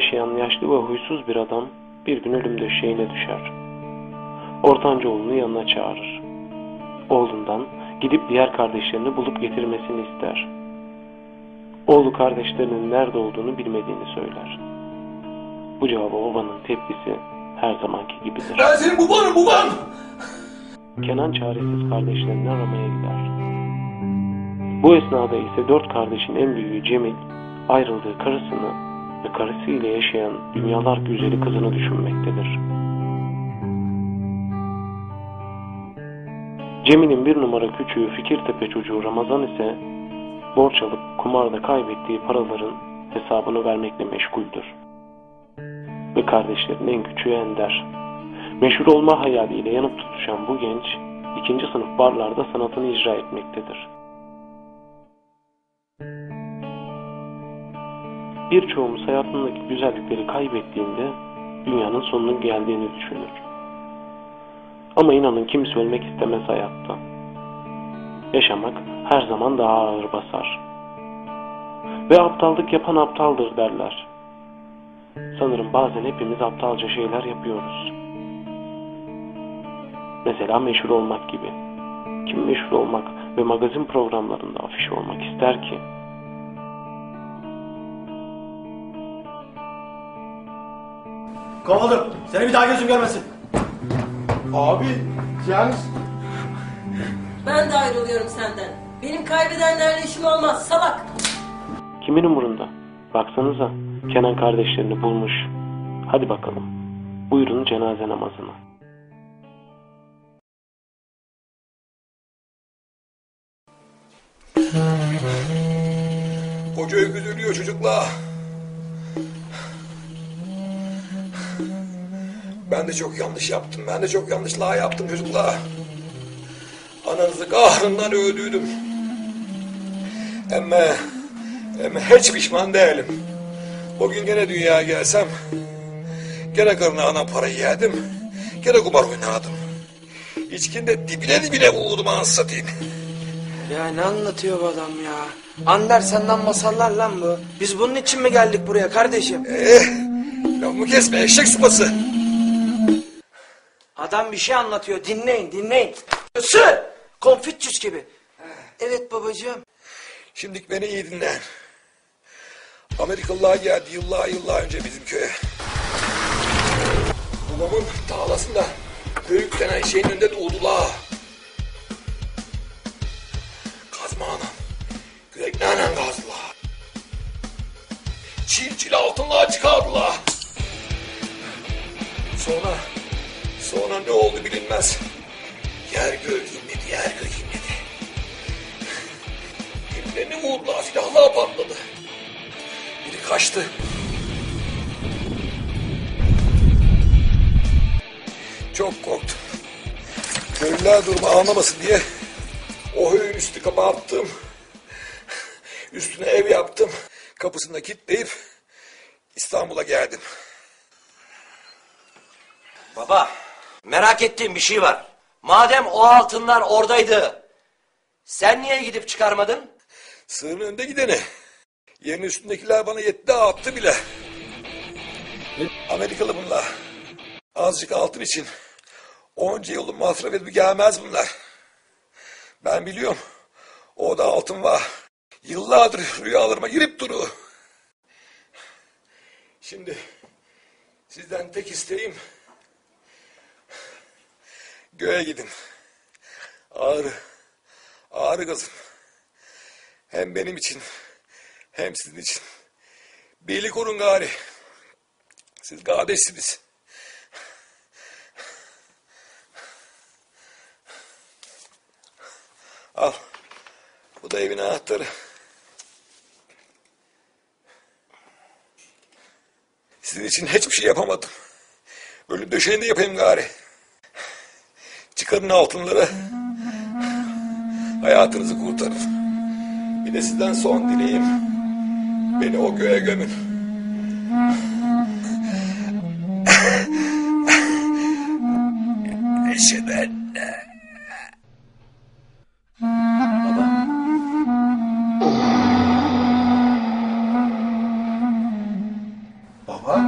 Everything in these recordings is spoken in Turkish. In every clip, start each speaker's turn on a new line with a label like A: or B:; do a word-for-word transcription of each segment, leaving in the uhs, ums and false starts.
A: yaşayan yaşlı ve huysuz bir adam bir gün ölüm döşeğine düşer. Ortanca oğlunu yanına çağırır. Oğlundan gidip diğer kardeşlerini bulup getirmesini ister. Oğlu kardeşlerinin nerede olduğunu bilmediğini söyler. Bu cevaba babanın tepkisi her zamanki gibidir.
B: Ben senin babanım baban!
A: Kenan çaresiz kardeşlerini aramaya gider. Bu esnada ise dört kardeşin en büyüğü Cemil, ayrıldığı karısını ve karısıyla yaşayan dünyalar güzeli kızını düşünmektedir. Cemil'in bir numara küçüğü Fikirtepe çocuğu Ramazan ise borç alıp kumarda kaybettiği paraların hesabını vermekle meşguldür. Ve kardeşlerin en küçüğü Ender. Meşhur olma hayaliyle yanıp tutuşan bu genç, ikinci sınıf barlarda sanatını icra etmektedir. Birçoğumuz hayatındaki güzellikleri kaybettiğinde dünyanın sonunun geldiğini düşünür. Ama inanın kimse ölmek istemez hayatta. Yaşamak her zaman daha ağır basar. Ve aptallık yapan aptaldır derler. Sanırım bazen hepimiz aptalca şeyler yapıyoruz. Mesela meşhur olmak gibi. Kim meşhur olmak ve magazin programlarında afiş olmak ister ki?
B: Kovalım. Seni bir daha gözüm görmesin. Abi yani...
C: Ben de ayrılıyorum senden. Benim kaybedenlerle işim olmaz salak.
A: Kimin umurunda? Baksanıza Kenan kardeşlerini bulmuş. Hadi bakalım. Buyurun cenaze namazına.
B: Koca öküz ölüyor çocuklar. Ben de çok yanlış yaptım. Ben de çok yanlışlar yaptım çocuklar. Ananızı kahrından öldürdüm. Ama, ama hiç pişman değilim. Bugün gene dünyaya gelsem, gene karına ana parayı yedim, gene kumar oynadım. İçkinde dibine dibine vurdum anasını satayım.
D: Ya ne anlatıyor bu adam ya? Ander senden masallar lan bu. Biz bunun için mi geldik buraya kardeşim?
B: Eh, lafımı kesme eşek sıpası.
D: Adam bir şey anlatıyor. Dinleyin, dinleyin. Sır! Konfüçyüs gibi. Evet babacığım.
B: Şimdi beni iyi dinle. Amerikalılar geldi yıllar yıllar önce bizim köye. Babamın tarlasında büyük denen şeyin önünde doğdular. Kazmayla, küreklerle kazdılar. Çil çil altınlar çıkardılar. Sonra, sonra ne oldu bilinmez. Yer göğü inledi, yer göğü inledi. Birilerini vurdular, silahlar patladı. Biri kaçtı. Çok korktum. Köylüler durumu anlamasın diye o höyün üstü kapattım. Üstüne ev yaptım. Kapısını da kilitleyip İstanbul'a geldim.
E: Baba, merak ettiğim bir şey var. Madem o altınlar oradaydı, sen niye gidip çıkarmadın?
B: Sığırın önde gidene. Yerin üstündekiler bana yetti attı bile. Amerikalı bunlar. Azıcık altın için onca yılın masraf edip gelmez bunlar. Ben biliyorum. Orada altın var. Yıllardır rüyalarıma girip duruyor. Şimdi sizden tek isteğim göğe gidin. Ağrı, ağrı kazın. Hem benim için hem sizin için. Birlik olun gari. Siz kardeşsiniz. Al. Bu da evin anahtarı. Sizin için hiçbir şey yapamadım. Ölüm döşeğinde yapayım gari. Çıkarın altınları. Hayatınızı kurtarın. Bir de sizden son dileğim. Beni o göğe gömün. Eşeden. Baba. Baba.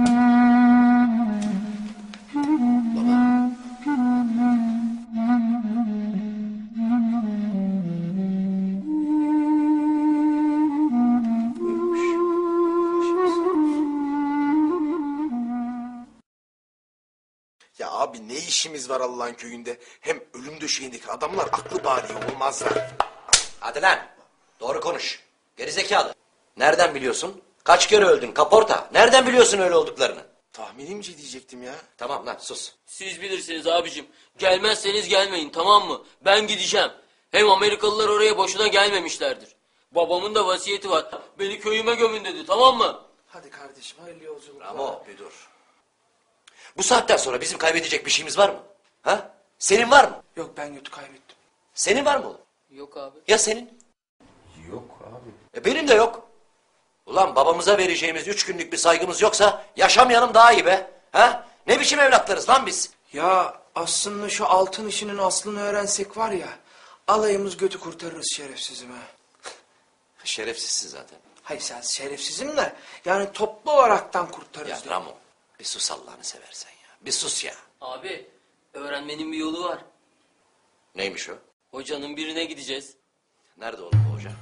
F: Ya abi ne işimiz var Allah'ın köyünde? Hem ölüm döşeğindeki adamlar aklı bari olmazlar.
E: Hadi lan. Doğru konuş. Gerizekalı. Nereden biliyorsun? Kaç kere öldün kaporta? Nereden biliyorsun öyle olduklarını?
F: Tahminimce diyecektim ya.
E: Tamam lan sus.
G: Siz bilirsiniz abicim. Gelmezseniz gelmeyin, tamam mı? Ben gideceğim. Hem Amerikalılar oraya boşuna gelmemişlerdir. Babamın da vasiyeti var. Beni köyüme gömün dedi, tamam mı?
D: Hadi kardeşim hayırlı yolculuklar.
E: Ramo bir dur. Bu saatten sonra bizim kaybedecek bir şeyimiz var mı? Ha? Senin var mı?
D: Yok ben götü kaybettim.
E: Senin var mı oğlum?
G: Yok abi.
E: Ya senin?
F: Yok abi.
E: E benim de yok. Ulan babamıza vereceğimiz üç günlük bir saygımız yoksa yaşamayanım daha iyi be. Ha? Ne biçim evlatlarız lan biz?
D: Ya aslında şu altın işinin aslını öğrensek var ya, alayımız götü kurtarırız şerefsizime.
E: Şerefsizsin zaten.
D: Hayır sen şerefsizim de yani toplu olaraktan kurtarırız.
E: Ya Ramo bir sus Allah'ını seversen ya. Bir sus ya.
G: Abi, öğrenmenin bir yolu var.
E: Neymiş o?
G: Hocanın birine gideceğiz.
E: Nerede oğlum bu hoca?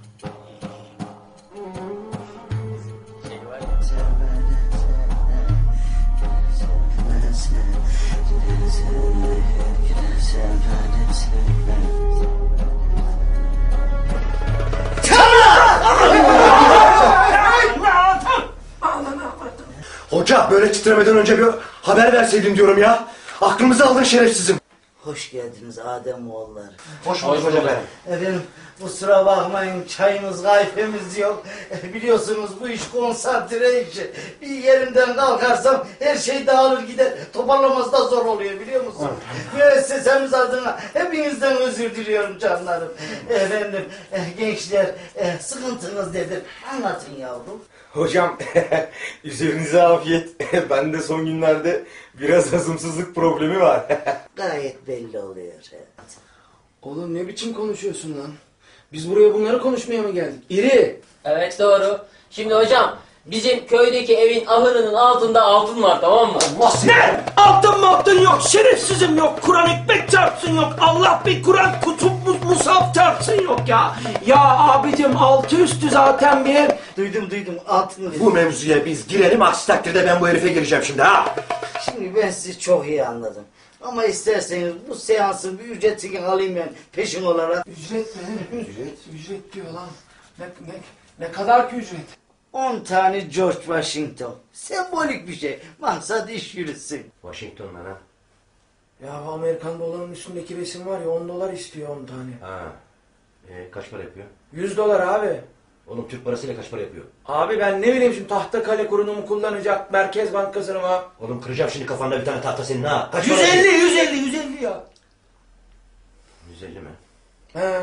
H: Hoca böyle titremeden önce bir haber verseydin diyorum ya. Aklımızı aldın şerefsizim.
I: Hoş geldiniz Ademoğulları.
H: Hoş bulduk hocam benim.
I: Efendim kusura bakmayın çayımız kahvemiz yok. E, Biliyorsunuz bu iş konsantre işi. Bir yerimden kalkarsam her şey dağılır gider. Toparlaması da zor oluyor biliyor musun? Müessesemiz adına hepinizden özür diliyorum canlarım. Efendim e, gençler e, sıkıntınız nedir? Anlatın yavrum.
H: Hocam üzerinize afiyet. Ben de son günlerde biraz hazımsızlık problemi var.
I: Gayet belli oluyor. evet.
D: Oğlum ne biçim konuşuyorsun lan? Biz buraya bunları konuşmaya mı geldik? İri!
G: Evet doğru. Şimdi hocam, bizim köydeki evin ahırının altında altın var, tamam mı?
D: Ne? Altın mı altın yok, şerefsizim yok, Kur'an ekmek çarpsın yok, Allah bir Kur'an kutup musaf çarpsın yok ya. Ya abicim altı üstü zaten bir ev.
I: Duydum duydum altını.
H: Bu mevzuya biz girelim, aksi takdirde ben bu herife gireceğim şimdi ha.
I: Şimdi ben sizi çok iyi anladım. Ama isterseniz bu seansın bir ücretini alayım ben peşin olarak.
D: Ücret mi? Ücret? Ücret diyor lan. Ne, ne, ne kadar ki ücret?
I: On tane George Washington. Sembolik bir şey. Maksat iş yürütsün.
H: Washington'dan ha.
D: Ya Amerikan dolarının üstündeki resim var ya on dolar istiyor on tane.
H: Ha. E, kaç para yapıyor?
D: yüz dolar abi.
H: Oğlum Türk parasıyla kaç para yapıyor?
D: Abi ben ne bileyim şimdi Tahtakale kurunu mu kullanacak, Merkez Bankası'nı mı?
H: Oğlum kıracağım şimdi kafanda bir tane tahta senin ha. Kaç
D: yüz
H: para
D: elli,
H: yapıyor?
D: yüz elli, yüz elli ya.
H: yüz elli mi?
D: He.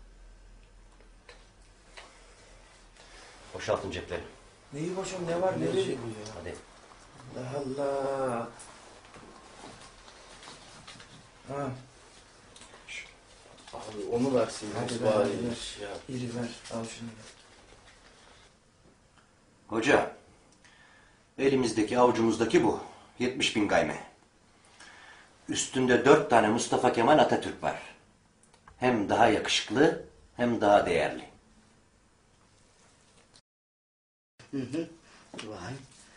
H: Boşaltın cepleri.
D: Neyi boşum ne var ne dedi?
H: Hadi.
D: Allah Allah. Ha.
F: Abi onu versin.
D: Hadi
F: bari.
D: ver, ver.
F: Ya.
D: İri ver, al şunu.
E: Hoca. Elimizdeki avucumuzdaki bu. yetmiş bin gayme. Üstünde dört tane Mustafa Kemal Atatürk var. Hem daha yakışıklı hem daha değerli.
I: Hı hı. Vay.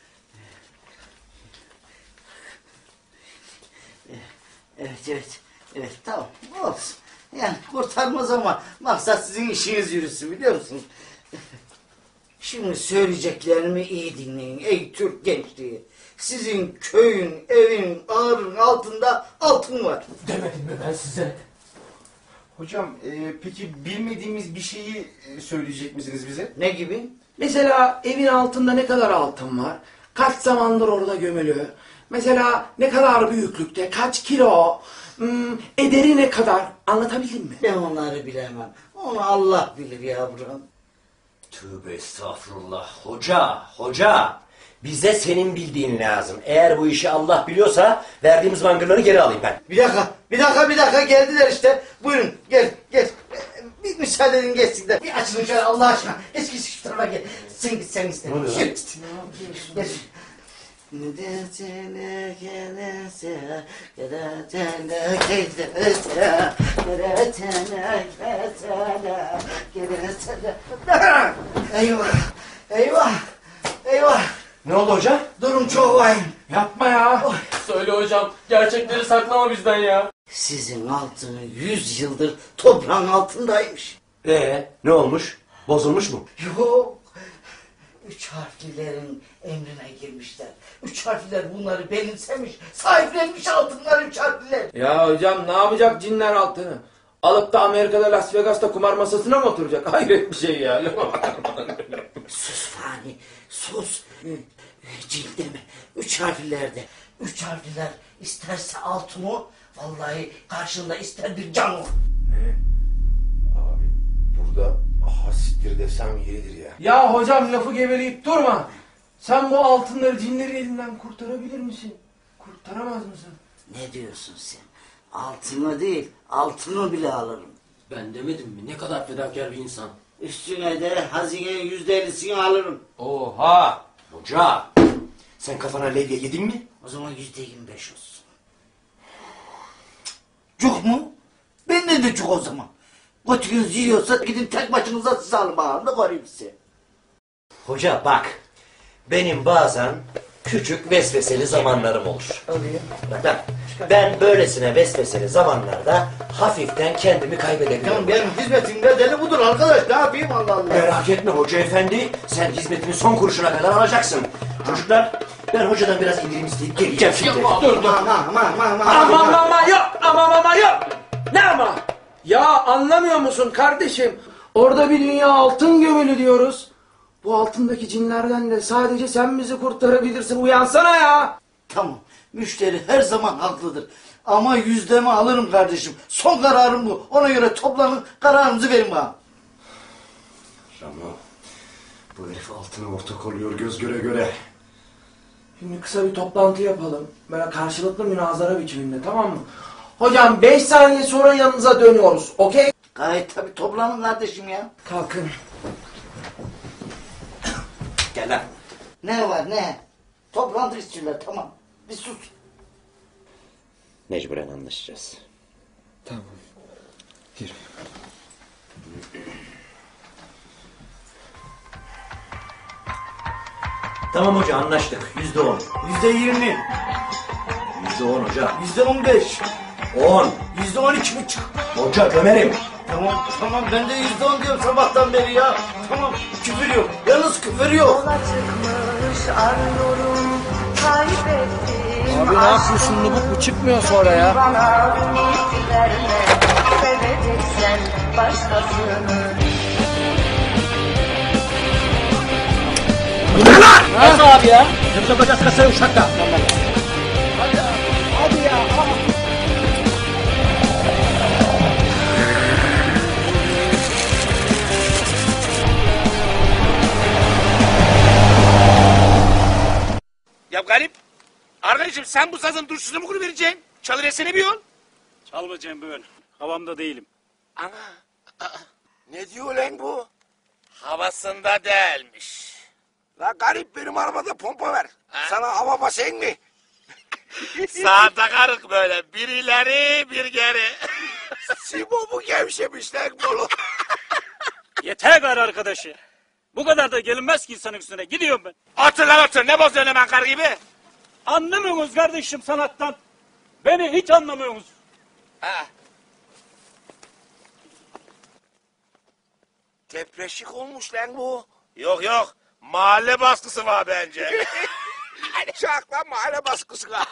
I: Evet evet. Evet tamam olsun. Yani kurtarmaz ama maksat sizin işiniz yürüsün biliyor musunuz? Şimdi söyleyeceklerimi iyi dinleyin ey Türk gençliği. Sizin köyün, evin, ağırın altında altın var.
D: Demedim mi ben size?
F: Hocam e, peki bilmediğimiz bir şeyi e, söyleyecek misiniz bize?
I: Ne gibi?
D: Mesela evin altında ne kadar altın var? Kaç zamandır orada gömülü? Mesela ne kadar büyüklükte? Kaç kilo? Hmm, ederi ne kadar? Anlatabildim mi?
I: Ben onları bilemem. Onu Allah bilir yavrum.
E: Tövbe estağfurullah. Hoca, hoca. Bize senin bildiğin lazım. Eğer bu işi Allah biliyorsa verdiğimiz mangırları geri alayım ben.
I: Bir dakika, bir dakika, bir dakika geldiler işte. Buyurun, gel, gel. Bir müsaade edin geçsinler. Bir açın şöyle Allah aşkına. Geç geç şu tarafa gel. Sen git, sen git. Ne oluyor? Gel. Eyvah, eyvah, eyvah.
E: Ne oldu hoca?
I: Durum çok vahim.
D: Yapma ya.
G: Söyle hocam, gerçekleri saklama bizden ya.
I: Sizin altını yüz yıldır toprağın altındaymış.
E: Ee, ne olmuş? Bozulmuş mu?
I: Yok. Üç harflilerin emrine girmişler. Üç harfliler bunları benimsemiş. Sahiplenmiş altınlar üç harfliler.
D: Ya hocam ne yapacak cinler altını? Alıp da Amerika'da Las Vegas'ta kumar masasına mı oturacak? Hayret bir şey ya.
I: Sus Fani, sus. Cin deme. Üç harflilerde. Üç harfliler isterse altın o, vallahi karşında ister bir can o.
H: Abi burada hasittir desem yeridir ya.
D: Ya hocam lafı geveleyip durma. Sen bu altınları cinlerin elinden kurtarabilir misin? Kurtaramaz mısın?
I: Ne diyorsun sen? Altını değil, altını bile alırım.
G: Ben demedim mi? Ne kadar fedakar bir insan.
I: Üstüne de hazinenin yüzde ellisini alırım.
D: Oha!
E: Hoca, sen kafana levye yedin mi?
I: O zaman yüzde yirmi beş olsun. Çok mu? Benden de çok o zaman. Götünüz yiyorsa gidin tek başınıza siz alın bakalım da koruyayım sizi.
E: Hoca bak, benim bazen küçük vesveseli zamanlarım olur. Bak bak, ben böylesine vesveseli zamanlarda hafiften kendimi kaybedebilirim.
I: Tamam benim hizmetin bedeli budur arkadaş, ne yapayım Allah Allah.
E: Merak etme hoca efendi, sen hizmetini son kuruşuna kadar alacaksın. Çocuklar, ben hocadan biraz indirim isteyip geleceğim şimdi.
D: Dur dur.
I: Ama ama ama ama.
D: Ama ama ama yok. Ama ama yok. Ne ama? Ya anlamıyor musun kardeşim? Orada bir dünya altın gömülü diyoruz. Bu altındaki cinlerden de sadece sen bizi kurtarabilirsin. Uyansana ya.
I: Tamam, müşteri her zaman haklıdır. Ama yüzdemi alırım kardeşim. Son kararım bu. Ona göre toplanın, kararınızı verin bana.
H: Ramo, bu herif altına ortak oluyor göz göre göre.
D: Şimdi kısa bir toplantı yapalım. Böyle karşılıklı münazara biçiminde, tamam mı? Hocam beş saniye sonra yanınıza dönüyoruz. Okey?
I: Gayet tabii, toplanın kardeşim ya.
D: Kalkın.
E: Gel lan.
I: Ne var ne? Toplantı istiyorlar, tamam. Bir sus.
E: Mecburen anlaşacağız.
H: Tamam. Yürü.
E: Tamam hoca anlaştık. Yüzde on.
I: Yüzde yirmi.
E: Yüzde on hoca.
I: Yüzde on beş.
E: On.
I: Yüzde on iki buçuk.
E: Hoca gömerim.
I: Tamam tamam, ben de yüzde on diyorum sabahtan beri ya. Tamam, küfür yok. Yalnız küfür yok.
J: Yola çıkmış arıyorum, kaybettim.
D: Abi ne yapıyorsun Nubuk? Bu çıkmıyor sonra ya.
J: Bana ümit verme, seveceksen başkasını.
E: Nasıl abi ya? Yoksa bacası kasaya uşakta.
D: Hadi ya.
F: Ya garip. Arkadaşım sen bu sazın duruşunu mu vereceksin? Çalır esene bir yol.
K: Çalmayacağım böyle. Havamda değilim.
F: Ana. Aa, ne diyor lan bu? Havasında değilmiş. La garip, benim arabada pompa ver. Sana hava basayım mı? Sağa takarık böyle. Bir ileri bir geri. Simo bu gevşemiş lan bunu.
K: Yeter gayrı arkadaşı. Bu kadar da gelinmez ki insanın üstüne. Gidiyorum ben.
F: Otur lan otur. Ne bozuyorsun hemen kar gibi?
K: Anlamıyorsunuz kardeşim sanattan. Beni hiç anlamıyorsunuz.
F: Ha. Depreşik olmuş lan bu. Yok yok. Mahalle baskısı var bence. Şak lan mahalle baskısı var.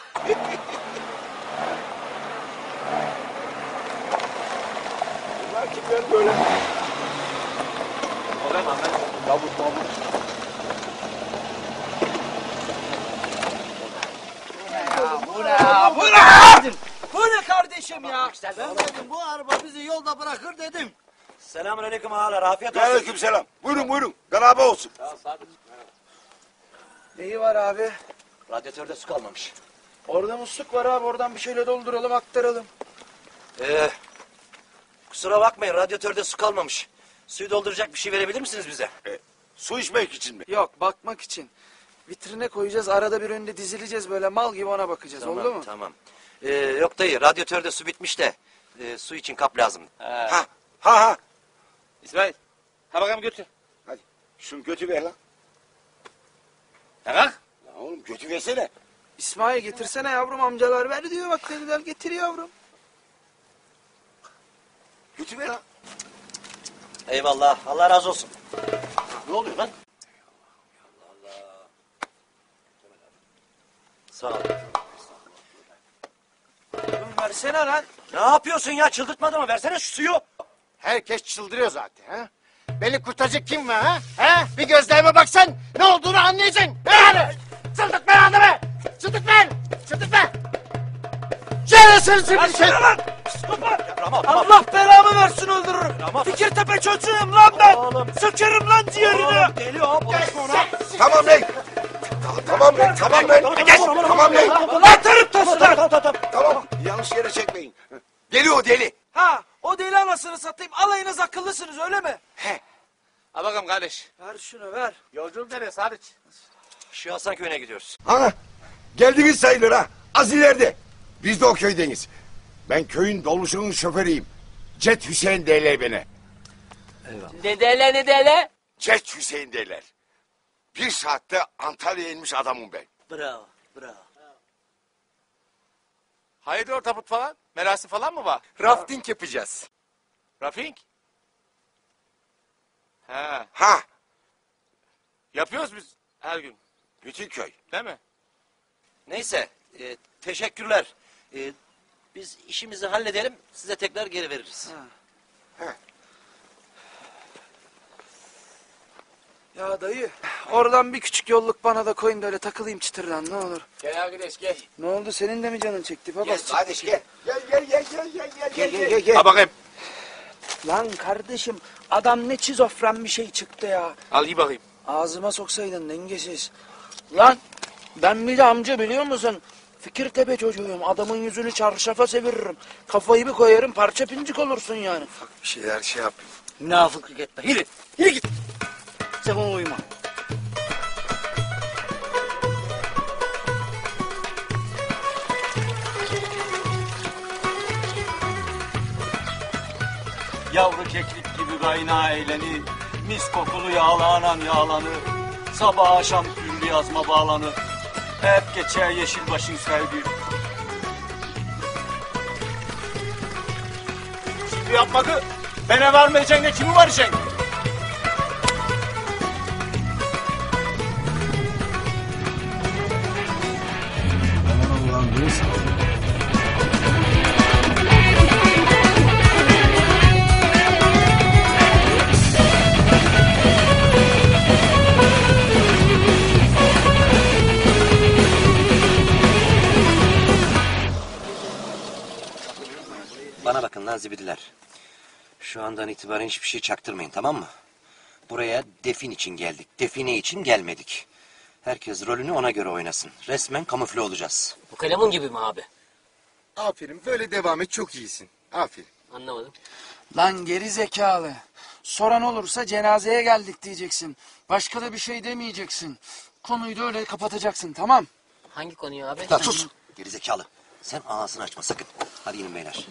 F: Bunlar kimler böyle? Olamam ben. Tabut tabut.
I: Bu ne? Bu ne?
D: Bu ne kardeşim ya?
I: Ben dedim bu araba bizi yolda bırakır dedim.
E: Selamünaleyküm ağalar. Afiyet olsun.
F: Aleyküm selam. Buyurun buyurun. Galabe olsun.
D: Neyi var abi?
E: Radyatörde su kalmamış.
D: Orada musluk var abi. Oradan bir şeyle dolduralım, aktaralım.
E: Ee, kusura bakmayın radyatörde su kalmamış. Suyu dolduracak bir şey verebilir misiniz bize?
F: E, su içmek için mi?
D: Yok, bakmak için. Vitrine koyacağız. Arada bir önünde dizileceğiz böyle mal gibi ona bakacağız.
E: Tamam,
D: Oldu mu?
E: tamam. Ee, yok dayı, radyatörde su bitmiş de e, su için kap lazım.
F: Ha ha ha. İsmail. Ha bakalım götür. Hadi. Şunu götür ver lan. Ha bak. Lan oğlum götür versene.
D: İsmail getirsene yavrum, amcalar ver diyor, bak dediler, getir yavrum.
F: Götür ver lan.
E: Eyvallah, Allah razı olsun.
F: Ne oluyor lan?
E: Sağ ol.
D: Oğlum versene lan.
E: Ne yapıyorsun ya, çıldırtmadın mı? Versene şu suyu.
F: Herkes çıldırıyor zaten ha. Beni kurtaracak kim var ha? Ha? Bir gözlerime baksan ne olduğunu anlayacaksın. Yani. Çıldırtma adamı. Çıldırtma. Çıldırtma. Şerefsiz bir şey.
D: Allah belamı versin, öldürürüm. Fikirtepe çocuğum lan ben. Sıçarım lan ciğerini.
E: Deli o, konuşma ona.
B: Tamam lan. Tamam lan, tamam lan. Geç. Tamam lan.
D: Lan tarıp toslar.
B: Tamam. Yanlış yere çekmeyin. Deli o deli.
D: Ha, o deli anasını satayım, alayınız akıllısınız öyle mi?
F: He. Al bakalım kardeş.
D: Ver şunu ver.
F: Yolculuk nereye Sadıç?
E: Şu Hasan köyüne gidiyoruz.
B: Ana. Geldiniz sayılır ha. Az ileride. Biz de o köydeniz. Ben köyün dolmuşunun şoförüyüm. Cet Hüseyin derler beni.
G: Ne derler ne derler?
B: Cet Hüseyin derler. Bir saatte Antalya'ya inmiş adamım ben.
E: Bravo, bravo.
F: Hayırdır o tabut falan? Merasim falan mı var?
B: Rafting yapacağız.
F: Rafting? He.
B: Ha.
F: Yapıyoruz biz her gün.
B: Bütün köy.
F: Değil mi?
E: Neyse, e, teşekkürler. E, biz işimizi halledelim, size tekrar geri veririz.
D: Ya dayı, oradan bir küçük yolluk bana da koyun da öyle takılayım çıtırdan, ne olur.
F: Gel arkadaş gel.
D: Ne oldu, senin de mi canın çekti baba?
B: Gel kardeş gel. Gel gel gel gel gel gel gel gel gel. gel.
F: Ha bakayım.
D: Lan kardeşim, adam ne çizofren bir şey çıktı ya.
F: Al iyi bakayım.
D: Ağzıma soksaydın dengesiz. Lan ben bir de amca, biliyor musun? Fikirtepe çocuğuyum. Adamın yüzünü çarşafa çeviririm. Kafayı bir koyarım, parça pincik olursun yani.
B: Bir şeyler şey yap.
I: Münafıklık etme. Yürü. Yürü git. Sen ona uyma.
K: Yavru keklik gibi kaynağı eğleni, mis kokulu yağlanan yağlanı, sabah akşam güllü yazma bağlanı, hep geçer yeşil başın sevdi. Şimdi yapmadı, bana vermeyeceksin de kimi vereceksin?
E: Bana bakın lan zibidiler. Şu andan itibaren hiçbir şey çaktırmayın, tamam mı? Buraya defin için geldik. Define için gelmedik. Herkes rolünü ona göre oynasın. Resmen kamufle olacağız.
G: Bu kalemun gibi mi abi?
B: Aferin böyle devam et, çok iyisin. Aferin.
G: Anlamadım.
D: Lan geri zekalı. Soran olursa cenazeye geldik diyeceksin. Başka da bir şey demeyeceksin. Konuyu da öyle kapatacaksın, tamam?
G: Hangi konuyu abi?
E: Lan sus! Gerizekalı. Sen ağzını açma sakın. Hadi inin beyler.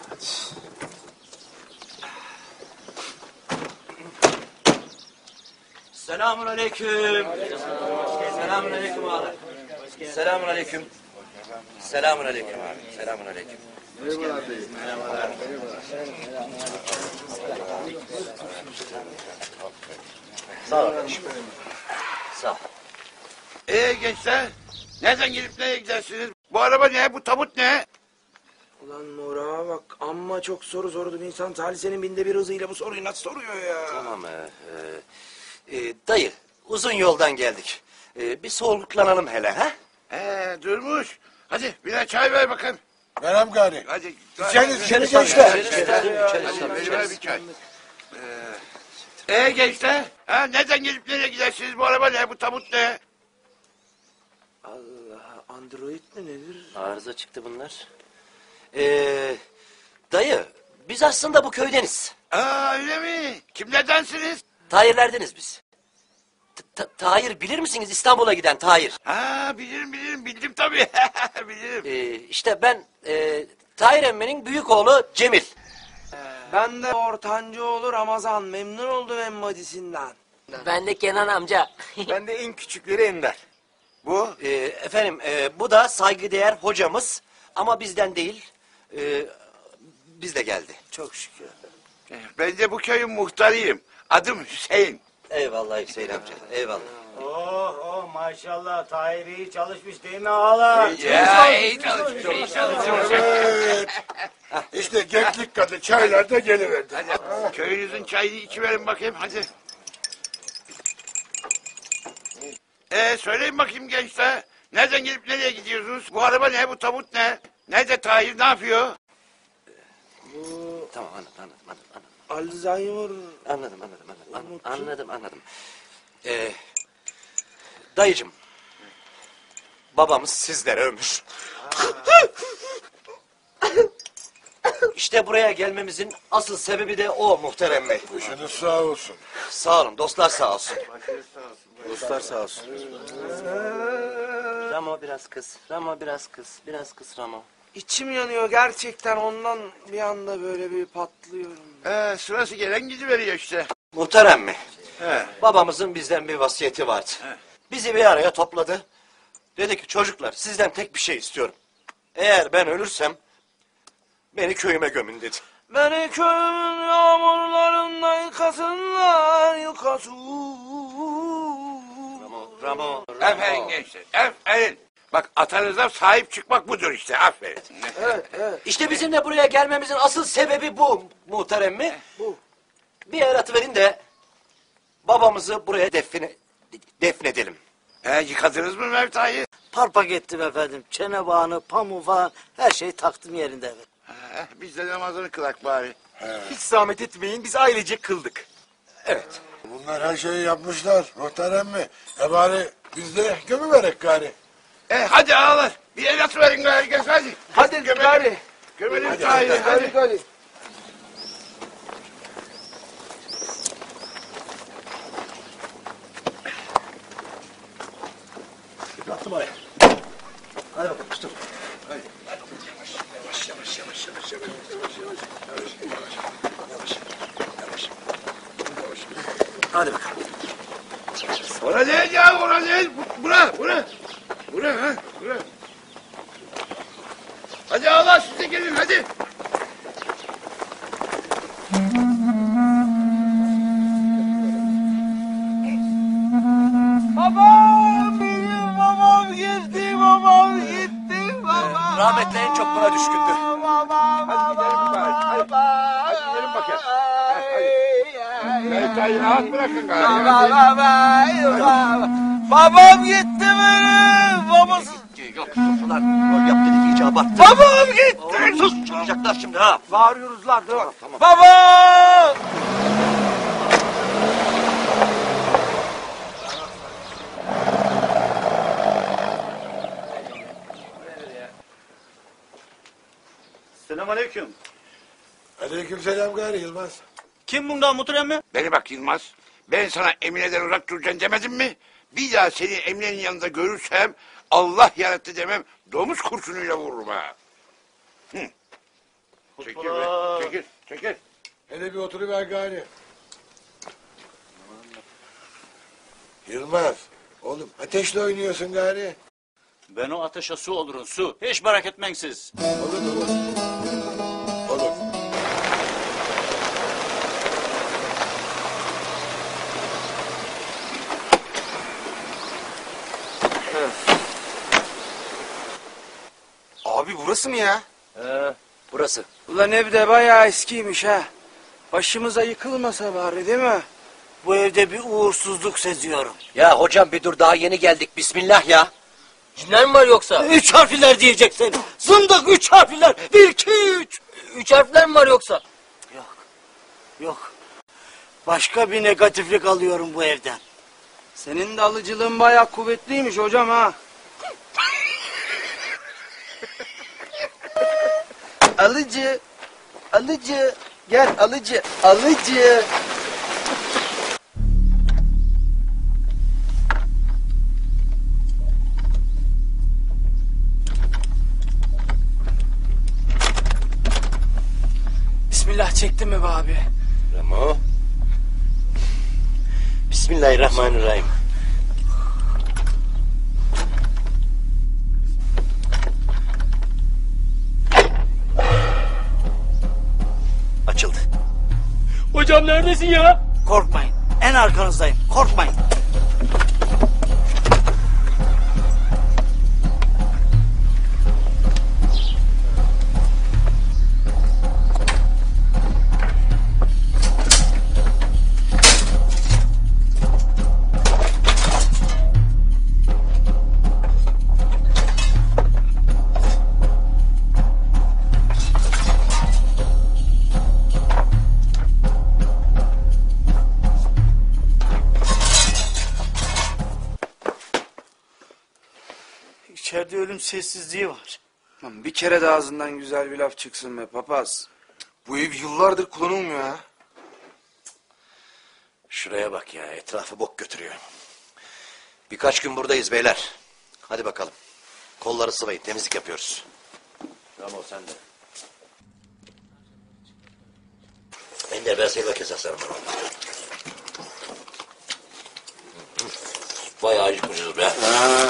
E: Selamun aleyküm. Selamun aleyküm abi. Selamun aleyküm. Selamun aleyküm abi. Selamun aleyküm. Sağ ol kardeşim. Sağ ol.
F: Ee gençler, nereden gelip nereye gidersiniz? Bu araba ne, bu tabut ne?
D: Ulan Nura bak, amma çok soru sordu bir insan. Salisenin binde bir hızıyla bu soruyu nasıl soruyor ya?
E: Tamam. E, e, e, dayı, uzun yoldan geldik. E, bir soluklanalım hele ha?
F: Ee, durmuş. Hadi birer çay ver bakayım.
B: Verem gari.
F: Hadi.
B: İçeriz, içeriz
F: Hadi,
B: gençler.
F: hadi, hadi, ver bir çay. Ee, ee gençler, ha, nereden gelip nereye gidersiniz? Bu araba ne, bu tabut ne?
D: Allah, android mi nedir?
E: Arıza çıktı bunlar. Ee, dayı, biz aslında bu köydeniz.
F: Aa öyle mi? Kimlerdensiniz?
E: Tahirlerdeniz biz. T- Ta- Tahir bilir misiniz İstanbul'a giden Tahir?
F: Ha bilirim bilirim bildim tabii. bilirim.
E: Ee, işte ben e, Tahir emmenin büyük oğlu Cemil.
D: Ben de ortancı oğlu Ramazan. Memnun oldum emmacisinden.
G: Ben de Kenan amca.
H: Ben de en küçükleri Ender.
E: Bu e, efendim e, bu da saygıdeğer hocamız ama bizden değil. E, biz de geldi.
F: Çok şükür. Ben de bu köyün muhtarıyım. Adım Hüseyin.
E: Eyvallah Hüseyin amca. Eyvallah.
I: Oh oh maşallah Tahir iyi çalışmış değil mi ağalar?
F: Ya iyi çalışmış. iyi çalışmış.
B: Evet. İşte gençlik kadın çaylar da geliverdi.
F: Hadi köyünüzün çayını içiverin bakayım hadi. Ee söyleyin bakayım gençler. Nereden gelip nereye gidiyorsunuz? Bu araba ne? Bu tabut ne? Nerede Tahir? Ne yapıyor?
E: Tamam anladım anladım anladım. anladım.
D: Alzheimer.
E: Anladım, anladım, anladım, anladım, anladım, anladım. Ee, dayıcım, babamız sizlere ömür. İşte buraya gelmemizin asıl sebebi de o muhterem bey.
B: Başınız sağ olsun.
E: Sağ olun, dostlar sağ olsun.
H: Dostlar sağ olsun.
E: Ramo biraz kız, Ramo biraz kız, biraz kız Ramo.
D: İçim yanıyor gerçekten ondan bir anda böyle bir patlıyorum.
F: Ee, sırası gelen gidiveriyor işte.
E: Muhterem mi?
F: He.
E: Babamızın bizden bir vasiyeti vardı. Bizi bir araya topladı. Dedi ki çocuklar sizden tek bir şey istiyorum. Eğer ben ölürsem beni köyüme gömün dedi.
D: Beni köyümün yağmurlarında yıkasınlar yıkasın.
E: Ramo, Ramo,
F: Aferin gençler. Aferin. Bak atanıza sahip çıkmak budur işte. Aferin.
D: Evet, evet.
E: İşte bizim de buraya gelmemizin asıl sebebi bu muhterem mi?
D: Bu.
E: Bir el atıverin de babamızı buraya define, defnedelim.
F: Ee, yıkadınız mı Mevta'yı?
I: Parpak ettim efendim. Çene bağını, pamuğu falan her şeyi taktım yerinde efendim.
F: Ee, biz de namazını kılak bari.
H: Hiç zahmet etmeyin, biz ailece kıldık.
E: Evet.
B: Bunlar her şeyi yapmışlar. Muhterem mi? E bari biz de gömüverek gari.
F: Ee, hadi ağalar. Bir el atıverin gari. Gel hadi.
D: Hadi
F: Gömelim.
D: gari.
F: Gömelim
B: Hadi,
F: Tahir'i.
B: hadi,
F: Hadi.
D: Hadi gari.
E: Attım oraya. Hadi bakalım dur.
B: Yavaş yavaş yavaş yavaş yavaş yavaş yavaş yavaş yavaş yavaş yavaş.
E: Hadi bakalım.
F: Orada değil ya, orada değil. Bu- Bura, bura. Bura, ha, bura. Hadi ağalar siz de gelin, hadi.
D: Babam benim babam gitti babam gitti babam.
E: Rahmetli en çok buna düşkündü.
D: Babam
F: Hadi gidelim bari. Hadi, hadi gidelim bakayım. Ha, hadi. Mevta'yı rahat bırakın gari.
D: Babam gitti benim babası.
E: Yok sus ulan. Rol yap dedik iyice abarttı.
D: Babam gitti.
E: Oğlum sus çıkacaklar şimdi ha.
D: Bağırıyoruz lan dur.
E: Tamam, tamam.
D: Babam.
K: Selamünaleyküm.
B: Aleykümselam gari Yılmaz.
K: Kim bundan muhtar emmi?
F: Beni bak Yılmaz. Ben sana Emine'den uzak duracaksın demedim mi? Bir daha seni Emine'nin yanında görürsem Allah yarattı demem. Domuz kurşunuyla vururum ha. Hı. Çekil be. Çekil. Çekil.
B: Hele bir oturuver gari. Yılmaz. Oğlum ateşle oynuyorsun gari.
K: Ben o ateşe su olurum su. Hiç merak etmeyin siz.
B: Olur olur. Olur.
H: Abi burası mı ya?
E: Ee, burası.
D: Ulan ev de bayağı eskiymiş ha. Başımıza yıkılmasa bari değil mi?
I: Bu evde bir uğursuzluk seziyorum.
E: Ya hocam bir dur daha yeni geldik. Bismillah ya.
G: Cinler mi var yoksa?
I: Üç harfler diyeceksin. Zındık üç harfler. Bir, iki, üç.
G: Üç harfler mi var yoksa?
I: Yok. Başka bir negatiflik alıyorum bu evden.
D: Senin de alıcılığın bayağı kuvvetliymiş hocam ha. Alıcı, alıcı, gel alıcı, alıcı. Bismillah çektin mi be abi?
E: Ramo. Bismillahirrahmanirrahim. Açıldı.
G: Hocam neredesin ya?
I: Korkmayın. En arkanızdayım. Korkmayın. İçeride ölüm sessizliği var.
D: Lan bir kere de ağzından güzel bir laf çıksın be papaz.
H: Bu ev yıllardır kullanılmıyor ha.
E: Şuraya bak ya, etrafı bok götürüyor. Birkaç gün buradayız beyler. Hadi bakalım. Kolları sıvayın, temizlik yapıyoruz. Ramo sen de. Ender ben seni bak esaslarım bana. Bayağı acıkmışız be.
H: Ha.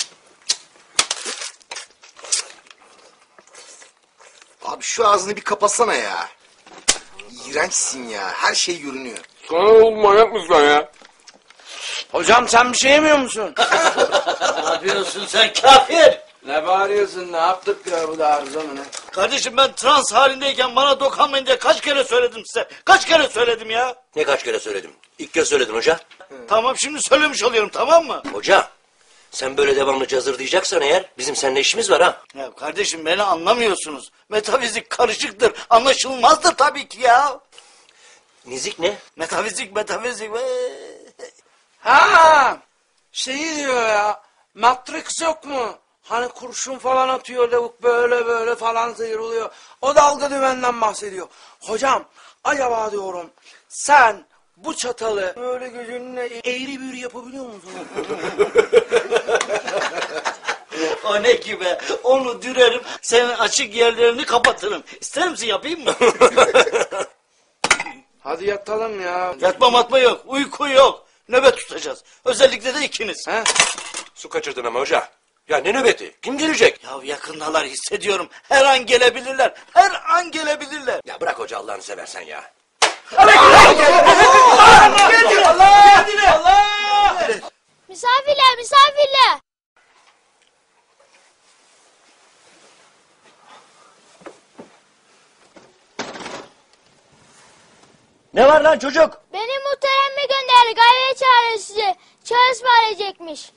H: Abi şu ağzını bir kapatsana ya. İğrençsin ya. Her şey görünüyor.
F: Sana oğlum manyak mısın ya?
D: Hocam sen bir şey yemiyor musun?
F: Ne yapıyorsun sen kafir?
D: Ne bağırıyorsun? Ne yaptık ya bu da arıza mı ne?
I: Kardeşim ben trans halindeyken bana dokunmayın diye kaç kere söyledim size. Kaç kere söyledim ya.
E: Ne kaç kere söyledim? İlk kez söyledin hoca.
I: Tamam şimdi söylemiş oluyorum tamam mı?
E: Hoca, sen böyle devamlı cazırdayacaksan eğer bizim seninle işimiz var ha.
I: Ya kardeşim beni anlamıyorsunuz. Metafizik karışıktır. Anlaşılmazdır tabii ki ya.
E: Nizik ne?
I: Metafizik metafizik.
D: Ha! Şeyi diyor ya. Matrix yok mu? Hani kurşun falan atıyor lavuk böyle böyle falan sıyrılıyor. O dalga dümenden bahsediyor. Hocam acaba diyorum sen bu çatalı böyle gözünle eğri büğrü yapabiliyor musun?
I: O ne ki be? Onu dürerim, senin açık yerlerini kapatırım. İster misin yapayım mı?
D: Hadi yatalım ya.
I: Yatma matma yok, uyku yok. Nöbet tutacağız. Özellikle de ikiniz.
D: He?
E: Su kaçırdın ama hoca. Ya ne nöbeti? Kim gelecek?
I: Ya yakındalar hissediyorum. Her an gelebilirler. Her an gelebilirler.
E: Ya bırak hoca Allah'ını seversen ya.
L: Misafirler, misafirler.
E: Ne var lan çocuk?
L: Benim muhterem mi gönderdi? Kahveye çağırıyor sizi. Çay ısmarlayacakmış.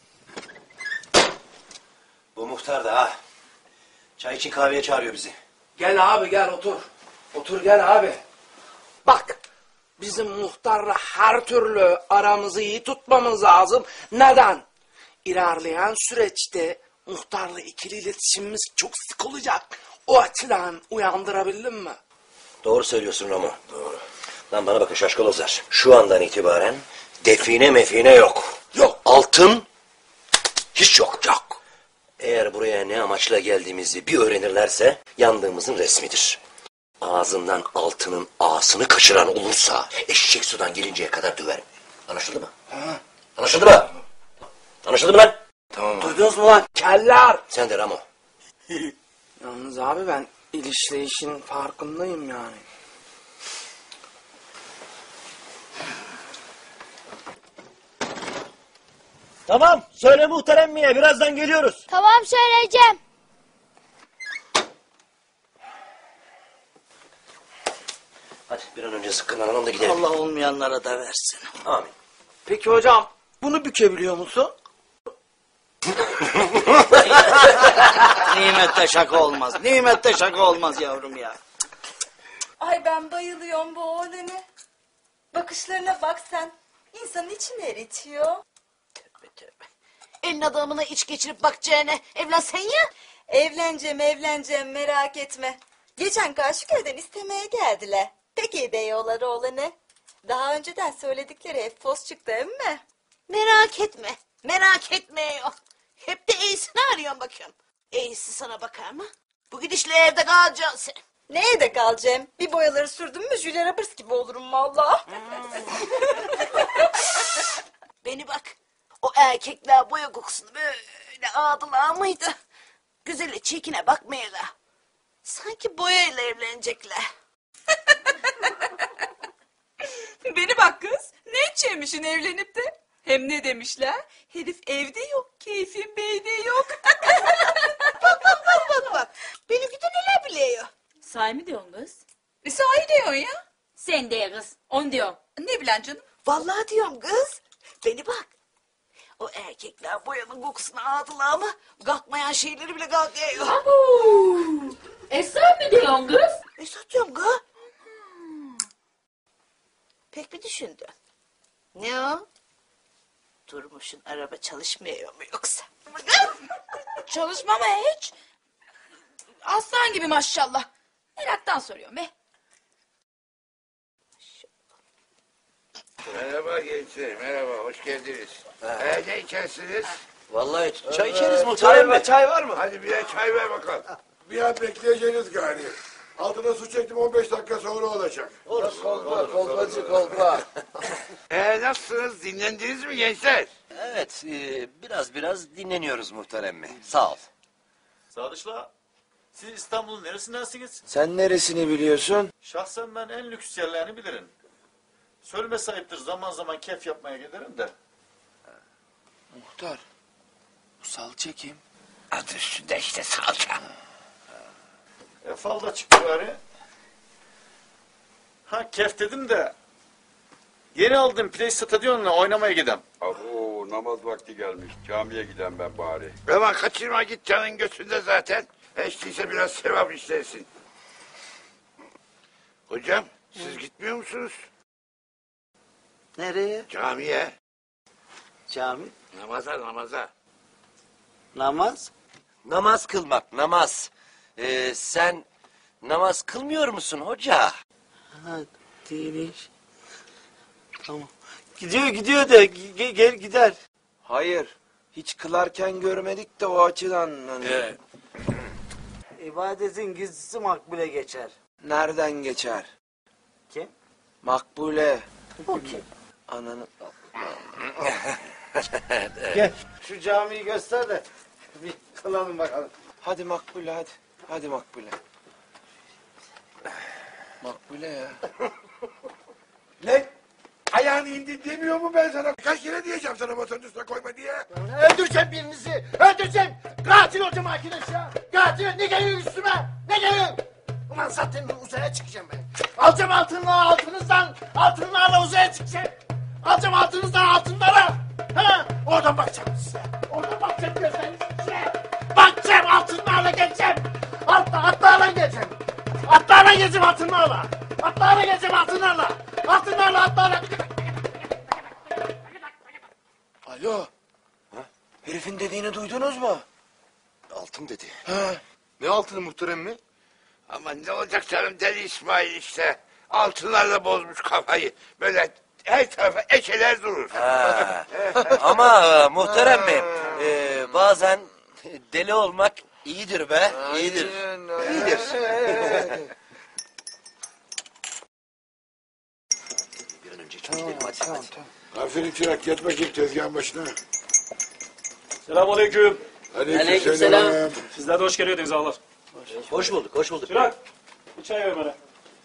E: Bu muhtar da ha. Çay için kahveye çağırıyor bizi.
D: Gel abi gel otur. Otur gel abi. Bak bizim muhtarla her türlü aramızı iyi tutmamız lazım. Neden? İlerleyen süreçte muhtarla ikili iletişimimiz çok sık olacak. O açıdan uyandırabildin mi?
E: Doğru söylüyorsun Ramo. Doğru. Lan bana bakın şaşkalozlar. Şu andan itibaren define mefine yok. Yok. Altın hiç yok. Yok. Eğer buraya ne amaçla geldiğimizi bir öğrenirlerse yandığımızın resmidir. Ağzından altının ağasını kaçıran olursa eşek sudan gelinceye kadar döverim. Anlaşıldı mı? Ha. Anlaşıldı mı? Anlaşıldı mı lan?
H: Tamam.
D: Duydunuz mu lan? Keller.
E: Sen de Ramo.
D: Yalnız abi ben ilişleyişin farkındayım yani.
F: Tamam söyle muhteremmiye birazdan geliyoruz.
L: Tamam söyleyeceğim.
E: Hadi bir an önce sıkkınlanalım da gidelim.
I: Allah olmayanlara da versin.
E: Amin.
D: Peki hocam bunu bükebiliyor musun?
I: Nimette şaka olmaz. Nimette şaka olmaz yavrum ya.
M: Ay ben bayılıyorum bu oğlanı. Bakışlarına bak sen. İnsanın içini eritiyor.
C: Elin adamına iç geçirip bakacağına evlensen ya.
M: Evleneceğim evleneceğim merak etme. Geçen karşı köyden istemeye geldiler. Pek iyi beyoğları oğlanı. Daha önceden söyledikleri hep fos çıktı emmi.
C: Merak etme. Merak etme. Hep de iyisini arıyorsun bakıyorum. İyisi sana bakar mı? Bu gidişle evde kalacaksın sen.
M: Neye de kalacağım? Bir boyaları sürdüm mü Julia Roberts gibi olurum valla.
N: Beni bak. O erkekler boya kokusunu böyle ağdılar mıydı? Güzele çirkine bakmayla. Sanki boyayla evlenecekler.
O: Beni bak kız. Ne içeymişsin evlenip de? Hem ne demişler? Herif evde yok, keyfin beyde yok.
N: Bak bak bak bak bak. Benimki de neler biliyor.
O: Sahi mi diyorsun kız? E sahi diyorsun ya. Sen de kız. On diyorum. Ne bilen canım?
N: Vallahi diyorum kız. Beni bak. O erkekler boyanın kokusunu ağdılar mı? Kalkmayan şeyleri bile kalkıyor.
O: Abu. Esra mi diyorsun kız?
N: Esra diyorum kız. Pek bir düşündün. Ne o? Durmuş'un araba çalışmıyor mu yoksa?
O: Çalışmama hiç. Aslan gibi maşallah. Meraktan soruyorum be.
F: Merhaba gençler, merhaba, hoş geldiniz. Ee, ne içersiniz?
E: Vallahi çay içeriz muhtarem bey.
H: Çay var mı?
F: Hadi birer çay ver bakalım.
B: Bir an bekleyeceğiniz gari. Altına su çektim on beş dakika sonra olacak.
H: Kolpa, kolpacı kolpa.
F: Ee, nasılsınız, dinlendiniz mi gençler?
E: Evet, e, biraz biraz dinleniyoruz muhterem bey. Sağ ol.
K: Sadıçla, siz İstanbul'un neresindensiniz?
H: Sen neresini biliyorsun?
K: Şahsen ben en lüks yerlerini bilirim. Söyleme sahiptir, zaman zaman keyif yapmaya giderim de.
H: Muhtar. Bu salça kim?
F: Adı üstünde işte salça.
K: E, falda çıktı bari. Ha keyif dedim de. Yeni aldım Play Stadyum'la oynamaya gidem.
B: Abo namaz vakti gelmiş. Camiye giden ben bari.
F: Aman kaçırma git canın götünde zaten. Hiç değilse biraz sevap işlersin. Hocam siz gitmiyor musunuz?
I: Nereye?
F: Camiye.
I: Cami.
F: Namaza namaza.
I: Namaz.
E: Namaz kılmak, namaz. Ee, sen namaz kılmıyor musun hoca?
I: Ha, değilmiş. Tamam. Gidiyor gidiyor da ge- gel gider.
H: Hayır. Hiç kılarken görmedik de o açıdan. Hani...
E: Evet.
I: İbadetin gizlisi makbule geçer.
H: Nereden geçer?
I: Kim?
H: Makbule.
I: O kim?
H: Ananı...
I: Gel şu camiyi göster de bir kılalım bakalım.
H: Hadi Makbule hadi. Hadi Makbule. Makbule ya.
B: Ne? Ayağını indir demiyor mu ben sana? Kaç kere diyeceğim sana masanın üstüne koyma diye?
I: Öldüreceğim birinizi. Öldüreceğim. Katil olacağım arkadaş ya. Katil ne geliyor üstüme? Ne geliyor? Ulan zaten uzaya çıkacağım ben. Alacağım altınları altınızdan. Altınlarla uzaya çıkacağım. Alacağım altınızdan altınlara. Ha? Oradan bakacağım size. Oradan bakacağım gözleriniz size. Bakacağım altınlarla geleceğim. Atla, atlarla geleceğim. Atlarla geleceğim altınlarla. Atlarla geleceğim altınlarla. Altınlarla atlarla.
H: Alo. Ha? Herifin dediğini duydunuz mu?
E: Altın dedi.
H: Ha.
B: Ne altını muhterem mi?
F: Aman ne olacak canım deli İsmail işte. Altınlarla bozmuş kafayı. Böyle her tarafa eşeler durur.
E: Ha. Ama e, muhterem bey, e, bazen deli olmak iyidir be, iyidir. İyidir. Bir an önce gidelim hadi.
H: Tamam,
E: hadi.
H: tamam.
B: Aferin Çırak yat bakayım tezgahın başına.
K: Selamünaleyküm.
G: Aleykümselam.
K: Sizler de hoş geldiniz ağalar.
E: Hoş bulduk, hoş bulduk.
K: Çırak, bir çay ver bana.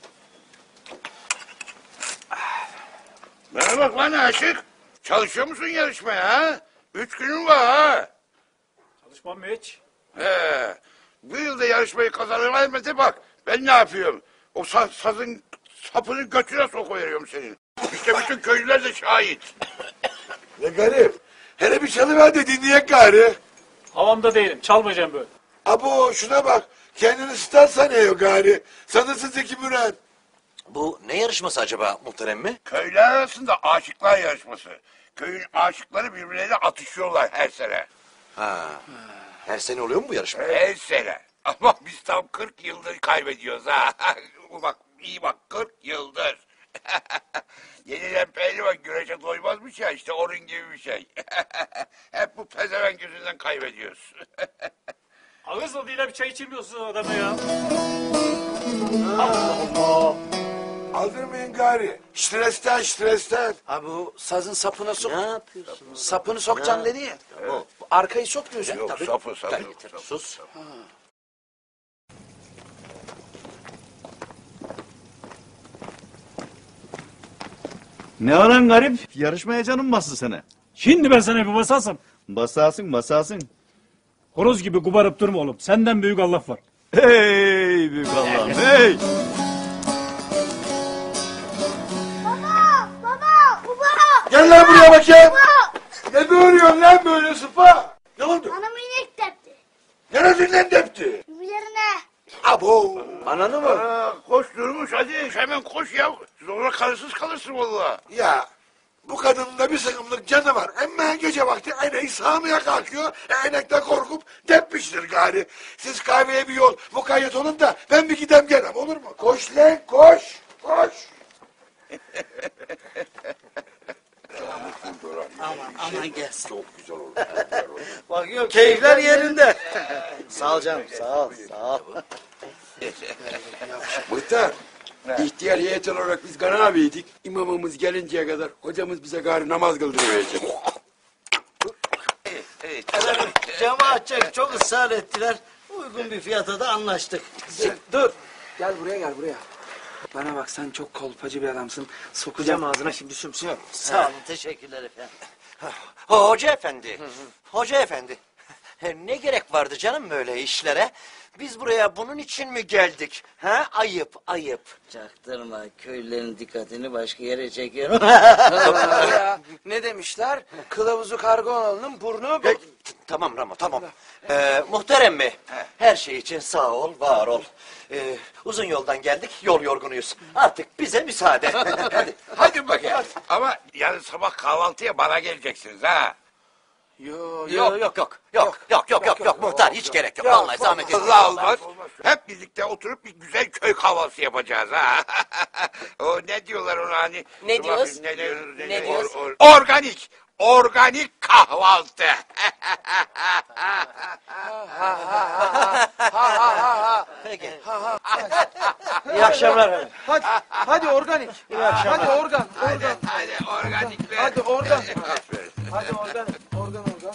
F: Bana bak lan Aşık. Çalışıyor musun yarışmaya ha? Üç günün var ha.
K: Çalışmam mı hiç?
F: He. Bu yılda yarışmayı kazanabilmese bak. Ben ne yapıyorum? O sa sazın sapını götüne sokuveriyorum senin. İşte bütün köylüler de şahit.
B: Ne garip. Hele bir çalıver de dinleyek gari.
K: Havamda değilim, çalmayacağım böyle.
B: Abo şuna bak. Kendini star sanıyor gari. Sanırsın Zeki Müren.
E: Bu ne yarışması acaba muhterem mi?
F: Köyler arasında aşıklar yarışması. Köyün aşıkları birbirleriyle atışıyorlar her sene.
E: Ha. Her sene oluyor mu bu yarışma?
F: Her sene. Ama biz tam kırk yıldır kaybediyoruz ha. Bak iyi bak kırk yıldır. Yenilen pehlivan güreşe doymazmış ya işte onun gibi bir şey. Hep bu pezevenk yüzünden kaybediyoruz.
K: Ağızla değil bir çay içemiyorsun adama ya.
F: Allah Allah. Aldırmayın gari. Stresten stresten.
D: Abi bu sazın sapına sok. Ne yapıyorsun? Sapını sokacaksın dedi ya. Bu arkayı sok diyorsun.
F: Yok
D: Tabii.
F: sapı sapı.
D: Tabii. Sus. Ha.
P: Ne olan garip? Yarışmaya canım bastı sana.
Q: Şimdi ben sana bir basasım.
P: Basasın basasın.
Q: Horoz gibi kubarıp durma oğlum. Senden büyük Allah var.
P: Hey büyük Allah'ım hey.
L: Baba, baba, baba.
F: Gel lan buraya bakayım. Ne böğürüyorsun lan böyle sıpa? Ne oldu?
L: Anamı inek tepti.
F: Neresinden tepti?
L: Üzerine.
F: Abo.
D: Ananı mı?
F: Aa, koş durmuş hadi hemen koş ya. Sonra karısız kalırsın valla. Ya bu kadının da bir sıkımlık canı var. Ama gece vakti aynayı sağmaya kalkıyor. Aynek de korkup tepmiştir gari. Siz kahveye bir yol mukayyet olun da ben bir gidem gelem olur mu? Koş lan koş. Koş.
I: Aman aman gelsin.
F: Çok güzel oldu.
I: Bakıyorum keyifler yerinde. Sağ ol canım sağ ol sağ ol.
B: Muhtar, ihtiyar heyet olarak biz Gana abiydik. İmamımız gelinceye kadar hocamız bize gari namaz kıldırıverecek.
I: Efendim cemaatçe çok ısrar ettiler. Uygun bir fiyata da anlaştık.
D: Dur. Gel buraya gel buraya. Bana bak sen çok kolpacı bir adamsın. Sokacağım ağzına şimdi sümsüm.
I: Sağ olun teşekkürler efendim.
E: Hoca efendi, hoca efendi. Ne gerek vardı canım böyle işlere? Biz buraya bunun için mi geldik? Ha? Ayıp, ayıp.
I: Çaktırma köylülerin dikkatini başka yere çekiyorum.
D: Ya, ne demişler? Kılavuzu Karganoğlu'nun burnu...
E: E, tamam Ramo, tamam. Ee, muhterem mi? Her şey için sağ ol, var ol. Ee, uzun yoldan geldik, yol yorgunuyuz. Artık bize müsaade. Hadi.
F: Hadi bakayım. Ama yarın sabah kahvaltıya bana geleceksiniz ha.
D: Yo,
E: Yok, yok, yok, yok, yok, yok, yok, yok, muhtar hiç gerek yok. Vallahi zahmet etmeyin.
F: Allah olmaz. Hep birlikte oturup bir güzel köy kahvaltısı yapacağız ha. O ne diyorlar ona hani?
G: Ne diyoruz?
F: Ne, diyoruz?
G: Ne diyoruz?
F: Or- or- organik. Organik kahvaltı.
E: Peki.
D: İyi akşamlar. Hadi, hadi organik. Hadi organ, organ.
F: Hadi organik ver.
D: Hadi organ. Hadi organ, organ, organ.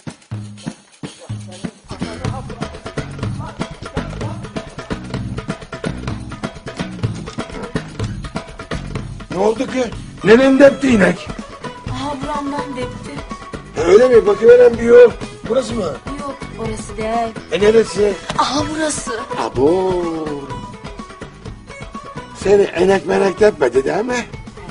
B: Ne oldu ki? Neden depti inek?
O: Aha buramdan depti.
B: Öyle mi? Bakıveren bir yol. Burası mı?
O: Yok orası değil.
B: E neresi?
O: Aha burası.
B: Abo. Seni enek menek tepmedi değil mi?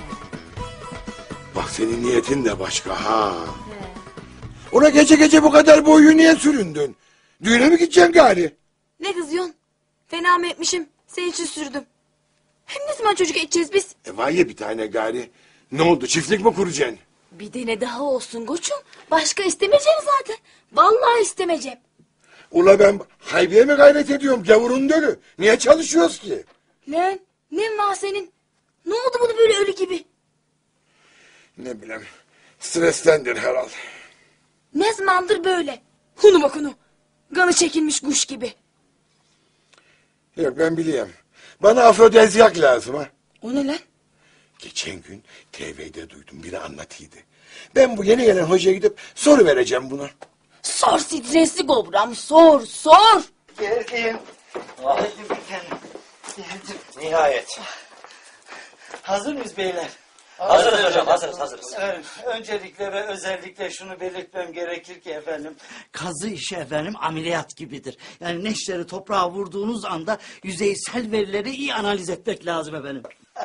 B: Bak senin niyetin de başka ha. Ona gece gece bu kadar boyu niye süründün? Düğüne mi gideceksin gari?
O: Ne kızıyorsun? Fena mı etmişim? Senin için sürdüm. Hem ne zaman çocuk edeceğiz biz?
B: E var ya bir tane gari. Ne oldu çiftlik mi kuracaksın?
O: Bir tane daha olsun koçum. Başka istemeyeceğim zaten. Vallahi istemeyeceğim.
B: Ula ben haybeye mi gayret ediyorum gavurun dölü? Niye çalışıyoruz ki?
O: Lan ne var senin? Ne oldu bunu böyle ölü gibi?
B: Ne bileyim streslendir herhalde.
O: Ne zamandır böyle? Hunu bak hunu. Kanı çekilmiş kuş gibi.
B: Yok ben biliyorum. Bana afrodezyak lazım ha.
O: O ne lan?
B: Geçen gün T V'de duydum biri anlatıydı. Ben bu yeni gelen hocaya gidip soru vereceğim buna.
O: Sor stresli kobram sor sor.
I: Geldim. Geldim efendim. Geldim.
E: Nihayet.
I: Hazır mıyız beyler?
E: Hazırız hocam, hazırız, hazırız.
I: Evet, öncelikle ve özellikle şunu belirtmem gerekir ki efendim, kazı işi efendim ameliyat gibidir. Yani neşteri toprağa vurduğunuz anda yüzeysel verileri iyi analiz etmek lazım efendim.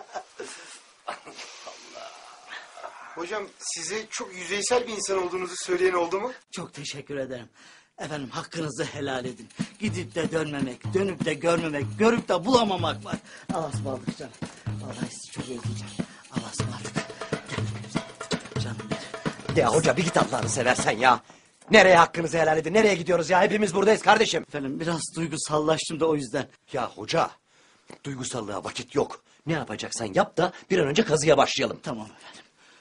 H: Hocam size çok yüzeysel bir insan olduğunuzu söyleyen oldu mu?
I: Çok teşekkür ederim. Efendim hakkınızı helal edin. Gidip de dönmemek, dönüp de görmemek, görüp de bulamamak var. Allah'a ısmarladık canım. Vallahi sizi çok özleyeceğim. Allah'a ısmarladık. Gel canım benim.
E: Ya hoca bir git Allah'ını seversen ya. Nereye hakkınızı helal edin? Nereye gidiyoruz ya? Hepimiz buradayız kardeşim.
I: Efendim biraz duygusallaştım da o yüzden.
E: Ya hoca, duygusallığa vakit yok. Ne yapacaksan yap da bir an önce kazıya başlayalım.
I: Tamam efendim.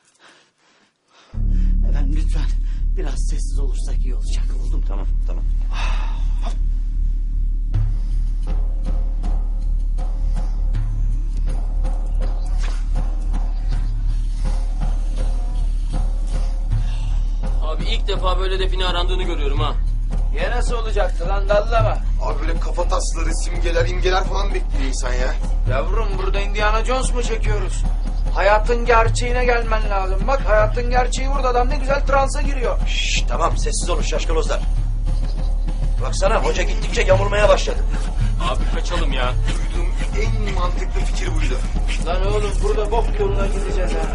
I: Efendim lütfen biraz sessiz olursak iyi olacak. Oldu mu?
E: Tamam, tamam.
G: defa böyle define arandığını görüyorum ha.
D: Ya nasıl olacaktı lan dallama?
H: Abi böyle kafa tasları, simgeler, imgeler falan bekliyor insan ya.
D: Yavrum burada Indiana Jones mu çekiyoruz? Hayatın gerçeğine gelmen lazım. Bak hayatın gerçeği burada, adam ne güzel transa giriyor.
E: Şşş tamam sessiz olun şaşkalozlar. Baksana hoca gittikçe yamulmaya başladı.
G: Abi kaçalım ya.
H: Duyduğum en mantıklı fikir buydu.
D: Lan oğlum burada bok yoluna gideceğiz ha.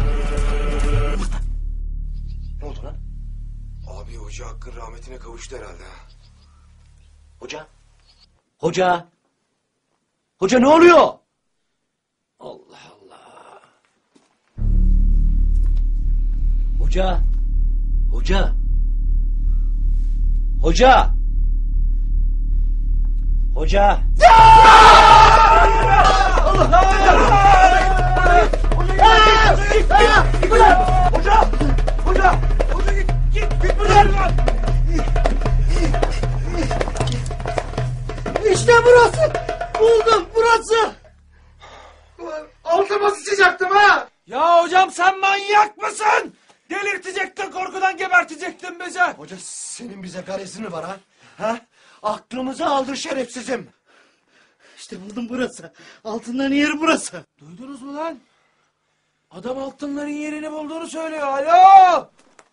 E: Ne oldu lan?
H: Abi hoca hakkın rahmetine kavuştu herhalde ha.
E: Hoca? Hoca? Hoca ne oluyor? Allah Allah. Hoca? Hoca? Hoca? Hoca?
D: Hoca! Hoca! Hoca git! Git! Git buradan!
I: İşte burası. Buldum burası.
D: Ulan altıma sıçacaktım ha! Ya hocam sen manyak mısın? Delirtecektin, korkudan gebertecektin bizi.
H: Hoca senin bize garezin mi var ha? Ha? Aklımızı aldır şerefsizim.
I: İşte buldum burası. Altınların yeri burası.
D: Duydunuz mu lan? Adam altınların yerini bulduğunu söylüyor. Alo!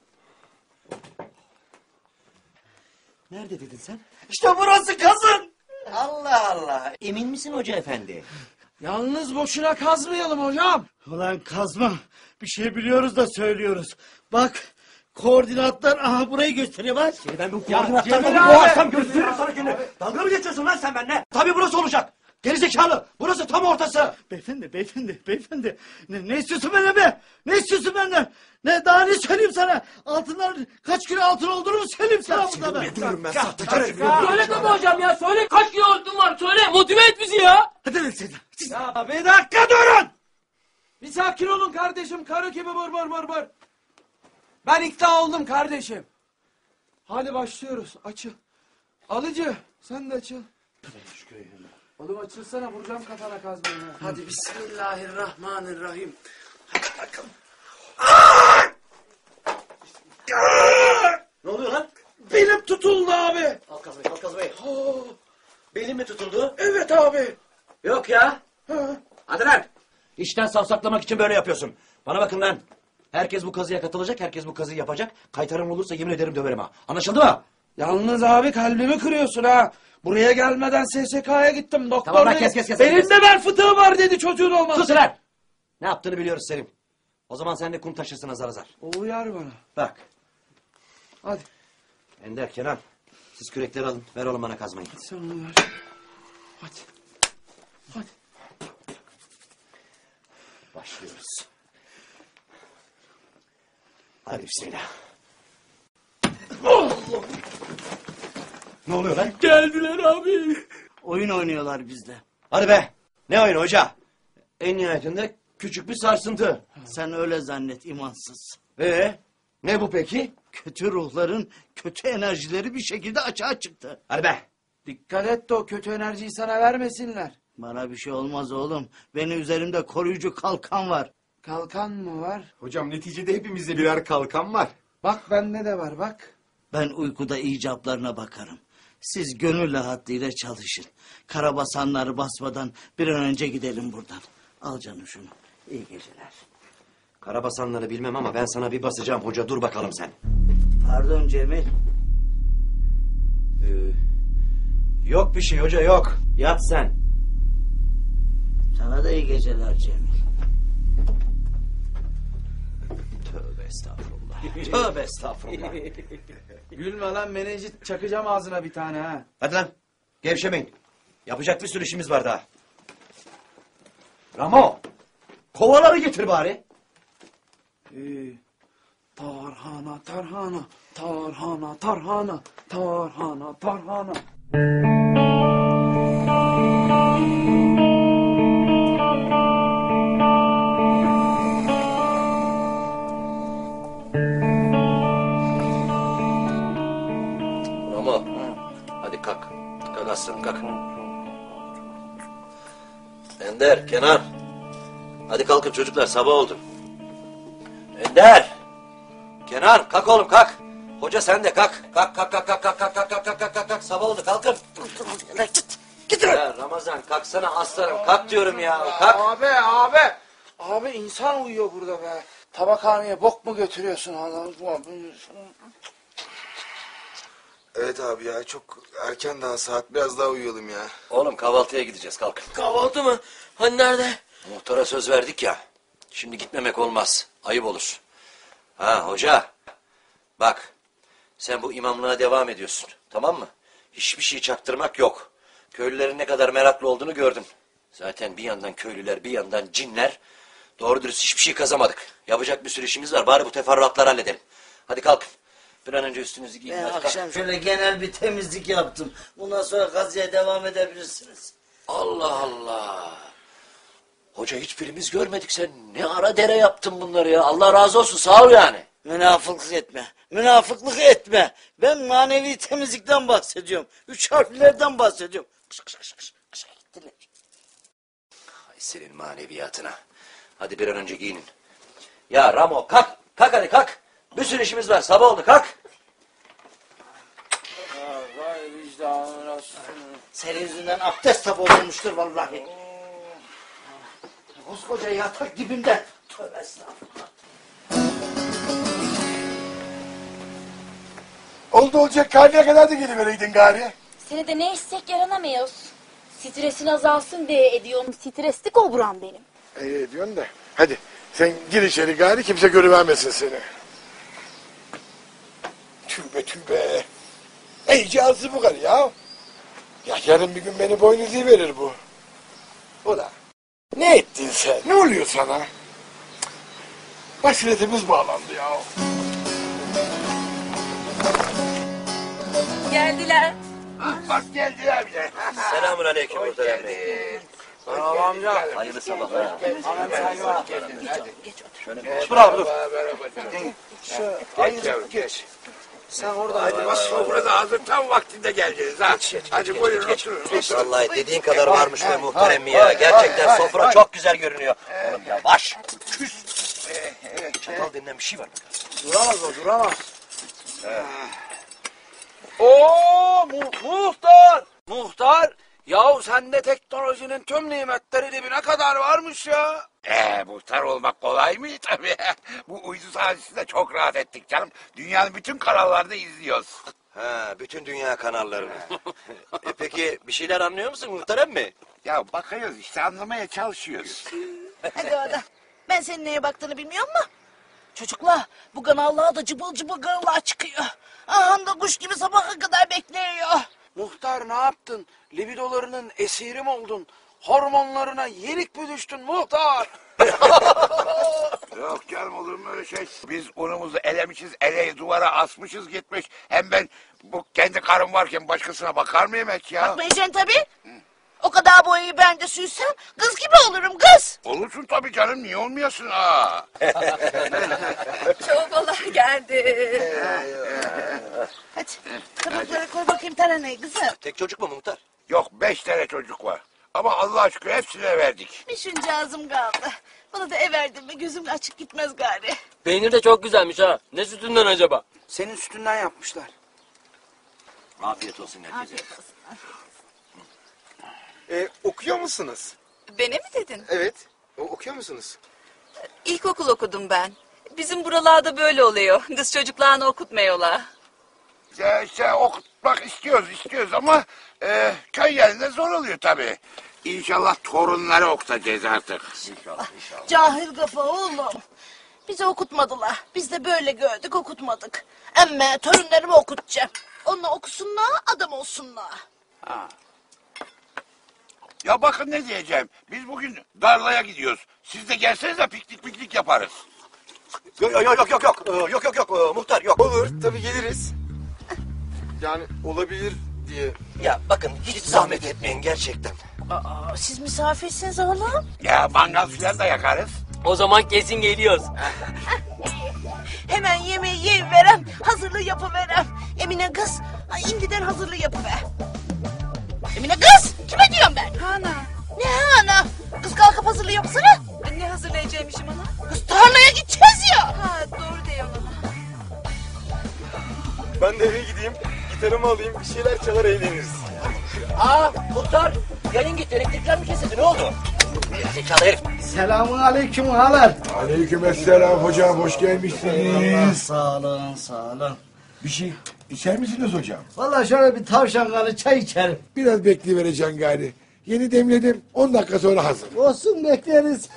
E: Nerede dedin sen?
I: İşte burası kazın.
E: Allah Allah. Emin misin hoca efendi?
D: Yalnız boşuna kazmayalım hocam.
I: Ulan kazma. Bir şey biliyoruz da söylüyoruz. Bak koordinatlar aha burayı gösteriyor bak.
E: Seni ben bu
I: Ya,
E: koordinatlarla
I: Cemil
E: bu
I: abi.
E: boğazsam gösteririm sana günü. Dalga mı geçiyorsun lan sen benimle? Tabii burası olacak. Gerizekalı. Burası tam ortası.
I: Beyefendi, beyefendi, beyefendi. Ne, ne istiyorsun benden be? Ne istiyorsun benden? Ne daha ne söyleyeyim sana? Altınlar kaç kilo altın olduğunu mu söyleyeyim sana burada ben?
H: Müdürüm ben sahtekar herif.
G: Söyle tabii hocam ya. Söyle kaç kilo altın var. Söyle motive et bizi ya.
I: Hadi lan sen.
D: Ya bir dakika durun. Bir sakin olun kardeşim. Karı gibi bır bır bır bır. Ben ikna oldum kardeşim. Hadi başlıyoruz. Açıl. Alıcı sen de açıl. Oğlum açılsana, vuracağım kafana kazmayı. Hadi bismillahirrahmanirrahim. Hadi bakalım.
E: Ne oluyor lan?
D: Belim tutuldu abi.
E: Al kazmayı, al kazmayı. Belin mi tutuldu?
D: Evet abi.
E: Yok ya.
D: Ha.
E: Hadi lan. İşten savsaklamak için böyle yapıyorsun. Bana bakın lan. Herkes bu kazıya katılacak, herkes bu kazıyı yapacak. Kaytarım olursa yemin ederim döverim ha. Anlaşıldı mı?
D: Yalnız abi kalbimi kırıyorsun ha. Buraya gelmeden S S K'ya gittim. Doktor
E: Tamam lan,
D: dedi,
E: kes, kes, kes,
D: benim
E: kes.
D: de bel fıtığı var dedi, çocuğun olmaz.
E: Sus lan. Ne yaptığını biliyoruz senin. O zaman sen de kum taşırsın azar azar.
D: O uyar bana.
E: Bak.
D: Hadi.
E: Ender, Kenan. Siz kürekleri alın. Ver oğlum bana kazmayı.
D: Sen onu ver. Hadi. Hadi.
E: Başlıyoruz. Hadi bismillah. Ne oluyor lan?
D: Geldiler abi.
I: Oyun oynuyorlar bizde.
E: Hadi be. Ne oyunu hoca? En nihayetinde küçük bir sarsıntı.
I: Sen öyle zannet imansız.
E: Ee, ne bu peki?
I: Kötü ruhların kötü enerjileri bir şekilde açığa çıktı.
E: Hadi be.
D: Dikkat et de o kötü enerjiyi sana vermesinler.
I: Bana bir şey olmaz oğlum. Benim üzerimde koruyucu kalkan var.
D: Kalkan mı var?
H: Hocam neticede hepimizde birer kalkan var.
D: Bak bende de var bak.
I: Ben uykuda icaplarına bakarım. Siz gönül rahatlığıyla çalışın. Karabasanları basmadan bir an önce gidelim buradan. Al canım şunu. İyi geceler.
E: Karabasanları bilmem ama ben sana bir basacağım hoca, dur bakalım sen.
I: Pardon Cemil.
E: Ee, yok bir şey hoca, yok. Yat sen.
I: Sana da iyi geceler Cemil.
E: Tövbe estağfurullah. Tövbe estağfurullah.
D: Gülme lan menecit, çakacağım ağzına bir tane ha.
E: Hadi lan. Gevşemeyin. Yapacak bir sürü işimiz var daha. Ramo. Kovaları getir bari.
D: Ee, tarhana, tarhana, tarhana, tarhana, tarhana, tarhana.
E: Ramo. Hadi kalk. Kalk aslanım kalk. Ender, Kenan. Hadi kalkın çocuklar, sabah oldu. Ender. Kenan kalk oğlum kalk. Hoca sen de kalk. Kalk kalk kalk kalk kalk kalk kalk kalk kalk kalk kalk. Sabah oldu kalkın.
I: Git. Git.
E: Ya Ramazan kalksana aslanım. Kalk diyorum ya. Kalk.
D: Abi abi. Abi insan uyuyor burada be. Tabakhaneye bok mu götürüyorsun Allah'ım?
B: Evet abi ya çok erken daha saat biraz daha uyuyalım ya.
E: Oğlum kahvaltıya gideceğiz kalk.
G: Kahvaltı mı? Hani nerede?
E: Muhtara söz verdik ya. Şimdi gitmemek olmaz. Ayıp olur. Ha hoca. Bak. Sen bu imamlığa devam ediyorsun. Tamam mı? Hiçbir şey çaktırmak yok. Köylülerin ne kadar meraklı olduğunu gördüm. Zaten bir yandan köylüler bir yandan cinler. Doğru dürüst hiçbir şey kazamadık. Yapacak bir sürü işimiz var. Bari bu teferruatları halledelim. Hadi kalkın. Bir an önce üstünüzü giyin.
I: Ben
E: Hadi
I: akşam
E: kalk.
I: şöyle genel bir temizlik yaptım. Bundan sonra kazıya devam edebilirsiniz.
E: Allah Allah. Hoca hiçbirimiz görmedik. Sen ne ara dere yaptın bunları ya. Allah razı olsun. Sağ ol yani.
I: Münafıklık etme. Münafıklık etme. Ben manevi temizlikten bahsediyorum. Üç harflerden bahsediyorum. Kış kış kış kış. Kış gittiler.
E: Ay senin maneviyatına. Hadi bir an önce giyinin. Ya Ramo kalk. Kalk hadi kalk. Bir sürü işimiz var. Sabah oldu kalk.
D: Vay vicdanına.
I: Senin yüzünden abdest tabi olmuştur vallahi. Koskoca yatak dibimde. Tövbe estağfurullah.
B: Oldu olacak kahveye kadar da gelivereydin gari.
L: Seni de ne istek yaranamıyoruz. Stresin azalsın diye ediyorum. Stresli kobram benim.
B: İyi diyorsun da. Hadi sen gir içeri gari kimse görüvermesin seni. Tübe tübe. İyice ağzı bu kadar ya. Ya yarın bir gün beni boynuzu verir bu. O da. Ne ettin sen? Ne oluyor sana? Basiretimiz bağlandı ya.
O: Geldiler.
B: Bak geldiler bile.
E: Selamun aleyküm Muhterem Bey.
D: Bravo amca.
E: Hayırlı sabahlar.
D: Dur abi dur.
B: Şu
D: Hayır geç. Sen orada.
B: Hadi bak sofrada hazır tam vaktinde geldiniz ha. Hadi buyurun oturun.
E: Vallahi dediğin kadar varmış be muhterem ya. Gerçekten sofra çok güzel görünüyor. Oğlum yavaş. Küs. Çatal denilen bir şey var mı?
D: Duramaz o duramaz. Oo mu muhtar. Muhtar. Yahu sende teknolojinin tüm nimetleri dibine kadar varmış ya.
F: Ee, muhtar olmak kolay mı tabii? Bu uydu sayesinde çok rahat ettik canım. Dünyanın bütün kanallarını izliyoruz.
E: Ha, bütün dünya kanallarını. e peki bir şeyler anlıyor musun muhterem mi?
F: Ya bakıyoruz işte anlamaya çalışıyoruz.
N: Hadi orada. Ben senin neye baktığını bilmiyorum mu? Çocuklar bu kanallarda cıbıl cıbıl karılar çıkıyor. Aha da kuş gibi sabaha kadar bekliyor.
D: Muhtar ne yaptın? Libidolarının esiri mi oldun? Hormonlarına yenik mi düştün muhtar?
F: Yok canım olur mu öyle şey? Biz unumuzu elemişiz, eleği duvara asmışız gitmiş. Hem ben bu kendi karım varken başkasına bakar mıyım hiç ya?
N: Bakmayacaksın tabii. O kadar boyayı ben de sürsem kız gibi olurum kız.
F: Olursun tabii canım, niye olmuyorsun ha?
O: Çorbalar geldi.
N: Hadi tabaklara koy bakayım taranayı kızım.
E: Tek çocuk mu muhtar?
F: Yok beş tane çocuk var. Ama Allah'a şükür hepsine verdik.
N: Bir şunca ağzım kaldı. Bana da ev verdin mi gözüm açık gitmez gari.
G: Peynir de çok güzelmiş ha. Ne sütünden acaba?
D: Senin sütünden yapmışlar.
E: Afiyet olsun herkese.
N: Afiyet olsun.
B: Ee, okuyor musunuz?
O: Beni mi dedin?
B: Evet. O, okuyor musunuz?
O: İlkokul okudum ben. Bizim buralarda böyle oluyor. Kız çocuklarını okutmuyorlar.
F: Ya işte okutmak istiyoruz istiyoruz ama e, köy yerinde zor oluyor tabii. İnşallah torunları okutacağız artık.
E: İnşallah inşallah.
N: Cahil kafa oğlum. Bizi okutmadılar. Biz de böyle gördük okutmadık. Emme torunlarımı okutacağım. Onunla okusunlar adam olsunlar.
F: Ha. Ya bakın ne diyeceğim. Biz bugün Darla'ya gidiyoruz. Siz de gelsenize piknik piknik yaparız.
E: Yok yok yok yok yok Ee, yok yok yok Ee, muhtar yok.
B: Olur tabii geliriz. Yani olabilir diye.
E: Ya bakın hiç zahmet etmeyin gerçekten.
N: Aa, siz misafirsiniz oğlum.
F: Ya mangal filan da yakarız.
G: O zaman kesin geliyoruz.
N: Hemen yemeği yiyiverem, hazırlığı yapıverem. Emine kız, ay indiden hazırlığı yapıver. Emine kız, kime diyorum ben?
O: Hana.
N: Ne hana? Kız kalkıp hazırlığı yapsana.
O: Ne hazırlayacağımışım ana?
N: Kız tarlaya gideceğiz ya.
O: Ha doğru diyor ana.
H: Ben de eve gideyim, gitarımı alayım, bir şeyler çalar eğleniriz.
E: Aa Muhtar, yayın gitti, elektrikler mi kesildi, ne oldu? Zekalı herif.
I: Selamun aleyküm ağalar.
B: Aleykümselam hocam, hoş
I: Eyvallah,
B: gelmişsiniz.
I: sağ olun, sağ olun.
B: Bir şey içer misiniz hocam?
I: Vallahi şöyle bir tavşan kanı çay içerim.
B: Biraz bekleyivereceksin gari. Yeni demledim, on dakika sonra hazır.
I: Olsun, bekleriz.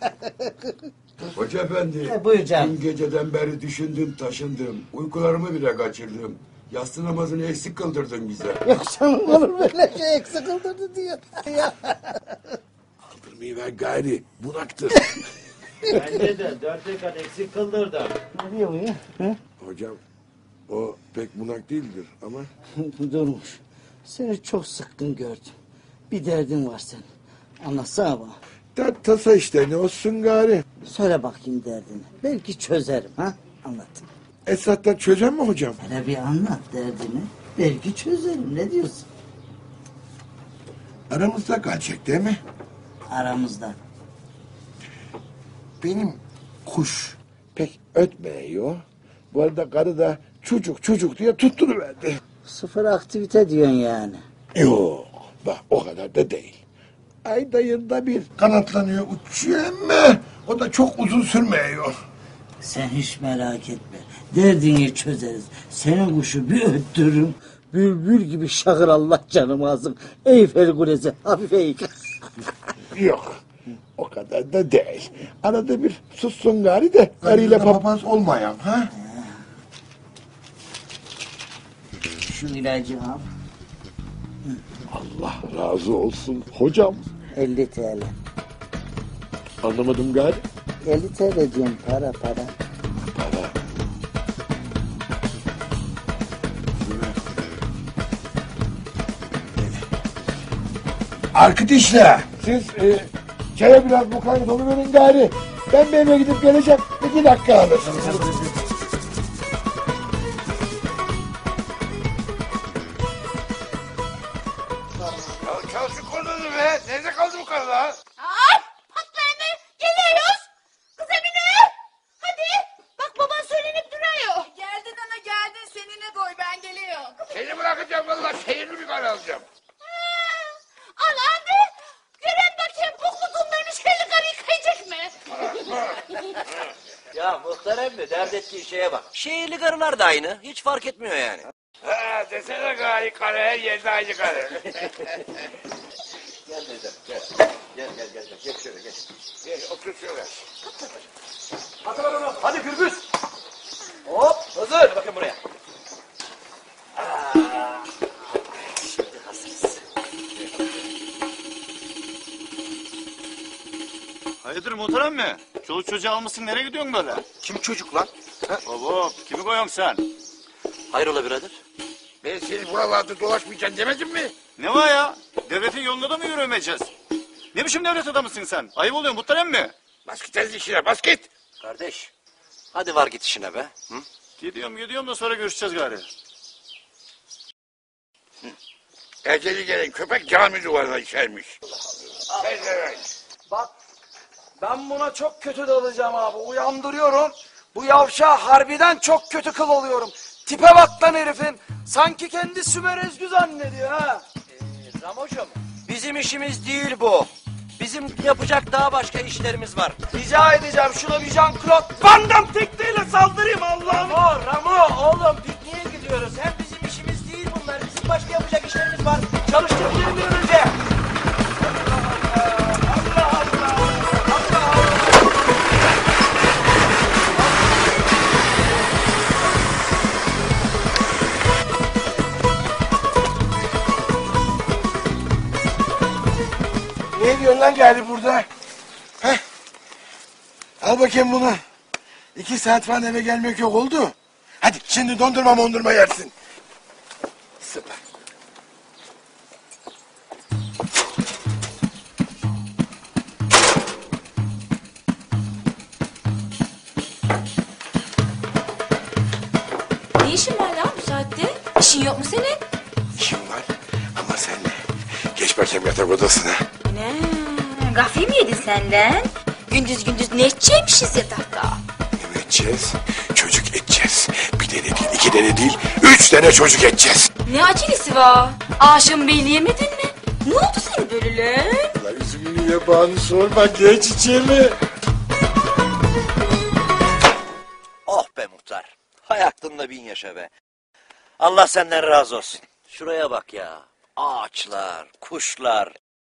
B: Hoca efendi,
I: E, buyur canım.
B: dün geceden beri düşündüm, taşındım. Uykularımı bile kaçırdım. Yatsı namazını eksik kıldırdın bize.
I: Yok canım, olur böyle şey, eksik kıldırdı diyor.
B: Kaldırmayı ver gari, bunaktır.
P: Bence de dört rekat eksik kıldırdı.
I: Ne diyor bu ya? Hı?
B: Hocam, o pek bunak değildir ama...
I: Durmuş. Seni çok sıkkın gördüm. Bir derdin var senin. Anlatsana bana.
B: Dert tasa işte, ne olsun gari.
I: Söyle bakayım derdini. Belki çözerim ha. Anlat.
B: Esat'tan çözen mi hocam?
I: Hele bir anlat derdini. Belki çözerim. Ne diyorsun?
B: Aramızda kalacak değil mi?
I: Aramızda.
B: Benim kuş pek ötmüyor. Bu arada karı da çocuk çocuk diye tutturuverdi.
I: Sıfır aktivite diyorsun yani.
B: Yok, bak o kadar da değil. Ayda yılda bir kanatlanıyor, uçuyor ama o da çok uzun sürmüyor.
I: Sen hiç merak etme. Derdini çözeriz. Senin kuşu bir öttürürüm. Bülbül gibi şakır, Allah canımı alsın. Eyfel Kulesi hafif eğik.
B: Yok, o kadar da değil. Arada bir sussun gari de karıyla papaz olmayan ha?
I: Şu ilacı al.
B: Allah razı olsun hocam.
I: elli TL.
B: Anlamadım gari.
I: elli TL diyorum, para para.
B: Para. Arkadaşlar siz e, çaya biraz mukayyet oluverin gari. Ben bir eve gidip geleceğim. İki dakika alırsınız.
F: Ya çal şu kolunu be. Nerede kaldı bu karılar?
N: Ay patlarını geliyoruz. Kız Emine. Hadi. Bak baban söylenip duruyor. Geldin ana geldin, seninle koy, ben geliyorum.
F: Seni bırakacağım vallahi, şehirli bir karı alacağım.
N: Al anne. Gören bakayım bu kutunların şöyle karıyı kayacak mı?
E: Ya Muhtar emmi, dert ettiği şeye bak. Şehirli karılar da aynı, hiç fark etmiyor yani.
F: Ha desene gari karı, her yerde aynı karı.
E: Gel teyzem, gel. Gel gel gel, gel, geç şöyle geç.
F: Gel otur şöyle.
E: Hadi bakalım, hadi Gürbüz. Hop, hazır. Bakın buraya. Aa, şimdi hazırız.
P: Hayırdır muhterem mi? Çoluk çocuğu almışsın, nereye gidiyorsun böyle?
F: Kim çocuk lan?
P: Baba, kimi koyuyorsun sen?
E: Hayrola birader?
F: Ben seni buralarda dolaşmayacaksın demedim mi?
P: Ne var ya? Devletin yolunda da mı yürümeyeceğiz? Ne biçim devlet adamısın sen? Ayıp oluyor muhterem mi?
F: Bas git el işine, bas git.
E: Kardeş, hadi var git işine be. Hı?
P: Gidiyorum gidiyorum da sonra görüşeceğiz gari.
F: Eceli gelen köpek cami duvarına işermiş.
D: Bak, ben buna çok kötü dalacağım abi. Uyandırıyorum. Bu yavşağı harbiden çok kötü kıl oluyorum. Tipe bak lan herifin. Sanki kendi Sümer Ezgü zannediyor ha.
E: Ee, Ramocuğum, bizim işimiz değil bu. Bizim yapacak daha başka işlerimiz var.
D: Rica edeceğim şuna bir Jean-Claude Van Damme tekniğiyle saldırayım Allah'ım.
E: Ramo, Ramo oğlum pikniğe gidiyoruz. Hem bizim işimiz değil bunlar. Bizim başka yapacak işlerimiz var. Çalıştır gidelim bir an önce.
D: Allah Allah. Allah Allah.
B: Ne diyorsun lan gari burada? Heh. Al bakayım bunu. İki saat falan eve gelmek yok oldu. Hadi şimdi dondurma mondurma yersin. Süper.
L: Ne işin var lan bu saatte? İşin yok mu senin?
B: İşim var ama sen de. Geç bakayım yatak odasına.
L: Ne? Gafil mi yedin senden? Gündüz gündüz ne edeceğimişiz yatakta?
B: Ne edeceğiz? Çocuk edeceğiz. Bir de ne değil iki iki tane değil, üç tane çocuk edeceğiz.
L: Ne acelesi var? Aşım beyleyemedin mi? Ne oldu senin böyle lan?
B: La üzümünü yabağını sorma, geç içeri.
E: Oh be muhtar. Hay aklında bin yaşa be. Allah senden razı olsun. Şuraya bak ya. Ağaçlar, kuşlar.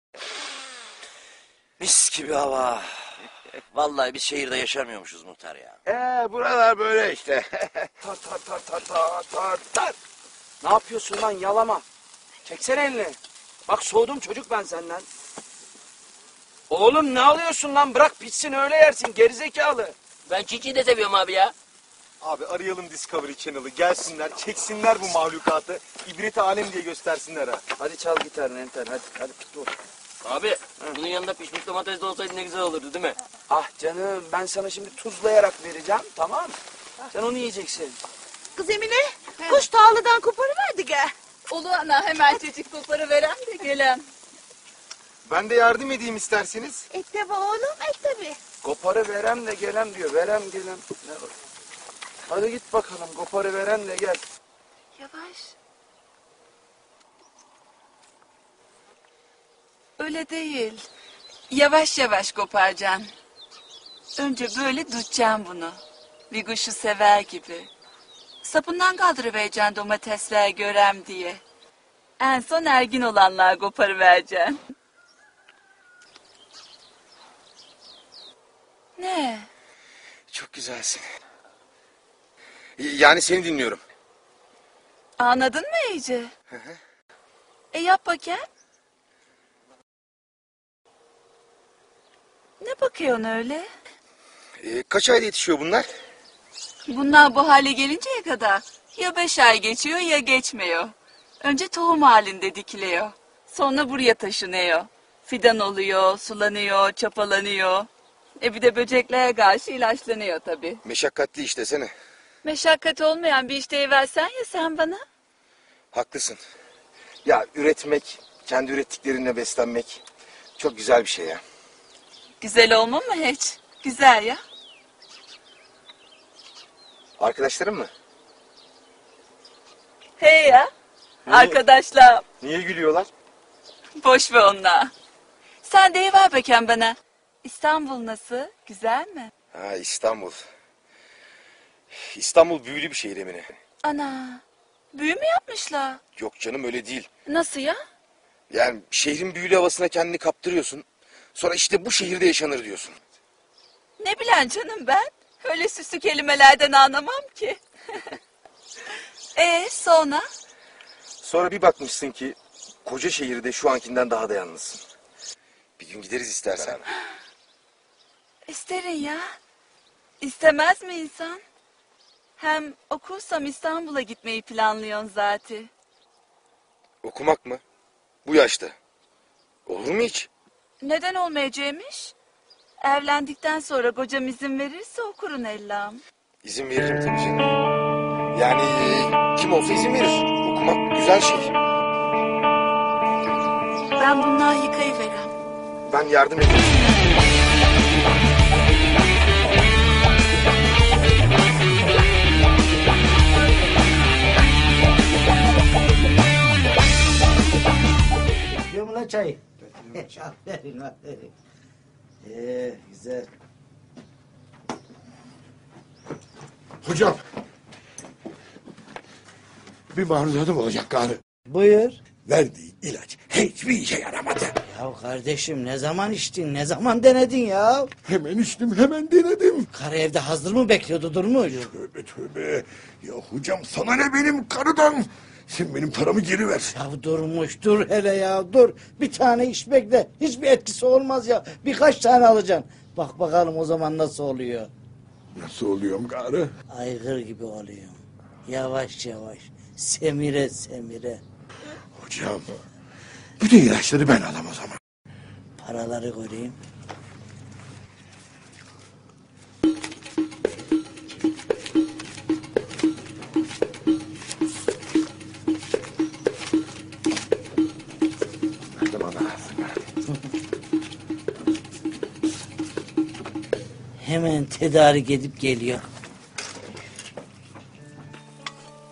E: Mis gibi hava. Vallahi biz şehirde yaşamıyormuşuz muhtar ya.
F: Ee, buralar böyle işte. tar tar tar tar tar tar tar.
D: Ne yapıyorsun lan yalama? Çeksene elini. Bak soğudum çocuk ben senden. Oğlum ne alıyorsun lan? Bırak pişsin öyle yersin gerizekalı.
G: Ben çiçeği de seviyorum abi ya.
H: Abi arayalım Discovery Channel'ı. Gelsinler, çeksinler bu mahlukatı. İbret alem diye göstersinler ha.
D: Hadi çal gitarını Enter hadi. Hadi dur.
G: Abi bunun yanında pişmiş domates de olsaydı ne güzel olurdu değil mi?
D: Ah canım ben sana şimdi tuzlayarak vereceğim tamam mı? Sen onu yiyeceksin.
N: Kız Emine, kuş tağlıdan koparıverdi gel.
O: Ulu ana hemen çocuk koparı veren de gelen.
H: Ben de yardım edeyim isterseniz.
N: Et tabi oğlum, et tabi.
D: Koparı verem de gelem diyor. Verem gelem. Ne var? Hadi git bakalım koparı veren de gel.
O: Yavaş. Öyle değil. Yavaş yavaş koparacaksın. Önce böyle tutacaksın bunu. Bir kuşu sever gibi. Sapından kaldırıvereceksin domatesler görem diye. En son ergin olanlar koparıvereceksin. Ne?
H: Çok güzelsin. Yani seni dinliyorum.
O: Anladın mı iyice?
H: Hı hı.
O: E yap bakayım. Ne bakıyorsun öyle?
H: Ee, kaç ayda yetişiyor bunlar?
O: Bunlar bu hale gelinceye kadar ya beş ay geçiyor ya geçmiyor. Önce tohum halinde dikiliyor. Sonra buraya taşınıyor. Fidan oluyor, sulanıyor, çapalanıyor. E bir de böceklere karşı ilaçlanıyor tabii.
H: Meşakkatli iş desene.
O: Meşakkat olmayan bir işte versen ya sen bana.
H: Haklısın. Ya üretmek, kendi ürettiklerinle beslenmek çok güzel bir şey ya.
O: Güzel olma mı hiç? Güzel ya.
H: Arkadaşlarım mı?
O: Hey ya.
H: Niye?
O: Arkadaşlar
H: Niye gülüyorlar?
O: boş ver onlar. Sen deyiver bakayım bana. İstanbul nasıl? Güzel mi?
H: Ha İstanbul. İstanbul büyülü bir şehir Emine.
O: Ana. Büyü mü yapmışlar?
H: Yok canım öyle değil.
O: Nasıl ya?
H: Yani şehrin büyülü havasına kendini kaptırıyorsun. Sonra işte bu şehirde yaşanır diyorsun.
O: Ne bilen canım ben? Öyle süslü kelimelerden anlamam ki. E sonra?
H: Sonra bir bakmışsın ki koca şehirde şu ankinden daha da yalnızsın. Bir gün gideriz istersen.
O: İsterin ya. İstemez mi insan? Hem okursam İstanbul'a gitmeyi planlıyorsun zaten.
H: Okumak mı? Bu yaşta. Olur mu hiç?
O: Neden olmayacakmış? Evlendikten sonra kocam izin verirse okurun ellam.
H: İzin veririm tabii canım. Yani kim olsa izin verir. Okumak güzel şey.
O: Ben bunları yıkayıverem.
H: Ben yardım edeyim.
I: Yapıyor mu lan çayı? Aferin aferin. Ee, güzel.
B: Hocam. Bir maruzadım olacak gari.
I: Buyur.
B: Verdiği ilaç hiçbir işe yaramadı.
I: Ya kardeşim ne zaman içtin, ne zaman denedin ya?
B: Hemen içtim, hemen denedim.
I: Karı evde hazır mı bekliyordu, durmuş?
B: Tövbe tövbe. Ya hocam sana ne benim karıdan? Sen benim paramı geri ver.
I: Ya durmuş, dur hele ya, dur. Bir tane iş bekle, hiçbir etkisi olmaz ya. Birkaç tane alacaksın. Bak bakalım o zaman nasıl oluyor.
B: Nasıl oluyorum gari?
I: Aygır gibi oluyor. Yavaş yavaş, semire semire.
B: Hocam, bütün ilaçları ben alam o zaman.
I: Paraları göreyim. Hemen tedarik edip geliyor.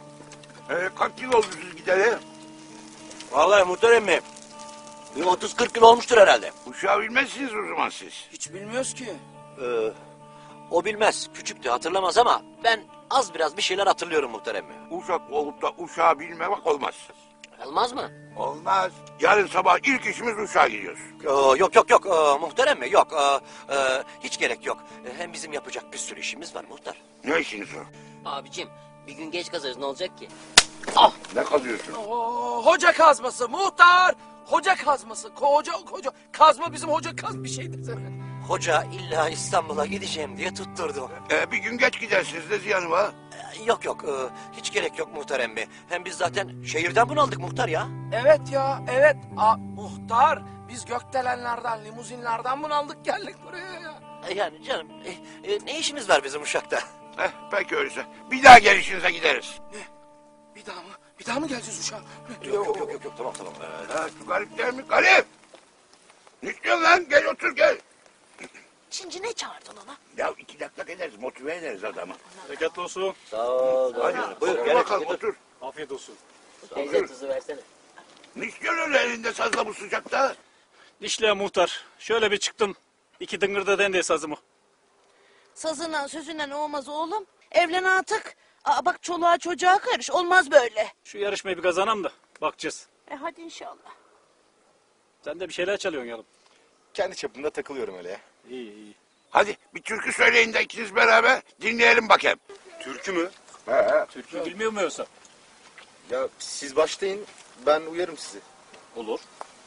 E: Bir otuz kırk yıl olmuştur herhalde.
F: Uşağı bilmezsiniz o zaman siz.
D: Hiç bilmiyoruz ki.
E: Ee, o bilmez. Küçüktü hatırlamaz ama ben az biraz bir şeyler hatırlıyorum muhterem mi?
F: Uşak olup da uşağı bilmemek olmaz.
G: Olmaz mı?
F: Olmaz. Yarın sabah ilk işimiz uşağa gidiyoruz.
E: Ee, yok yok yok ee, muhterem mi? Yok. Ee, ee, hiç gerek yok. Ee, hem bizim yapacak bir sürü işimiz var muhtar.
F: Ne işiniz o?
G: Abicim bir gün geç kazarız ne olacak ki?
F: Ne kazıyorsun?
D: Oo, hoca kazması muhtar. Hoca kazması. Koca koca. Kazma bizim hoca kaz bir şey desene.
E: Hoca illa İstanbul'a gideceğim diye tutturdu.
F: Ee, bir gün geç gidersiniz de ziyanı var.
E: Ee, yok yok. Ee, hiç gerek yok muhtar emmi. Hem biz zaten şehirden bunaldık muhtar ya.
D: Evet ya evet. Aa, muhtar biz gökdelenlerden limuzinlerden bunaldık geldik buraya ya.
E: Ee, yani canım e, e, ne işimiz var bizim Uşak'ta?
F: Eh, peki öyleyse. Bir daha gelişinize gideriz.
D: Bir daha mı? Bir daha mı geleceğiz uşağa?
E: Yok yok yok yok, yok. tamam tamam.
F: Ee, ha, şu garip değil mi? Garip! Ne istiyorsun lan? Gel otur gel.
N: Şimdi ne çağırdın ona?
F: Ya iki dakika ederiz, motive ederiz adamı.
Q: Bereketli olsun.
E: Sağ ol.
F: Hadi,
E: Buyur
F: otur
E: gel.
F: bakalım, otur.
Q: Afiyet olsun.
G: Teyze tuzu versene.
F: Ne istiyorsun öyle elinde sazla bu sıcakta?
Q: Dişliğe muhtar. Şöyle bir çıktım. İki dıngırda dendi sazımı.
N: Sazından sözünden olmaz oğlum. Evlen artık. Aa, bak çoluğa çocuğa karış. Olmaz böyle.
Q: Şu yarışmayı bir kazanam da bakacağız.
N: E hadi inşallah.
Q: Sen de bir şeyler çalıyorsun yalım.
H: Kendi çapımda takılıyorum öyle ya.
Q: İyi iyi.
F: Hadi bir türkü söyleyin de ikiniz beraber dinleyelim bakayım.
H: Türkü mü?
F: He he.
Q: Türkü bilmiyor mu yoksa?
H: Ya siz başlayın, ben uyarım sizi.
Q: Olur.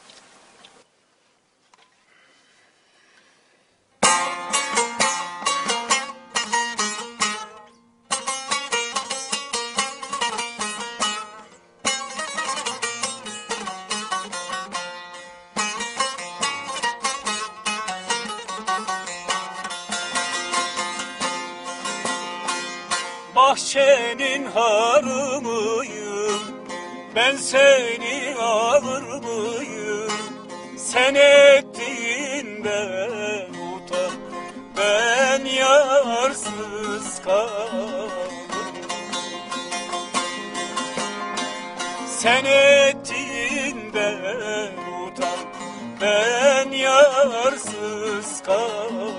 Q: Bahçenin harımıyım, ben seni alır mıyım? Sen ettiğinden utan, ben yarsız kalırım. Sen ettiğinden utan, ben yarsız kalırım.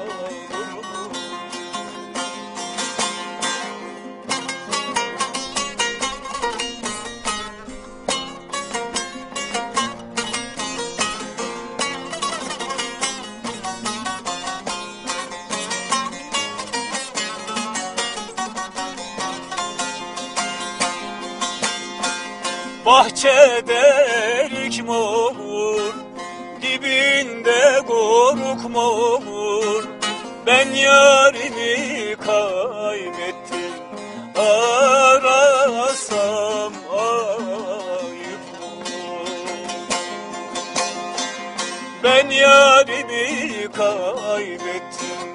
Q: Bahçede erik mi olur, dibinde koruk mu olur? Ben yarimi kaybettim, arasam ayıp olur. Ben yarimi kaybettim,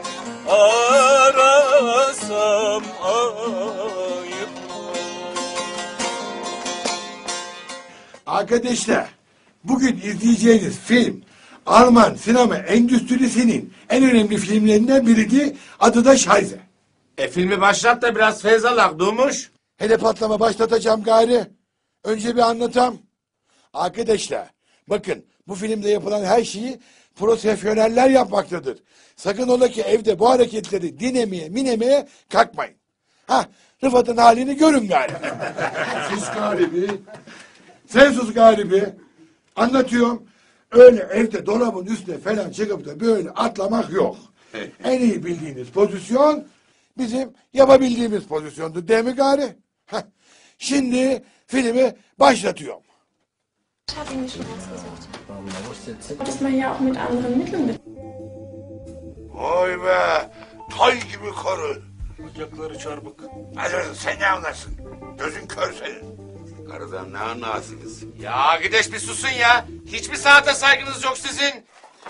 Q: arasam ayıp.
R: Arkadaşlar, bugün izleyeceğiniz film Alman sinema endüstrisinin en önemli filmlerinden biridir. Adı da Scheiße.
S: E filmi başlat da biraz feyz alak Durmuş.
R: Hele patlama başlatacağım gari. Önce bir anlatam. Arkadaşlar, bakın bu filmde yapılan her şeyi profesyoneller yapmaktadır. Sakın ola ki evde bu hareketleri dinemeye minemeye kalkmayın. Ha, Rıfat'ın halini görün gari. Sus garibi. Sen sus garibi. Anlatıyorum. Öyle evde dolabın üstüne falan çıkıp da böyle atlamak yok. En iyi bildiğiniz pozisyon bizim yapabildiğimiz pozisyondu değil mi gari? Heh. Şimdi filmi başlatıyorum.
T: Ich habe Ihnen schon was gesagt. Dass man ja auch mit anderen Mitteln mit.
F: Vay be. Tay gibi karı.
Q: Bacakları çarpık.
F: Hadi sen ne anlarsın? Gözün kör senin. Karıdan ne anlarsınız?
S: Ya arkadaş bir susun ya. Hiçbir saate saygınız yok sizin.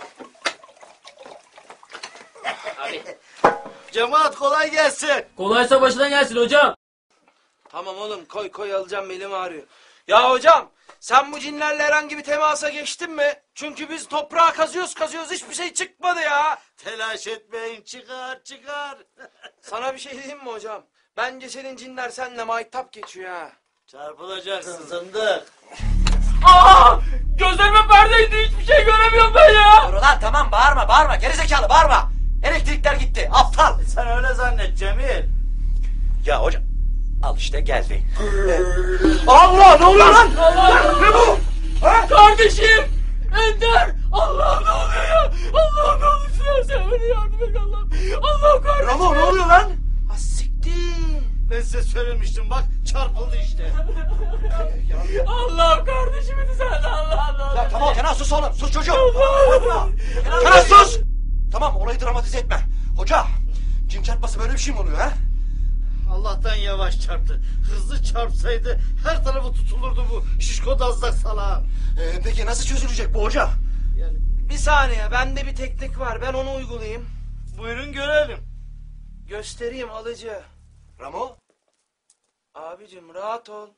G: Abi.
I: Cemaat kolay gelsin.
G: Kolaysa başına gelsin hocam.
D: Tamam oğlum koy koy alacağım belim ağrıyor. Ya hocam sen bu cinlerle herhangi bir temasa geçtin mi? Çünkü biz toprağa kazıyoruz kazıyoruz hiçbir şey çıkmadı ya.
I: Telaş etmeyin çıkar çıkar.
D: Sana bir şey diyeyim mi hocam? Bence senin cinler seninle maytap geçiyor ha.
I: Çarpılacaksın zındık.
G: Aa! Gözlerime perdeydi, hiçbir şey göremiyorum ben ya.
E: Dur ulan tamam, bağırma bağırma, gerizekalı bağırma. Elektrikler gitti, aptal.
I: Sen öyle zannet Cemil.
E: Ya hocam, al işte geldi. Allah, ne oluyor lan?
G: Allah! Ne bu? Ha? Kardeşim! Ender! Allah'ım ne oluyor ya? Allah'ım ne olursun ya, sen beni yardım et Allah'ım. Allah'ım kardeşim!
I: Ramo ne oluyor lan? Ha siktir. Ben size söylemiştim bak çarpıldı işte.
G: Allah'ım kardeşimi düzeldi Allah Allah.
E: Ya tamam Kenan sus oğlum, sus çocuğum. Kenan, Kenan sus! Tamam, olayı dramatize etme. Hoca, cin çarpması böyle bir şey mi oluyor ha?
I: Allah'tan yavaş çarptı. Hızlı çarpsaydı her tarafı tutulurdu bu şişko dazlak salağın.
E: Ee, peki nasıl çözülecek bu hoca?
I: Yani...
D: Bir saniye, bende bir teknik var, ben onu uygulayayım.
I: Buyurun görelim.
D: Göstereyim alıcı.
E: Ramo?
D: Abicim rahat ol.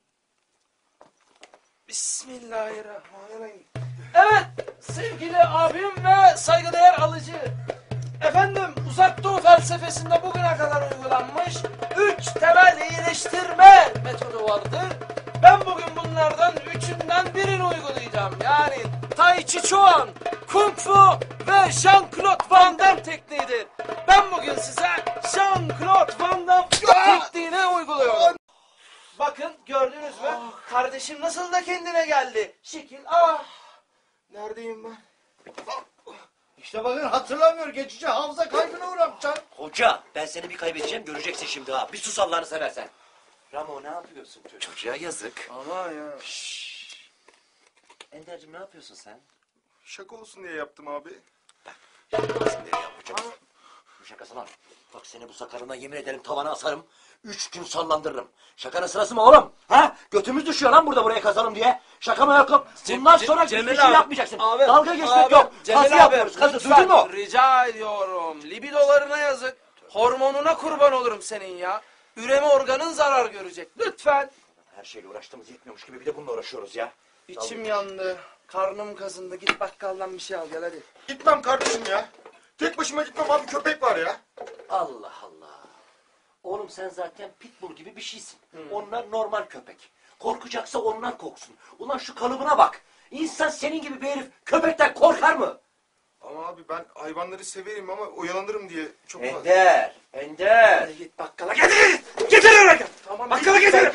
D: Bismillahirrahmanirrahim. Evet sevgili abim ve saygıdeğer alıcı. Efendim Uzak Doğu felsefesinde bugüne kadar uygulanmış üç temel iyileştirme metodu vardır. Ben bugün bunlardan üçünden birini uygulayacağım. Yani Tai Chi Chuan, Kung Fu ve Jean-Claude Van Damme tekniğidir. Ben bugün size Jean-Claude Van Damme tekniğini uyguluyorum. Bakın gördünüz mü? Kardeşim nasıl da kendine geldi. Şekil ah. Neredeyim ben?
I: İşte bakın hatırlamıyor. Geçici hafıza kaybına uğramışlar.
E: Hoca, ben seni bir kaybedeceğim, göreceksin şimdi ha. Bir sus Allah'ını seversen. Ramo ne yapıyorsun çocuğa? Çocuğa yazık.
D: Ama ya.
E: Şşş. Ender'cim ne yapıyorsun sen?
H: Şaka olsun diye yaptım abi.
E: Şaka olsun diye yapacağım. Bu şakası lan. Bak seni bu sakalına yemin ederim tavana asarım. Üç gün sallandırırım. Şakanın sırası mı oğlum? Ha? Götümüz düşüyor lan burada buraya kazalım diye. Şaka mı yok? Bundan
D: Ce-
E: sonra
D: Cemil
E: hiçbir şey
D: abi,
E: yapmayacaksın.
D: abi,
E: Dalga geçmek
D: abi,
E: yok.
D: Cemil
E: Kazı
D: abi,
E: yapıyoruz. Kazı.
D: lütfen,
E: Duydun mu?
D: rica ediyorum. Libidolarına yazık. Hormonuna kurban olurum senin ya. Üreme organın zarar görecek. Lütfen.
E: Her şeyle uğraştığımız yetmiyormuş gibi bir de bununla uğraşıyoruz ya.
D: İçim yandı. Karnım kazındı. Git bakkaldan bir şey al gel hadi.
H: Gitmem kardeşim ya. Tek başıma gitmem abi, köpek var ya.
E: Allah Allah. Oğlum sen zaten pitbull gibi bir şeysin. Onlar normal köpek. Korkacaksa onlar korksun. Ulan şu kalıbına bak. İnsan senin gibi bir herif köpekten korkar mı?
H: Ama abi ben hayvanları severim ama oyalanırım diye çok fazla.
E: Ender, Ender.
D: Hadi git bakkala getir. Getir oraya. Tamam. Bakkala getir.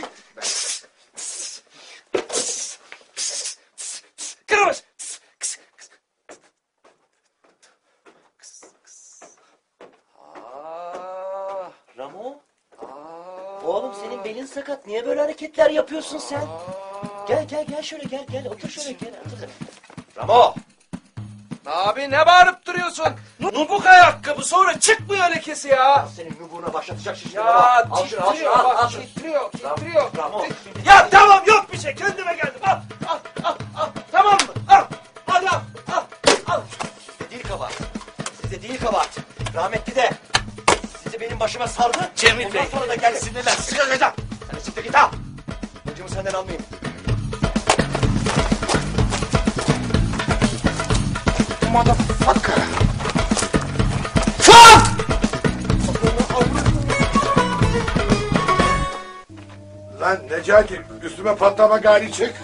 D: Kırmızı.
E: Aa, Ramo. Oğlum senin belin sakat. Niye böyle hareketler yapıyorsun sen? Gel gel gel şöyle gel gel. Otur şöyle gel. Otur. Ramo.
D: Abi ne bağırıp duruyorsun? Nubuk ayakkabı sonra çıkmıyor lekesi ya.
E: Senin nubuğuna başlatacak şişleri
D: Ya
E: var. Al şunu, al şunu,
D: titriyor
E: al,
D: bak
E: al şunu.
D: titriyor titriyor.
E: Ramo.
D: Ya tamam yok bir şey kendime geldim al al al al tamam mı al hadi al al al.
E: Size değil kabahat. Size değil kabahat. Rahmetli de sizi benim başıma sardı.
I: Cemil
E: Ondan
I: Bey.
E: sonra da geldi sinirler. Sıkacağım. Sen siktir git ha. Hocamı senden almayayım.
R: Motherfucker. Lan Necati, üstüme patlama gari çık.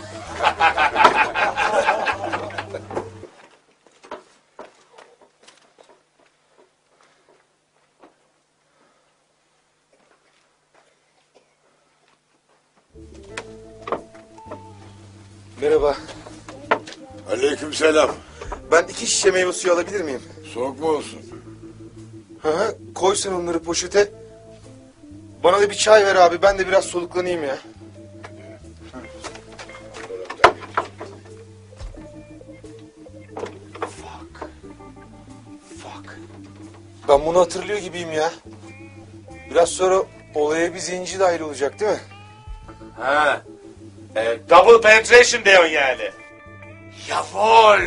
H: Merhaba.
R: Aleykümselam.
H: Ben iki şişe meyve suyu alabilir miyim?
R: Soğuk mu olsun?
H: Hı hı. Koy sen onları poşete. Bana da bir çay ver abi. Ben de biraz soluklanayım ya. Fuck. Fuck. Ben bunu hatırlıyor gibiyim ya. Biraz sonra olaya bir zenci dahil olacak değil mi?
S: Ha. E, double penetration diyorsun yani.
E: Yavol.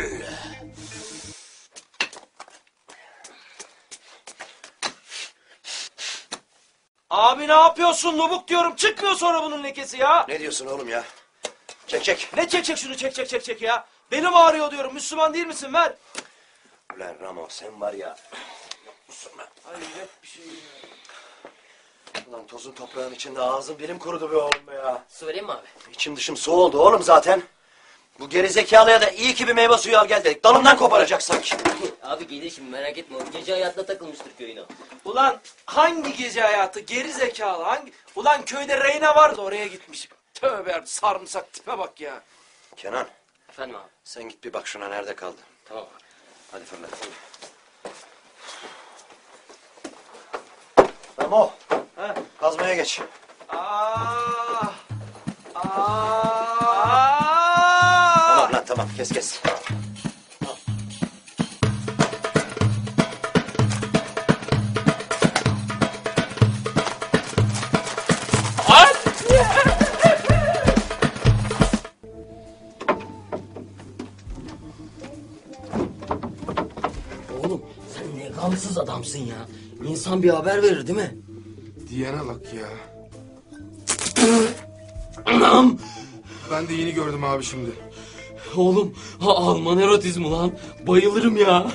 D: Abi ne yapıyorsun Nubuk diyorum çıkmıyor sonra bunun lekesi ya.
E: Ne diyorsun oğlum ya? Çek çek.
D: Ne çek çek şunu çek çek çek çek ya. Benim ağrıyor diyorum Müslüman değil misin ver.
E: Ulan Ramo sen var ya. Müslüman.
D: Hayret bir şey.
E: Ulan tozun toprağın içinde ağzım dilim kurudu be oğlum be ya.
G: Söyleyeyim mi abi?
E: İçim dışım su oldu oğlum zaten. Bu gerizekalıya da iyi ki bir meyve suyu al gel dedik. Dalından koparacak sanki.
G: Abi gelir şimdi merak etme. O gece hayatına takılmıştır köyüne.
D: Ulan hangi gece hayatı geri zekalı hangi? Ulan köyde Reyna vardı oraya gitmişim. Tövbe sarımsak tipe bak ya.
E: Kenan.
G: Efendim abi.
E: Sen git bir bak şuna nerede kaldı.
G: Tamam abi.
E: Hadi fırla. Ramo.
D: Ha?
E: Kazmaya geç.
D: Aa,
E: Tamam lan tamam kes kes.
G: Oğlum sen ne gamsız adamsın ya. İnsan bir haber verir değil mi?
H: Diyene bak ya.
G: Anam!
H: Ben de yeni gördüm abi şimdi.
G: Oğlum ha, Alman erotizmi lan. Bayılırım ya.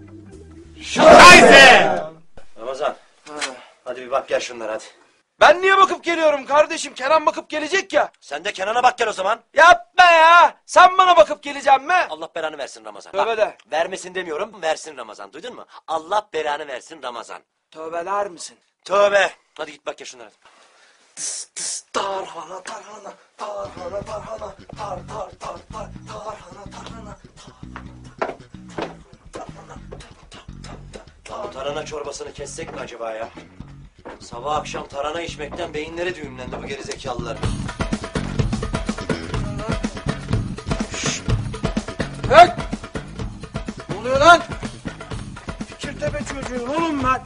E: Şahise! Ramazan. Hadi bir bak gel şunlara hadi.
D: Ben niye bakıp geliyorum kardeşim? Kenan bakıp gelecek ya.
E: Sen de Kenan'a bak gel o zaman.
D: Yapma ya. Sen bana bakıp geleceksin mi?
E: Allah belanı versin Ramazan.
D: Tövbe
E: Bak,
D: de.
E: vermesin demiyorum, versin Ramazan. Duydun mu? Allah belanı versin Ramazan.
D: Tövbeler misin?
E: Tövbe. Hadi git bak gel şunlara.
D: Tıs tıs tarhana tarhana tarhana tarhana tar tar tar tar tarhana tarhana.
E: Bu tarhana çorbasını kessek mi acaba ya? Sabah akşam tarhana içmekten beyinleri düğümlendi bu gerizekalılar.
D: Hey! Ne oluyor lan? Fikirtepe çocuğu oğlum ben.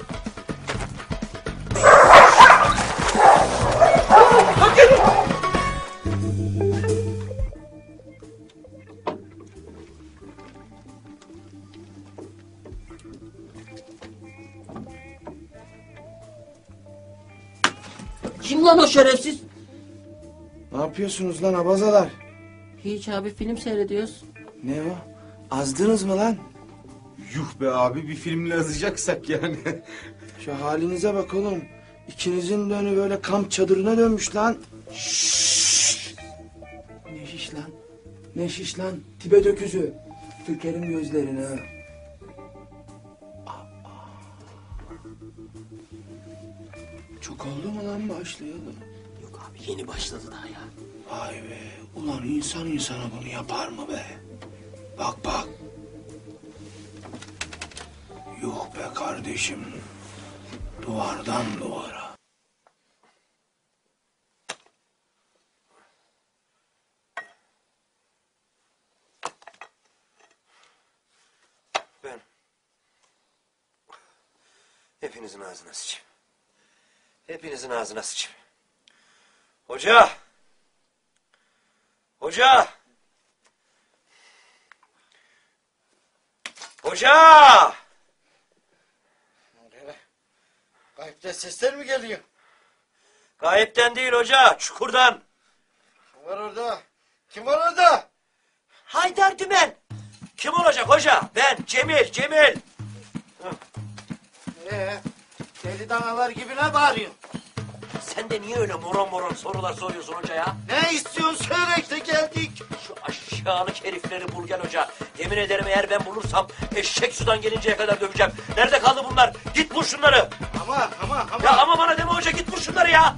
G: Kim lan o şerefsiz?
D: Ne yapıyorsunuz lan abazalar?
G: Hiç abi film seyrediyoruz.
D: Ne o? Azdınız mı lan?
H: Yuh be abi bir filmle azacaksak yani.
D: Şu halinize bak oğlum. İkinizin de önü böyle kamp çadırına dönmüş lan. Şşş! Ne şiş lan? Ne şiş lan? Tibe döküzü. Türkerim gözlerini ha. Çok oldu mu lan başlayalım?
G: Yok abi yeni başladı daha ya.
D: Vay be. Ulan insan insana bunu yapar mı be? Bak bak. Yuh be kardeşim. Duvardan duvara.
E: Ben hepinizin ağzına sıçayım. Hepinizin ağzına sıçayım. Hoca! Hoca! Hoca!
I: Gayipten sesler mi geliyor?
E: Gayipten değil hoca, çukurdan.
I: Kim var orada? Kim var orada?
E: Haydar Dümen. Kim olacak hoca? Ben, Cemil, Cemil.
I: Ee, deli danalar gibi ne bağırıyorsun?
E: Sen de niye öyle moron moron sorular soruyorsun hoca ya?
I: Ne istiyorsun söyle işte geldik.
E: Şu aşağılık herifleri bul gel hoca. Yemin ederim eğer ben bulursam eşek sudan gelinceye kadar döveceğim. Nerede kaldı bunlar? Git bul şunları.
I: Ama ama ama.
E: Ya ama bana deme hoca git bul şunları ya.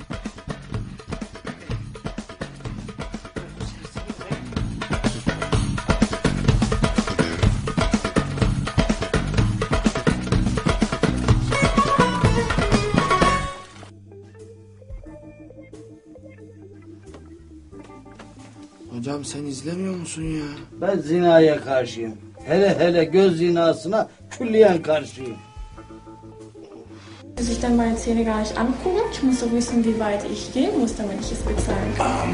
D: Hocam sen izlemiyor musun ya?
I: Ben zinaya karşıyım. Hele hele göz zinasına külliyen karşıyım.
T: Sich dann meine Zähne gar nicht angucken. Ich muss so wissen, wie weit ich gehen muss, damit ich es bezahlen kann.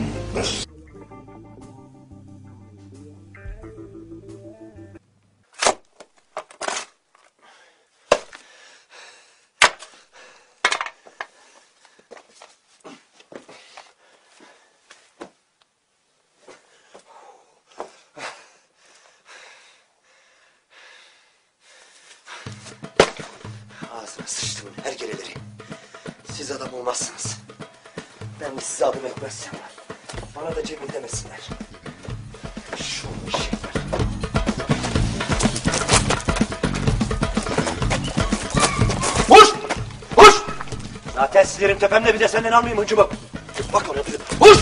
E: Ağzına sıçtımın hergeleleri. Siz adam olmazsınız. Ben de size adım etmezsem bana da Cemil demesinler.
F: Hoş! Hoş! Zaten sinir'im tepemde, bir de senden almayayım hıncımı. Bak oraya dedim. Hoş!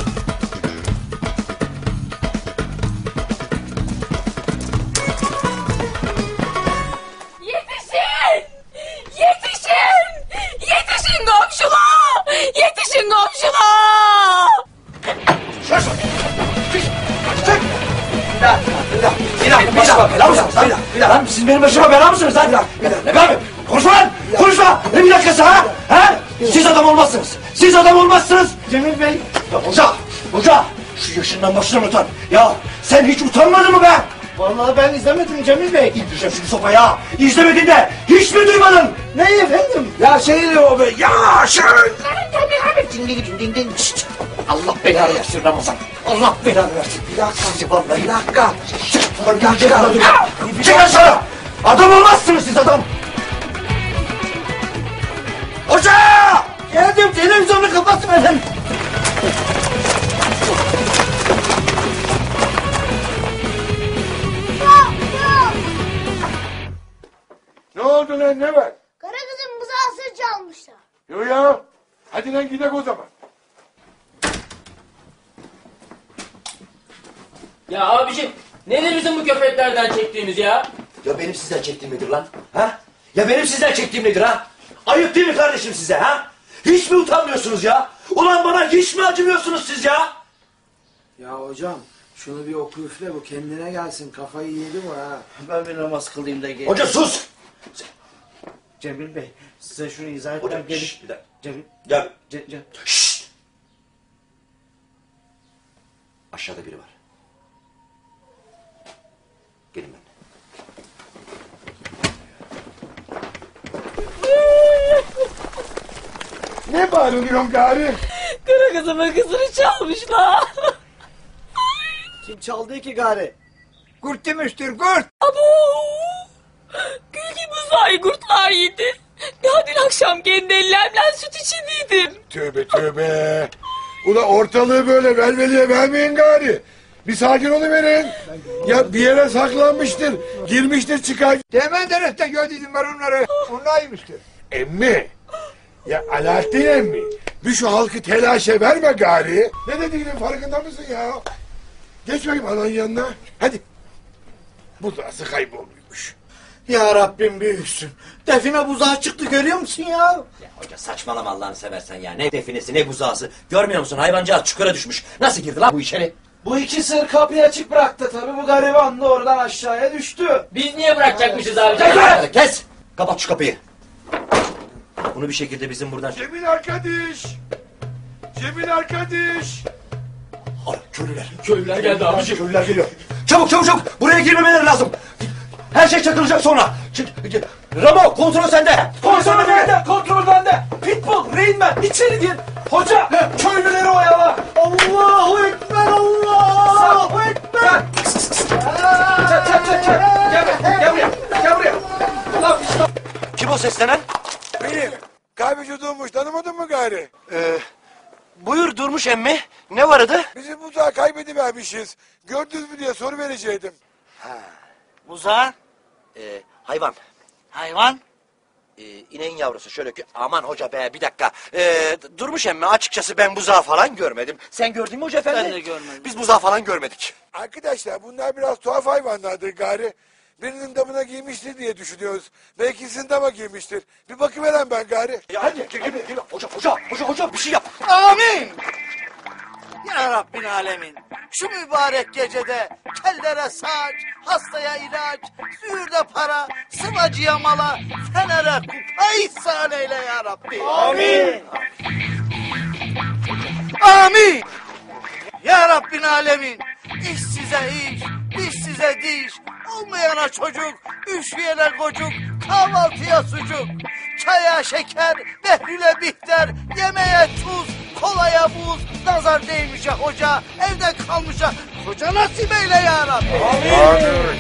O: Yetişin! Yetişin! Yetişin komşular! Yetişin komşular!
F: Bir dakika, bir dakika, bir dakika, başıma bela mısınız lan? Bir dakika, lan siz benim başıma bela mısınız lan? Bir dakika, bir dakika, ne be? Konuşma lan! Konuşma! Ne bir dakikası ha? Ha? Siz adam olmazsınız! Siz adam olmazsınız! Cemil Bey! Ya hoca! Hoca! Şu yaşından başından utan! Ya sen hiç utanmadın mı be?
I: Vallahi ben izlemedim Cemil Bey.
F: İndireceğim şimdi sopayı ha! İzlemedin de hiç mi duymadın?
I: Ne efendim?
F: Ya şey o be, ya şey! Allah belanı versin Ramazan! Allah belanı versin! Bir dakika, vallahi bir dakika! Bir dakika! Çık aşağı! Adam olmazsınız siz adam! Hoca!
I: Geldim, televizyonu kapattım efendim.
R: Ne oldu lan, ne var?
U: Kara kızın buzağısını çalmışlar.
R: Yo ya. Hadi lan gidelim o zaman.
G: Ya abicim nedir bizim bu köpeklerden çektiğimiz ya?
F: Ya benim sizden çektiğim nedir lan? Ha? Ya benim sizden çektiğim nedir ha? Ayıp değil mi kardeşim size ha? Hiç mi utanmıyorsunuz ya? Ulan bana hiç mi acımıyorsunuz siz ya?
D: Ya hocam şunu bir oku üfle, bu kendine gelsin, kafayı yedi bu ha.
I: Ben bir namaz kılayım da geleyim.
F: Hoca sus!
I: Cemil Bey, size şunu izah
F: Hocam
I: etmem gerek.
F: şşş bir dakika.
I: Cemil,
F: Gel.
I: Ce, ce.
F: Şşş! Aşağıda biri var. Gelin benimle.
R: Ne bağırıyorsun gari?
O: Kara kızımın kızını çalmışlar.
I: Kim çaldı ki gari? Kurt demiştir, kurt.
O: Abo! Gül gibi uzayı kurtlar yedi. Daha dün akşam kendi ellerimle süt içindeydim.
R: Tövbe tövbe. Ula ortalığı böyle velveliye vermeyin gari. Bir sakin oluverin. Ya bir yere saklanmıştır. Girmiştir çıkar.
V: Demen dereste gördüydüm ben onları. Onlarıymıştır.
R: Emmi. Ya Alaaddin emmi. Bir şu halkı telaşe verme gari. Ne dediğinin farkında mısın ya? Geç bakayım ananın yanına. Hadi. Buzağısı kaybolmuş.
I: Ya Rabbim büyüksün. Define buzağı çıktı, görüyor musun ya?
F: Ya hoca saçmalama Allah'ını seversen ya. Ne definesi ne buzağısı. Görmüyor musun hayvancağız çukura düşmüş. Nasıl girdi lan bu içeri?
D: Bu iki sır kapıyı açık bıraktı tabii, bu gariban da oradan aşağıya düştü.
G: Biz niye bırakacakmışız abi?
F: Kes! Kes! Kapat şu kapıyı. Bunu bir şekilde bizim buradan...
R: Cemil arkadaş. Cemil arkadaş.
F: Ara köylüler.
G: Köylüler geldi abiciğim.
F: Köylüler geliyor. Çabuk çabuk çabuk. Buraya girmemeleri lazım. Her şey çakılacak sonra. Ç- Ramo kontrol sende.
D: Kontrol bende, kontrol bende. Pitbull, Rain Man, içeri gir. Hoca, köylüleri oyala.
I: Allahu Ekber, Allahu Ekber.
D: Çek, çek, çek, çek. Gel buraya, gel buraya, gel buraya. Ulan işte.
F: Kim o seslenen?
R: Benim. Kahveci Durmuş, tanımadın mı gari?
F: Ee, buyur Durmuş emmi. Ne var adı?
R: Bizim buzağı kaybedivermişiz. Gördünüz mü diye soru verecektim.
F: Ha.
I: Buzağı?
F: Ee, hayvan.
I: Hayvan?
F: Ee, ineğin yavrusu şöyle ki aman hoca be bir dakika. Ee, Durmuş emmi açıkçası ben buzağı falan görmedim. Sen gördün mü hoca efendi?
I: Ben de görmedim.
F: Biz buzağı falan görmedik.
R: Arkadaşlar bunlar biraz tuhaf hayvanlardır gari. Birinin damına giymiştir diye düşünüyoruz. Belki sizin dama giymiştir. Bir bakıveren ben gari.
F: Ya hadi gel, gel, gel. Hoca hoca hoca hoca bir şey yap.
I: Amin. Ya Rabbin alemin. Şu mübarek gecede kellere saç, hastaya ilaç, züğürde para, sıvacıya mala, fenere kupa ihsan eyle ya Rabbi.
V: Amin.
I: Amin. Ya Rabbin alemin. İş size iş, diş size diş. Olmayana çocuk, üşüyene kocuk, kahvaltıya sucuk. Çaya şeker, behlüle bihter, yemeğe tuz, kolaya buz. Nazar değmişe hoca, evde kalmışa koca nasip eyle ya Rabbi.
R: Amin.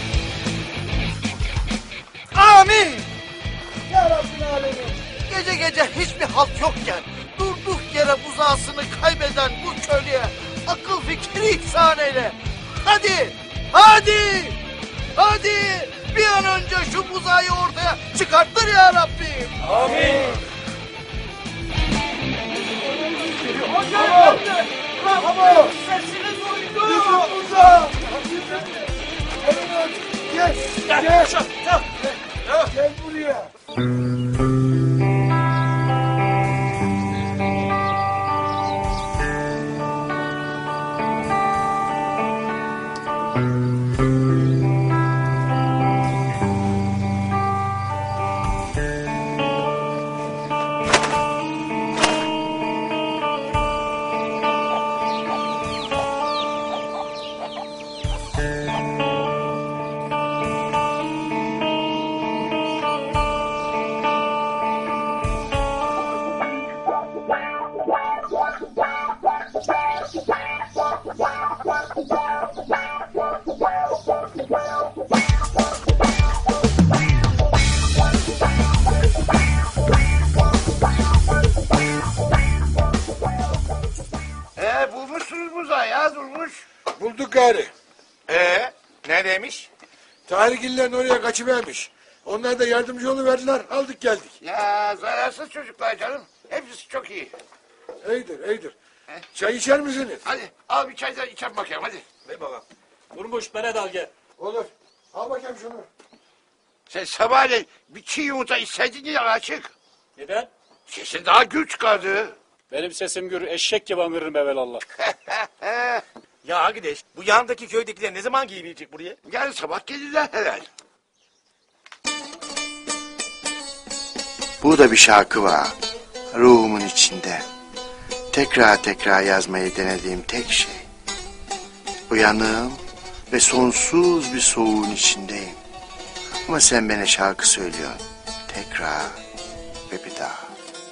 I: Amin. Ya Rabbin alemin. Gece gece hiçbir halt yokken durduk yere buzağısını kaybeden bu köylüye akıl fikri ihsan eyle.
F: Hadi! Hadi! Hadi! Bir an önce şu buzayı ortaya çıkarttır ya Rabbim.
K: Amin.
F: Hocam! Bravo! Sesini duydum! Buza!
R: Gel!
K: Gel!
R: Gel!
K: Gel!
R: Gel buraya!
F: Ee, bulmuşsunuz buzayı ya, durmuş.
R: Bulduk gari.
F: Ee, ne demiş?
R: Tarihgillerin oraya kaçıvermiş. Onlar da yardımcı oluverdiler. Aldık geldik.
F: Ya zararsız çocuklar canım. Hepsi çok iyi.
R: İyidir, iyidir. Çay içer misiniz?
F: Hadi al bir çay da içelim bakayım hadi.
K: Ver baba. Durmuş bana dal gel.
R: Olur. Al bakayım şunu.
F: Sen sabahleyin bir çiğ yumurta içseydin ya açık.
K: Neden?
F: Sesin daha gür çıkardı.
K: Benim sesim gür eşek gibi anırırım evelallah.
S: Ya arkadaş bu yandaki köydekiler ne zaman giyebilecek buraya?
F: Yarın sabah gelirler herhalde.
A: Burada bir şarkı var. Ruhumun içinde. Tekrar tekrar yazmayı denediğim tek şey. Uyanığım ve sonsuz bir soğuğun içindeyim. Ama sen bana şarkı söylüyorsun. Tekrar ve bir daha.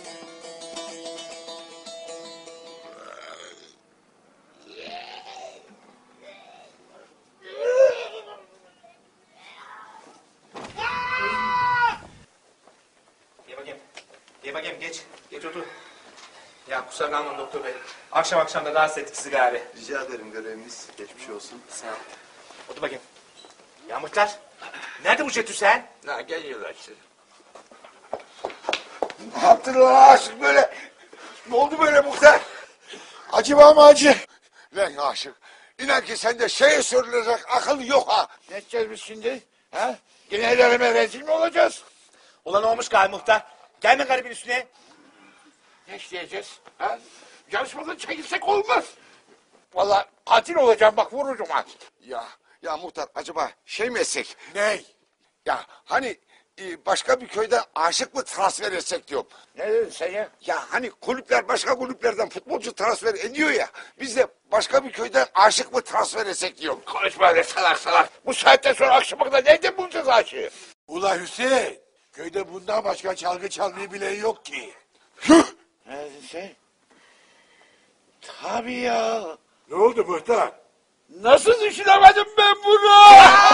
S: Gel bakayım. Gel bakayım geç. Geç otur. Ya kusura kalmayın doktor bey. Akşam akşam da rahatsız ettik sizi gari.
A: Rica ederim görevimiz. Geçmiş olsun.
S: Sağ ol. Otur bakayım. Ya Muhtar. Nerede bu Cetü sen?
F: Ha geliyorlar işte. Ne yaptın lan aşık böyle? Ne oldu böyle muhtar?
R: Acı var mı acı?
F: Lan aşık. İnan ki sende şeye sorulacak akıl yok ha. Ne edeceğiz biz şimdi? Ha? Yine el eleme rezil mi olacağız?
S: Ulan olmuş gari Muhtar. Gelme garibin üstüne.
F: Ne isteyeceğiz? Ha? Yarışmadan çekilsek olmaz. Vallahi katil olacağım bak vururum ha.
J: Ya, ya muhtar acaba şey mi etsek?
F: Ney?
J: Ya hani e, başka bir köyden aşık mı transfer etsek diyorum.
F: Ne dedin sen ya?
J: Ya hani kulüpler başka kulüplerden futbolcu transfer ediyor ya. Biz de başka bir köyden aşık mı transfer etsek diyorum.
F: Konuşma öyle salak salak. Bu saatten sonra akşama kadar nerede bulacağız aşığı?
R: Ula Hüseyin, köyde bundan başka çalgı çalmayı bilen yok ki.
F: Ne dedin sen? Tabii ya.
R: Ne oldu muhtar?
F: Nasıl düşünemedim ben bunu?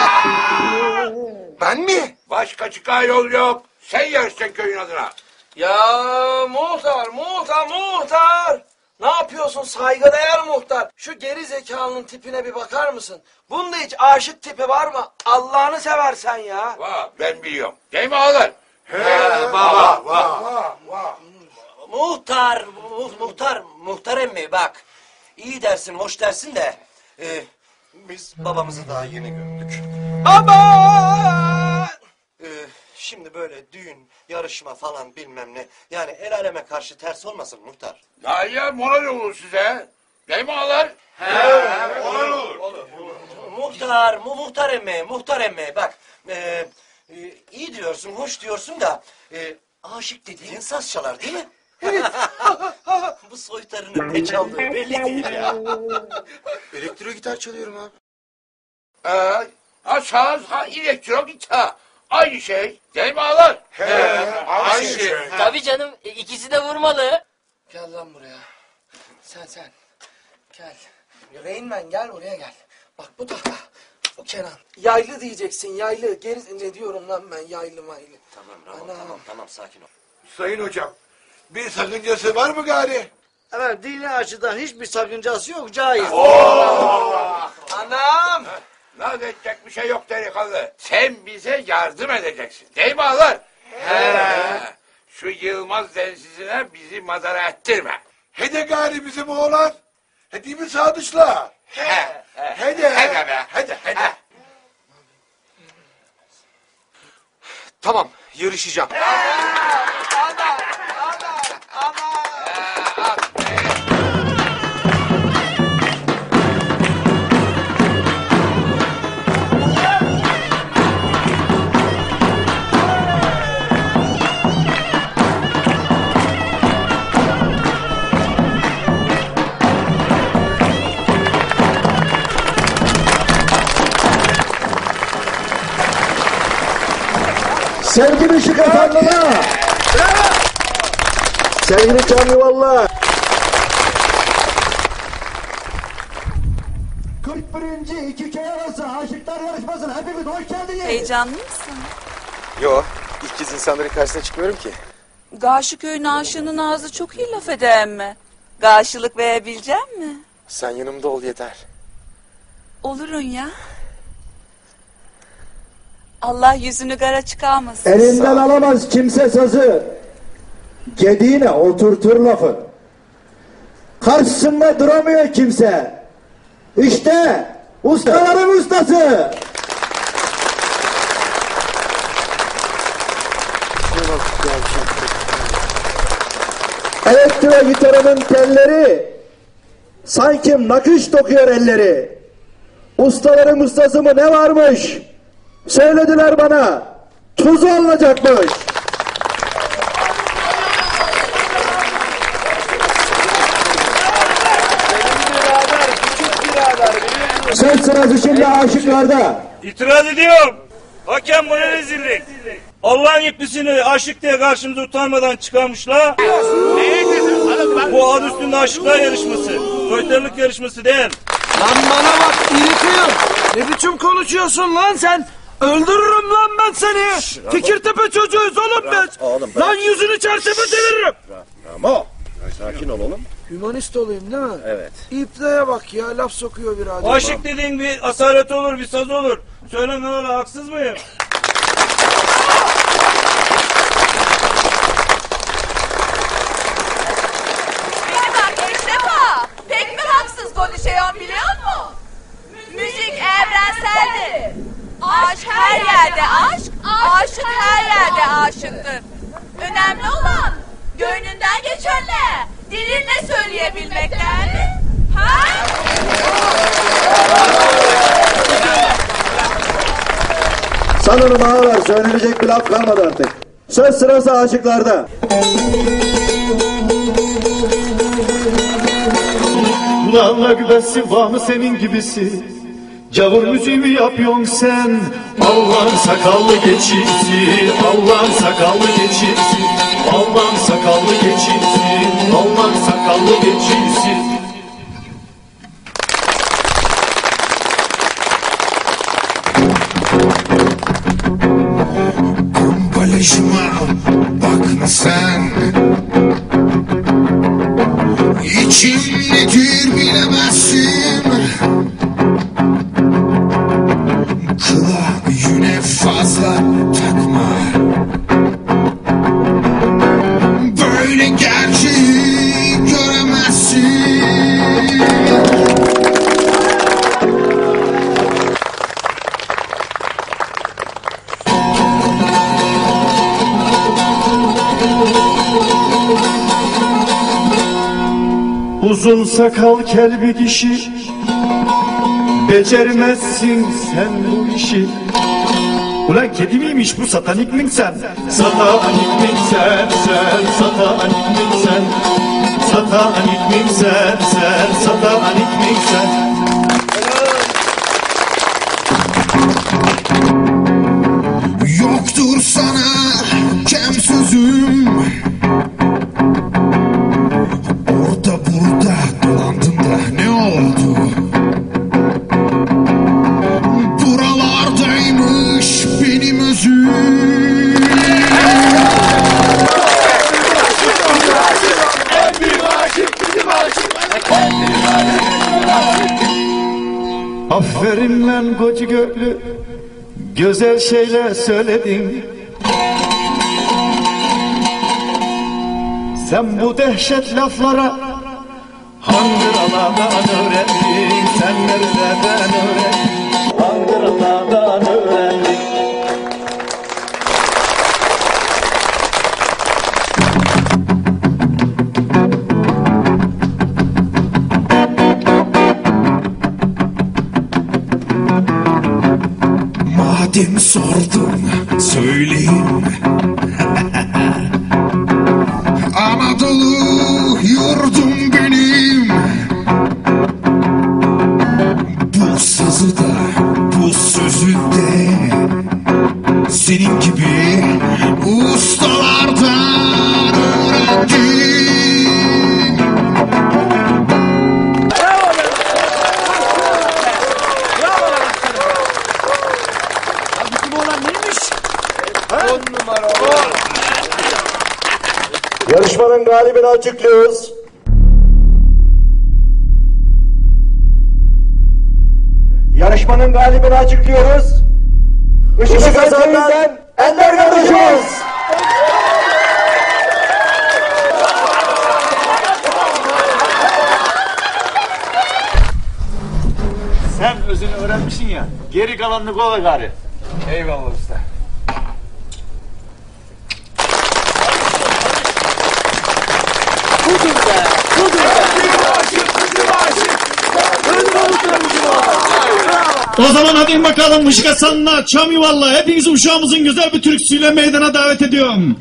J: Ben mi?
F: Başka çıkan yol yok. Sen yarışacaksın köyün adına.
D: Ya muhtar, muhtar, muhtar. Ne yapıyorsun saygıdeğer muhtar? Şu geri zekalının tipine bir bakar mısın? Bunda hiç aşık tipi var mı? Allah'ını seversen ya.
F: Vah ben biliyorum. Değil mi oğlum?
D: He
F: baba,
D: vah, vah. Muhtar, mu- muhtar, muhtar emmi bak. İyi dersin, hoş dersin de. e, biz babamızı daha yeni gömdük. Baba! E, şimdi böyle düğün, yarışma falan bilmem ne. Yani el aleme karşı ters olmasın muhtar.
F: Ya ya moral olur size. Değil mi oğlum?
D: He, moral olur. Muhtar, mu muhtar emmi, muhtar emmi bak. E, e, iyi diyorsun, hoş diyorsun da. E, aşık dediğin saz çalar değil mi? Bu soytarının ne çaldığı belli değil ya.
J: Elektro gitar çalıyorum abi.
F: Ee, ha saz, ha elektro gitar. Aynı şey. Değil mi oğlum?
G: aynı şey. Tabii canım e, ikisi de vurmalı.
D: Gel lan buraya. Sen sen. Gel. Reynmen gel buraya gel. Bak bu tahta. Bu Kenan. Yaylı diyeceksin yaylı. Geri ne diyorum lan ben yaylı maylı.
E: Tamam Ramon tamam tamam sakin ol.
R: Sayın hocam, bir sakıncası var mı gari?
I: Evet, dini açıdan hiçbir sakıncası yok, caiz.
J: Anam! Naz edecek bir şey yok delikanlı. Sen bize yardım edeceksin. Değil mi ağlar? He. Şu Yılmaz densizine bizi madara ettirme.
R: Hede gari bizim oğlan. Hedi mi Sadıç'la?
J: He.
R: Hede.
J: Hede be. Hede hede.
S: Tamam, yarışacağım.
C: Sevgili Şık Efendi'ne. Sevgili Can Yuvallah. kırk birinci iki köy arası aşıklar yarışmasına hepiniz hoş geldiniz.
O: Heyecanlı mısın?
S: Yo, ilk kez insanların karşısına çıkmıyorum ki.
O: Karşı köyün aşığının ağzı çok iyi laf eder mi? Karşılık verebilecek mi?
S: Sen yanımda ol yeter.
O: Olurun ya. Allah yüzünü kara çıkarmasın.
C: Elinden alamaz kimse sözü. Gediğine oturtur lafı. Karşısında duramıyor kimse. İşte ustaların ustası. Elektro gitarının telleri sanki nakış dokuyor elleri. Ustaların ustası mı ne varmış? Söylediler bana, tuzu alınacakmış. Söz sırası şimdi aşıklarda.
Q: İtiraz ediyorum. Hakem bu ne rezillik. Allah'ın iplisini aşık diye karşımıza utanmadan çıkarmışlar. Bu adı üstünde aşıklar yarışması. Soytarılık yarışması değil.
D: Lan bana bak iri kıyım. Ne biçim konuşuyorsun lan sen? Öldürürüm lan ben seni. Fikirtepe çocuğuyuz oğlum biz.
C: Oğlum,
D: lan yüzünü çarşafa çeviririm.
C: Ramo, sakin ol oğlum.
D: Hümanist olayım değil mi?
C: Evet.
D: İpliğe bak ya, laf sokuyor birader.
Q: Aşık dediğin bir asalet olur, bir saz olur. Söyle ne ola, haksız mıyım?
O: Beni bak Eşrefa. Pek mi haksız konuşuyorsun biliyor musun? Müzik evrenseldir. Aşk her yerde aşk, aşık her yerde aşıktır. Önemli olan gönlünden geçenle dilinle söyleyebilmek değil mi? Ha?
C: Sanırım ağalar söylenecek bir laf kalmadı artık. Söz sırası aşıklarda.
M: Kulağına güvesi var mı senin gibisi? Cavur müziği mi yapıyorsun sen? Allah'ın sakallı geçirsin, Allah'ın sakallı geçirsin, Allah'ın sakallı geçirsin, Allah'ın sakallı geçirsin.
W: Ambalajıma bakma sen, İçim nedir bilemezsin. Kıla yüne fazla takma, böyle gerçeği göremezsin.
M: Uzun sakal kel bir kişi, beceremezsin sen bu işi. Ulan kedi miymiş bu, satanik min sen? Satanik min sen, sen satanik min sen. Satanik min sen, sen satanik min sen.
W: Yoktur sana kem sözüm, orada burada dolandım da ne oldu? Buralardaymış benim özüm.
R: En büyük aşık bizim
M: Aferinle koca göklü güzel şeyler söyledin. Sen bu dehşet laflara Hangıralardan öğrendin, sen nerelerden öğrendin, Hangıralardan öğrendin.
W: Madem sordun söyleyeyim. Anadolu yurdum benim. Bu sazı da bu sözü de senin gibi ustalardan öğrendim.
J: On numara on.
C: Yarışmanın galibini açıklıyoruz. Yarışmanın galibini açıklıyoruz. Işık Kazan'dan Ender kardeşimiz.
K: Sen özünü öğrenmişsin ya. Geri kalanını kola gari.
J: Eyvallah usta.
D: Budur be, budur be.
M: O zaman hadi bakalım Işık Hasan'la Çam Yuvar'la hepinizi uşağımızın güzel bir türküsüyle meydana davet ediyorum.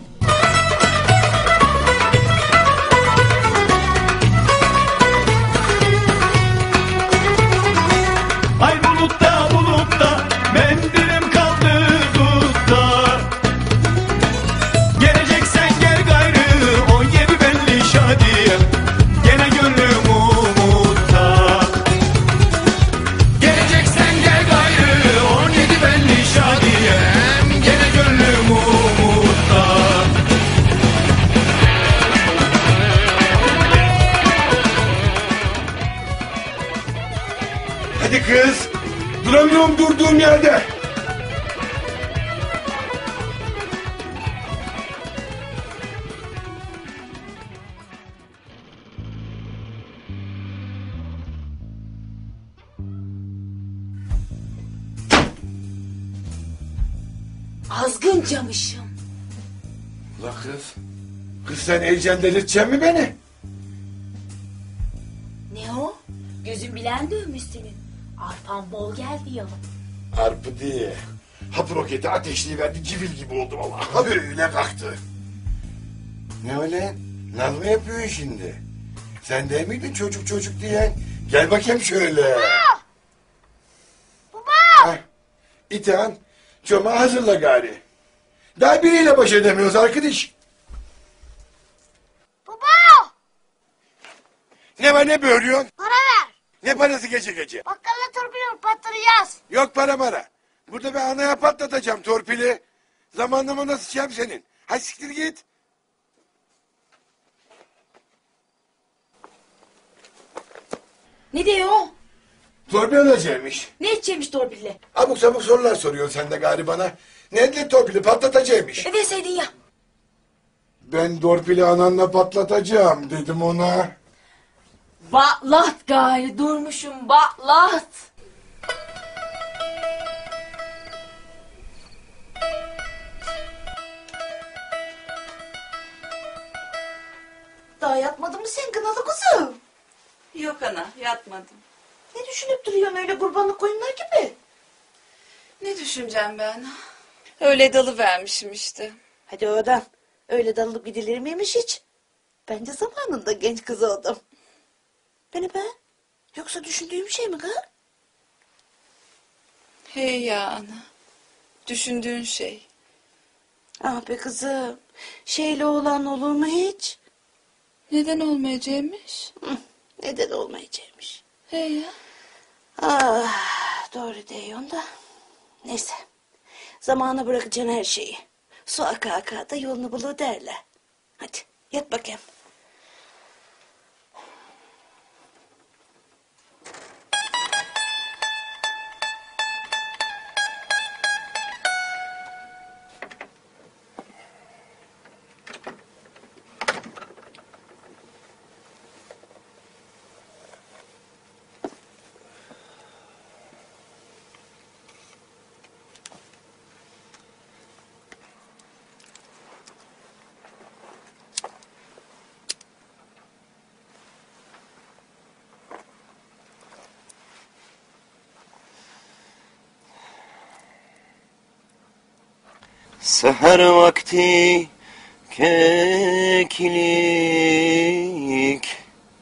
M: Ay bulutta bulutta mendilim kaldı dutta. Geleceksen gel gayrı on yedi belli şadiye. Gene gönlüm umutta. Geleceksen gel gayrı on yedi belli şadiye. Gene gönlüm umutta.
R: Hadi kız. Duramıyorum durduğum yerde.
N: Azgın camışım.
R: Ula kız. Kız sen heyecan delirteceksin mi beni?
B: Ne o? Gözün bilen dövmüş senin. Arpan bol geldi ya.
R: Arpı diye. Hap roketi ateşleyiverdi civil gibi oldu vallahi. Ha böyle kalktı. Ne öyle? Naz mı yapıyorsun şimdi? Sen değil miydin çocuk çocuk diyen? Gel bakayım şöyle. Baba! Baba! İtihan, çoma hazırla gari. Daha biriyle baş edemiyoruz arkadaş.
U: Baba!
R: Ne var ne böğürüyorsun?
U: Para ver.
R: Ne parası gece gece?
U: Bakkala torpilini patlatacağız.
R: Yok para para. Burada ben anaya patlatacağım torpili. Zamanlama nasıl çem senin? Hadi siktir git.
B: Ne diyor?
R: Torpil alacakmış.
B: Ne edecekmiş torpille?
R: Abuk sabuk sorular soruyorsun sen de gari bana. Ne de torpili patlatacakmış.
B: E verseydin ya.
R: Ben torpili ananla patlatacağım dedim ona.
B: Batlat gari durmuşum batlat.
N: Daha yatmadın mı sen kınalı kuzum?
O: Yok ana yatmadım.
N: Ne düşünüp duruyorsun öyle kurbanlık koyunlar gibi?
O: Ne düşüneceğim ben? Öyle dalı vermişim işte.
N: Hadi oradan. Öyle dalıp gidilir miymiş hiç? Bence zamanında genç kız oldum. Beni ben? Yoksa düşündüğüm şey mi kız?
O: Hey ya ana. Düşündüğün şey.
N: Ah be kızım. Şeyle olan olur mu hiç?
O: Neden olmayacakmış?
N: Hı, neden olmayacakmış?
O: Hey ya.
N: Ah, doğru diyorsun da. Neyse. Zamana bırakacaksın her şeyi. Su aka aka da yolunu bulur derler. Hadi yat bakayım.
E: Seher vakti keklik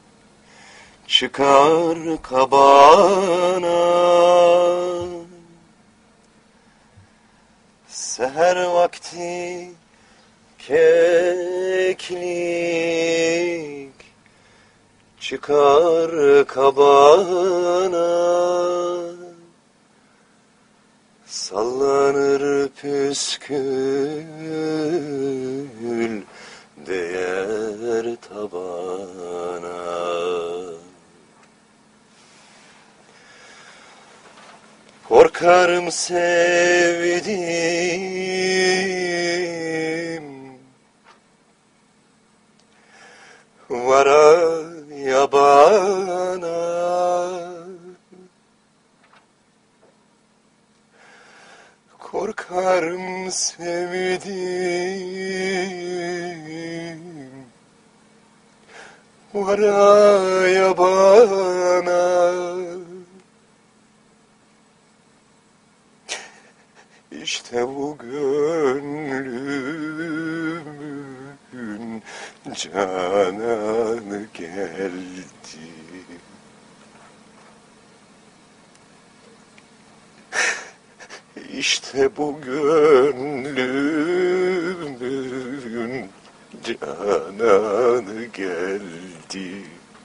E: çıkar kabana. Seher vakti keklik çıkar kabana. Sallanır püskül değer tabana. Korkarım sevdim vara yabana. Korkarım sevdim vara yabana. İşte bu gönlümün cananı geldi. İşte bu gönlümün cananı geldi.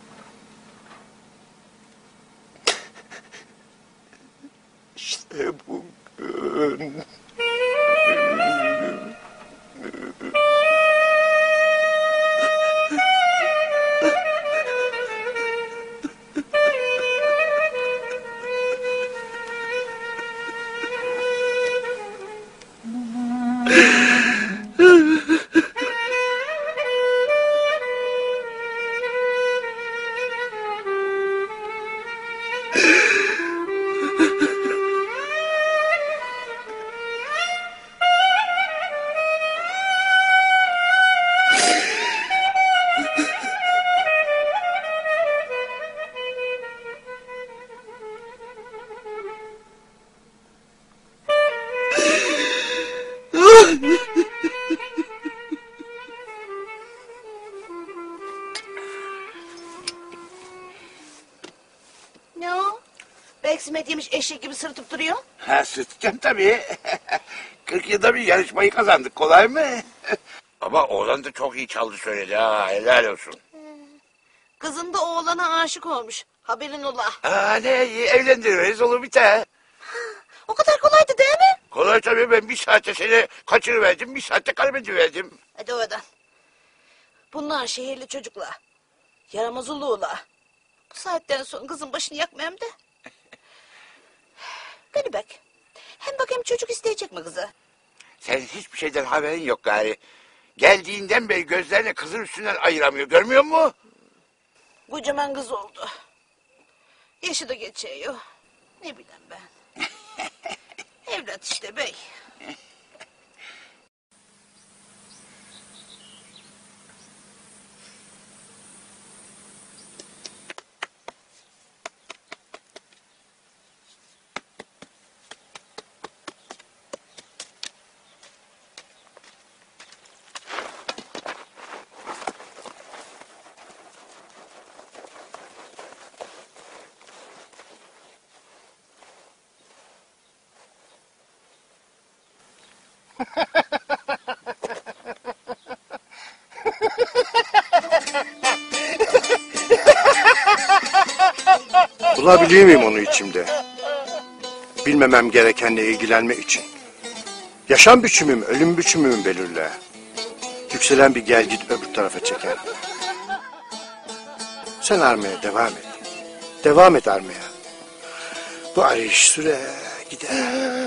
E: İşte bu gönlümün
N: Ne o? Beksimet yemiş eşek gibi sırıtıp duruyor.
J: Ha sıtacağım tabii. kırk yılda bir yarışmayı kazandık. Kolay mı? Ama oğlan da çok iyi çaldı söyledi ha. Helal olsun.
N: Kızın da oğlana aşık olmuş. Haberin ola.
J: Aa ne iyi evlendiririz olur biter.
N: O kadar kolaydı değil mi?
J: Kolay tabii ben bir saatte seni kaçırıverdim. Bir saatte kaybediverdim.
N: Hadi oradan. Bunlar şehirli çocuklar. Yaramaz uluğla. Bu saatten sonra kızın başını yakmayayım da. Gani bak. Hem bakayım çocuk isteyecek mi kızı?
J: Sen hiçbir şeyden haberin yok gari. Geldiğinden beri gözlerini kızın üstünden ayıramıyor. Görmüyor musun?
N: Kocaman kız oldu. Yaşı da geçiyor. Ne bileyim ben. Evlat işte bey.
A: Bulabiliyor muyum onu içimde? Bilmemem gerekenle ilgilenme için. Yaşam biçimim, ölüm biçimimi belirle. Yükselen bir gel git öbür tarafa çeker. Sen armaya devam et. Devam et armaya. Bu arayış süre gider.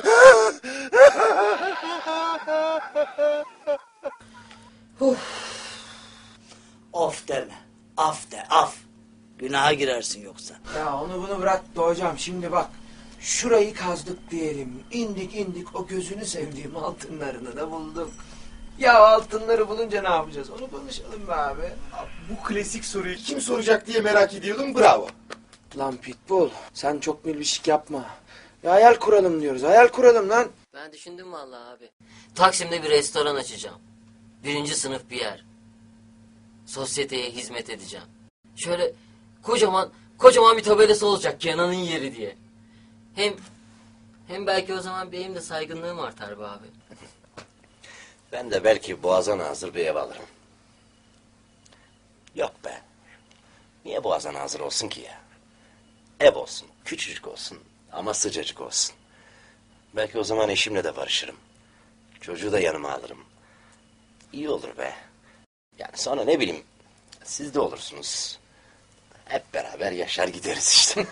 I: Of deme. Af de af. Günaha girersin yoksa.
D: Ya onu bunu bırak da hocam şimdi bak. Şurayı kazdık diyelim. İndik indik o gözünü sevdiğim altınlarını da bulduk. Ya altınları bulunca ne yapacağız? Onu konuşalım be abi.
H: Bu klasik soruyu kim soracak diye merak ediyordum. Bravo.
D: Lan Pitbull sen çok milbişik yapma. Ya hayal kuralım diyoruz. Hayal kuralım lan.
G: Ben düşündüm vallahi abi. Taksim'de bir restoran açacağım. Birinci sınıf bir yer. Sosyeteye hizmet edeceğim. Şöyle kocaman kocaman bir tabelası olacak Kenan'ın yeri diye. Hem hem belki o zaman benim de saygınlığım artar be abi.
E: Ben de belki boğaza nazır bir ev alırım. Yok be. Niye boğaza nazır olsun ki ya? Ev olsun, küçücük olsun ama sıcacık olsun. Belki o zaman eşimle de barışırım. Çocuğu da yanıma alırım. İyi olur be. Yani sonra ne bileyim, siz de olursunuz. Hep beraber yaşar gideriz işte.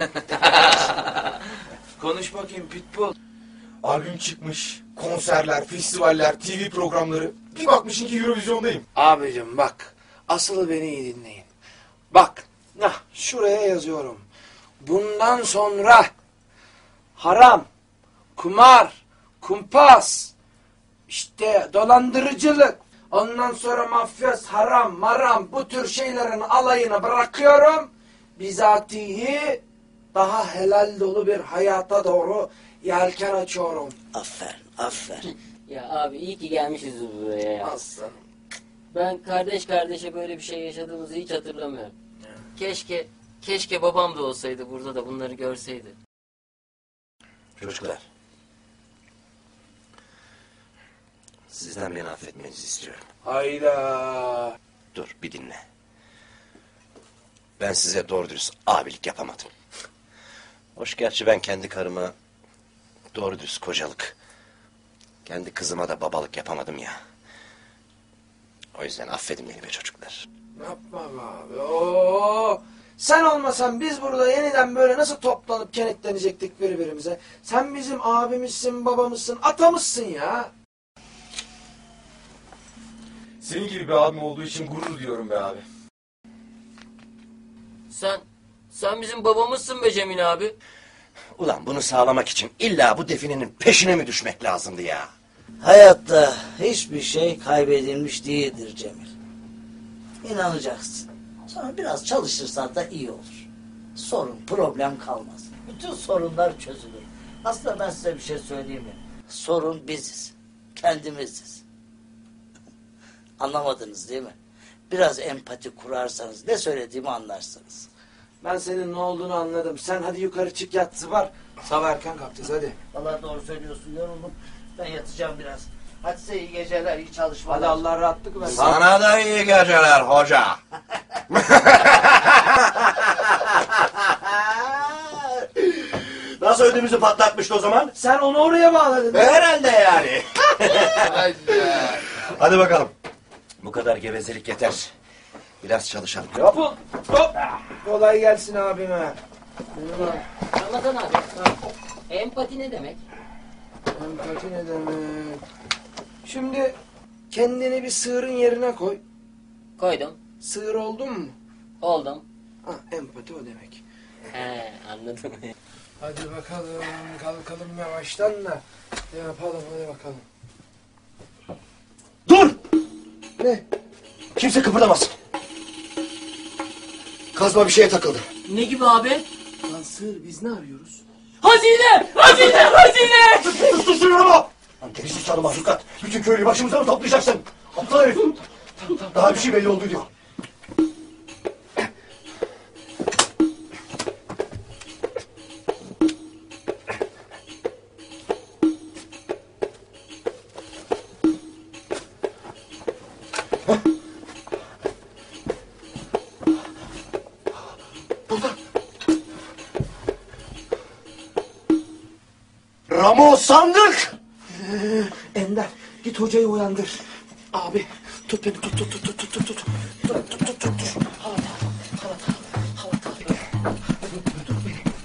D: Konuş bakayım Pitbull.
H: Albüm çıkmış, konserler, festivaller, T V programları. Bir bakmışsın ki Eurovision'dayım.
D: Abicim bak, asıl beni iyi dinleyin. Bak, nah, şuraya yazıyorum. Bundan sonra haram, kumar, kumpas, işte dolandırıcılık, ondan sonra mafyöz, haram, maram, bu tür şeylerin alayını bırakıyorum. Bizatihi daha helal dolu bir hayata doğru yelken açıyorum.
I: Aferin, aferin.
G: Ya abi iyi ki gelmişiz buraya ya.
D: Aslanım.
G: Ben kardeş kardeşe böyle bir şey yaşadığımızı hiç hatırlamıyorum. Keşke, keşke babam da olsaydı burada da bunları görseydi.
E: Çocuklar. Sizden beni affetmenizi istiyorum.
D: Hayda.
E: Dur bir dinle. Ben size doğru dürüst abilik yapamadım. Hoş gerçi ben kendi karıma doğru dürüst kocalık, kendi kızıma da babalık yapamadım ya. O yüzden affedin beni be çocuklar.
D: Yapma be abi. Oo. Sen olmasan biz burada yeniden böyle nasıl toplanıp kenetlenecektik birbirimize? Sen bizim abimizsin, babamızsın, atamızsın ya.
H: Senin gibi bir abim olduğu için gurur duyuyorum be abi.
G: Sen, sen bizim babamızsın be Cemil abi.
E: Ulan bunu sağlamak için illa bu definenin peşine mi düşmek lazımdı ya?
I: Hayatta hiçbir şey kaybedilmiş değildir Cemil. İnanacaksın. Sonra biraz çalışırsan da iyi olur. Sorun, problem kalmaz. Bütün sorunlar çözülür. Aslında ben size bir şey söyleyeyim mi? Sorun biziz. Kendimiziz. Anlamadınız değil mi? Biraz empati kurarsanız ne söylediğimi anlarsınız.
D: Ben senin ne olduğunu anladım. Sen hadi yukarı çık yat zıbar. Sabah erken kalkacağız hadi.
I: Vallahi doğru söylüyorsun, yoruldum. Ben yatacağım biraz. Hadi size iyi geceler, iyi çalışmalar.
D: Hadi Allah rahatlık versin.
E: Sana da iyi geceler hoca. Nasıl ödümüzü patlatmıştı o zaman?
D: Sen onu oraya bağladın.
E: Herhalde yani. Hadi bakalım. Bu kadar gevezelik yeter. Biraz çalışalım.
D: Hop hop. Kolay gelsin abime.
G: Ramazan abi. Empati ne demek?
D: Empati ne demek? Şimdi kendini bir sığırın yerine koy.
G: Koydum.
D: Sığır oldun mu?
G: Oldum.
D: Ha, empati o demek.
G: He anladım.
D: Hadi bakalım kalkalım yavaştan da yapalım hadi bakalım.
E: Dur!
D: Ne?
E: Kimse kıpırdamasın. Kazma bir şeye takıldı.
G: Ne gibi abi?
D: Lan sığır biz ne arıyoruz?
G: Hazine! Hazine! Hazine!
E: Sus sus şunu ama! Lan gerisi sarı mahlukat. Bütün köylü başımıza mı toplayacaksın? Aptal herif. Daha bir şey belli oldu diyor. Ramo sandık!
D: Ee, Ender git hocayı uyandır. Abi tut beni tut tut tut tut tut tut tut tut tut tut tut tut. Halat halat halat halat. Tut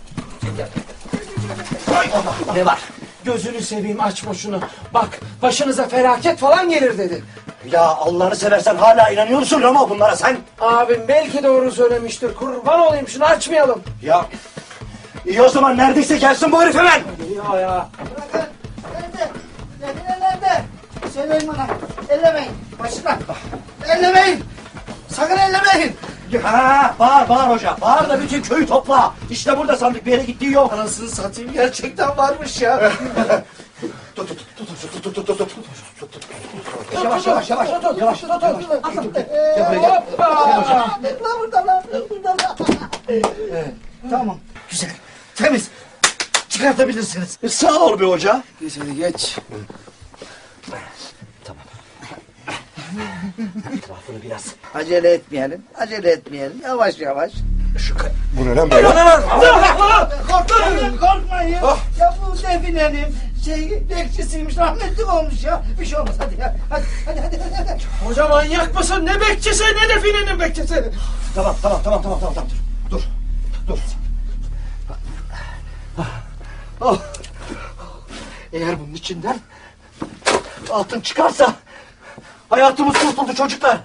D: beni. Ne var? Gözünü seveyim açma şunu. Bak başınıza felaket falan gelir dedi.
E: Ya Allah'ını seversen hala inanıyor musun Ramo bunlara sen?
D: Abim belki doğru söylemiştir. Kurban olayım şunu açmayalım.
E: Ya iyi o zaman neredeyse gelsin bu herif hemen.
D: Ya ya.
I: Nerede? Nerede? Nerede? Söyleyin bana. Ellemeyin. Başına. Ellemeyin. Sakın ellemeyin.
E: Ha, bağır bağır hoca. Bağır da bütün köyü topla. İşte burada sandık bir yere gittiği yok.
I: Anasını satayım gerçekten varmış ya.
E: Tut tut.
I: yavaş yavaş yavaş. Yavaş yavaş yavaş. Hoppa. Lan burada lan. Burada lan. Tamam. Güzel. Temiz. Çıkartabilirsiniz.
C: Sağ ol be hoca.
D: Geç hadi geç.
I: Etrafını biraz acele etmeyelim. Acele etmeyelim. Yavaş yavaş.
R: Bu ne lan böyle?
I: Korkmayın, korkmayın. Ya bu definenin şey bekçisiymiş, rahmetli olmuş ya. Bir şey olmaz hadi ya. Hadi hadi hadi. hadi.
D: Hoca manyak mısın? Ne bekçisi ne definenin bekçisi.
C: Tamam tamam tamam tamam tamam tamam. Dur. Dur. Dur. Oh. Eğer bunun içinden altın çıkarsa hayatımız kurtuldu çocuklar.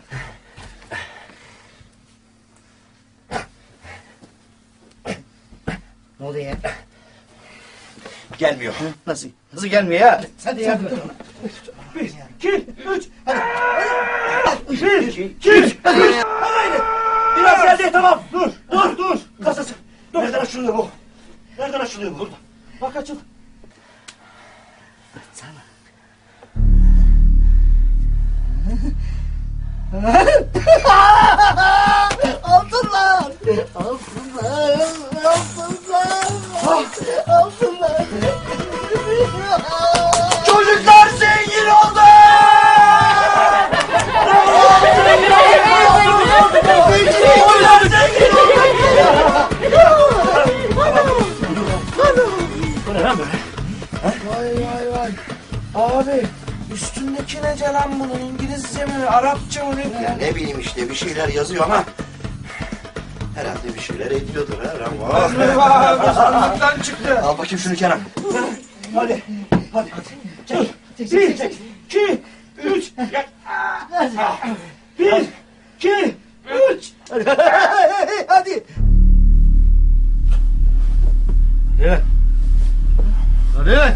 I: Ne oluyor ya?
C: Gelmiyor.
I: Nasıl? Nasıl gelmiyor ya? Hadi yardım et ona.
C: Bir, iki, üç. Hadi.
I: Bir, iki, üç.
C: Hadi. Biraz geldi tamam. Dur, dur, dur. Kasası. Dur. Nereden açılıyor bu? Nereden açılıyor bu? Burada. Bak açıl.
I: Açsana. Altınlar! Altınlar! Altınlar! Altınlar!
C: Çocuklar zengin oldu! Çocuklar zengin oldu! Bu ne lan böyle?
D: Vay vay vay. Abi üstündeki nece lan bunun? İngilizce mi? Arapça mı? Ne?
A: Ya ne bileyim işte bir şeyler yazıyor ama herhalde bir şeyler ediyordur ha Rambo.
D: Sandıktan çıktı.
A: Al bakayım şunu Kenan.
C: Hadi, hadi, hadi. Çek, çek, çek, çek. İki, üç. Bir, iki, üç.
I: Hadi!
C: Evet. Hadi.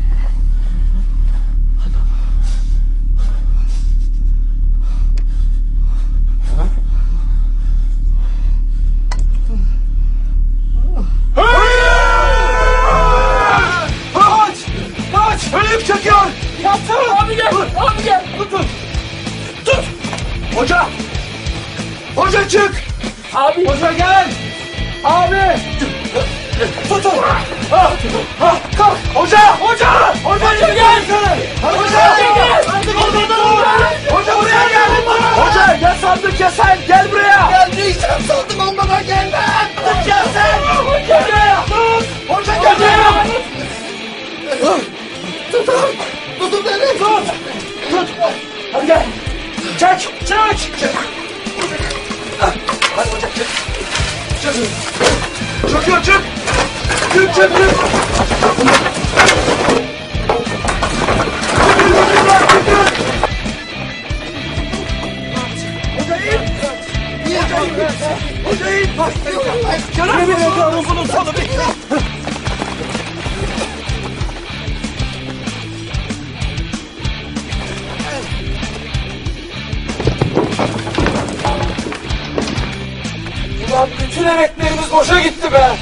D: Kaç! Kaç! Ölüm çekiyor! Yaptım! Abi gel! Abi gel! Tut! Tut! Tut!
C: Hoca! Hoca çık!
D: Abi! Hoca gel! Abi!
C: Tutun! Ah! Ah! Kalk! Hoca! Hoca! Hoca gel! Hoca!
D: gel!
C: Hoca buraya gel! Hoca ya sandık ya sen! Gel buraya!
I: Gelmeyeceğim sandım olmadan gelmem!
C: Sandık ya sen! Hoca! Tut! Hoca gel!
I: Tutun! Tutun beni!
C: Tut! Tut! Hadi gel! Çek! Çek! Çek! Hadi hoca çık! Çık! Çıkıyor çık! Çık çık çık! Hoca in! Hoca in! Hoca in! Kerem! Yemin ediyorum bunun sonu bitti!
D: Ulan bütün emeklerimiz boşa gitti be!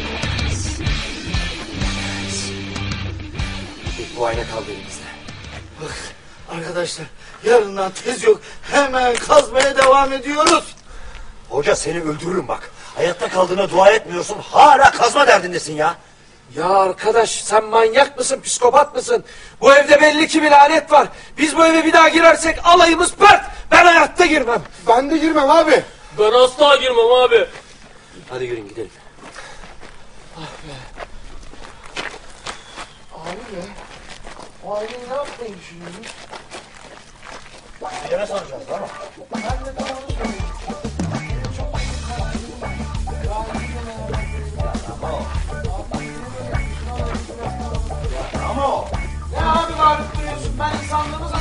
C: Bu ayna kaldı elimizde.
I: Arkadaşlar yarından tez yok. Hemen kazmaya devam ediyoruz.
C: Hoca seni öldürürüm bak. Hayatta kaldığına dua etmiyorsun. Hala kazma derdindesin ya.
D: Ya arkadaş sen manyak mısın, psikopat mısın? Bu evde belli ki bir lanet var. Biz bu eve bir daha girersek alayımız pert. Ben hayatta girmem.
R: Ben de girmem abi.
G: Ben asla girmem abi.
C: Hadi yürüyün gidelim.
D: Abi be. O aileyi ne yapmayı düşünüyorsun?
C: Bir yere saracağız ama.
D: Ben de daha onu söyleyeyim.
C: Ama o.
D: Ne abi bağırıp duruyorsun? Ben insanlığımı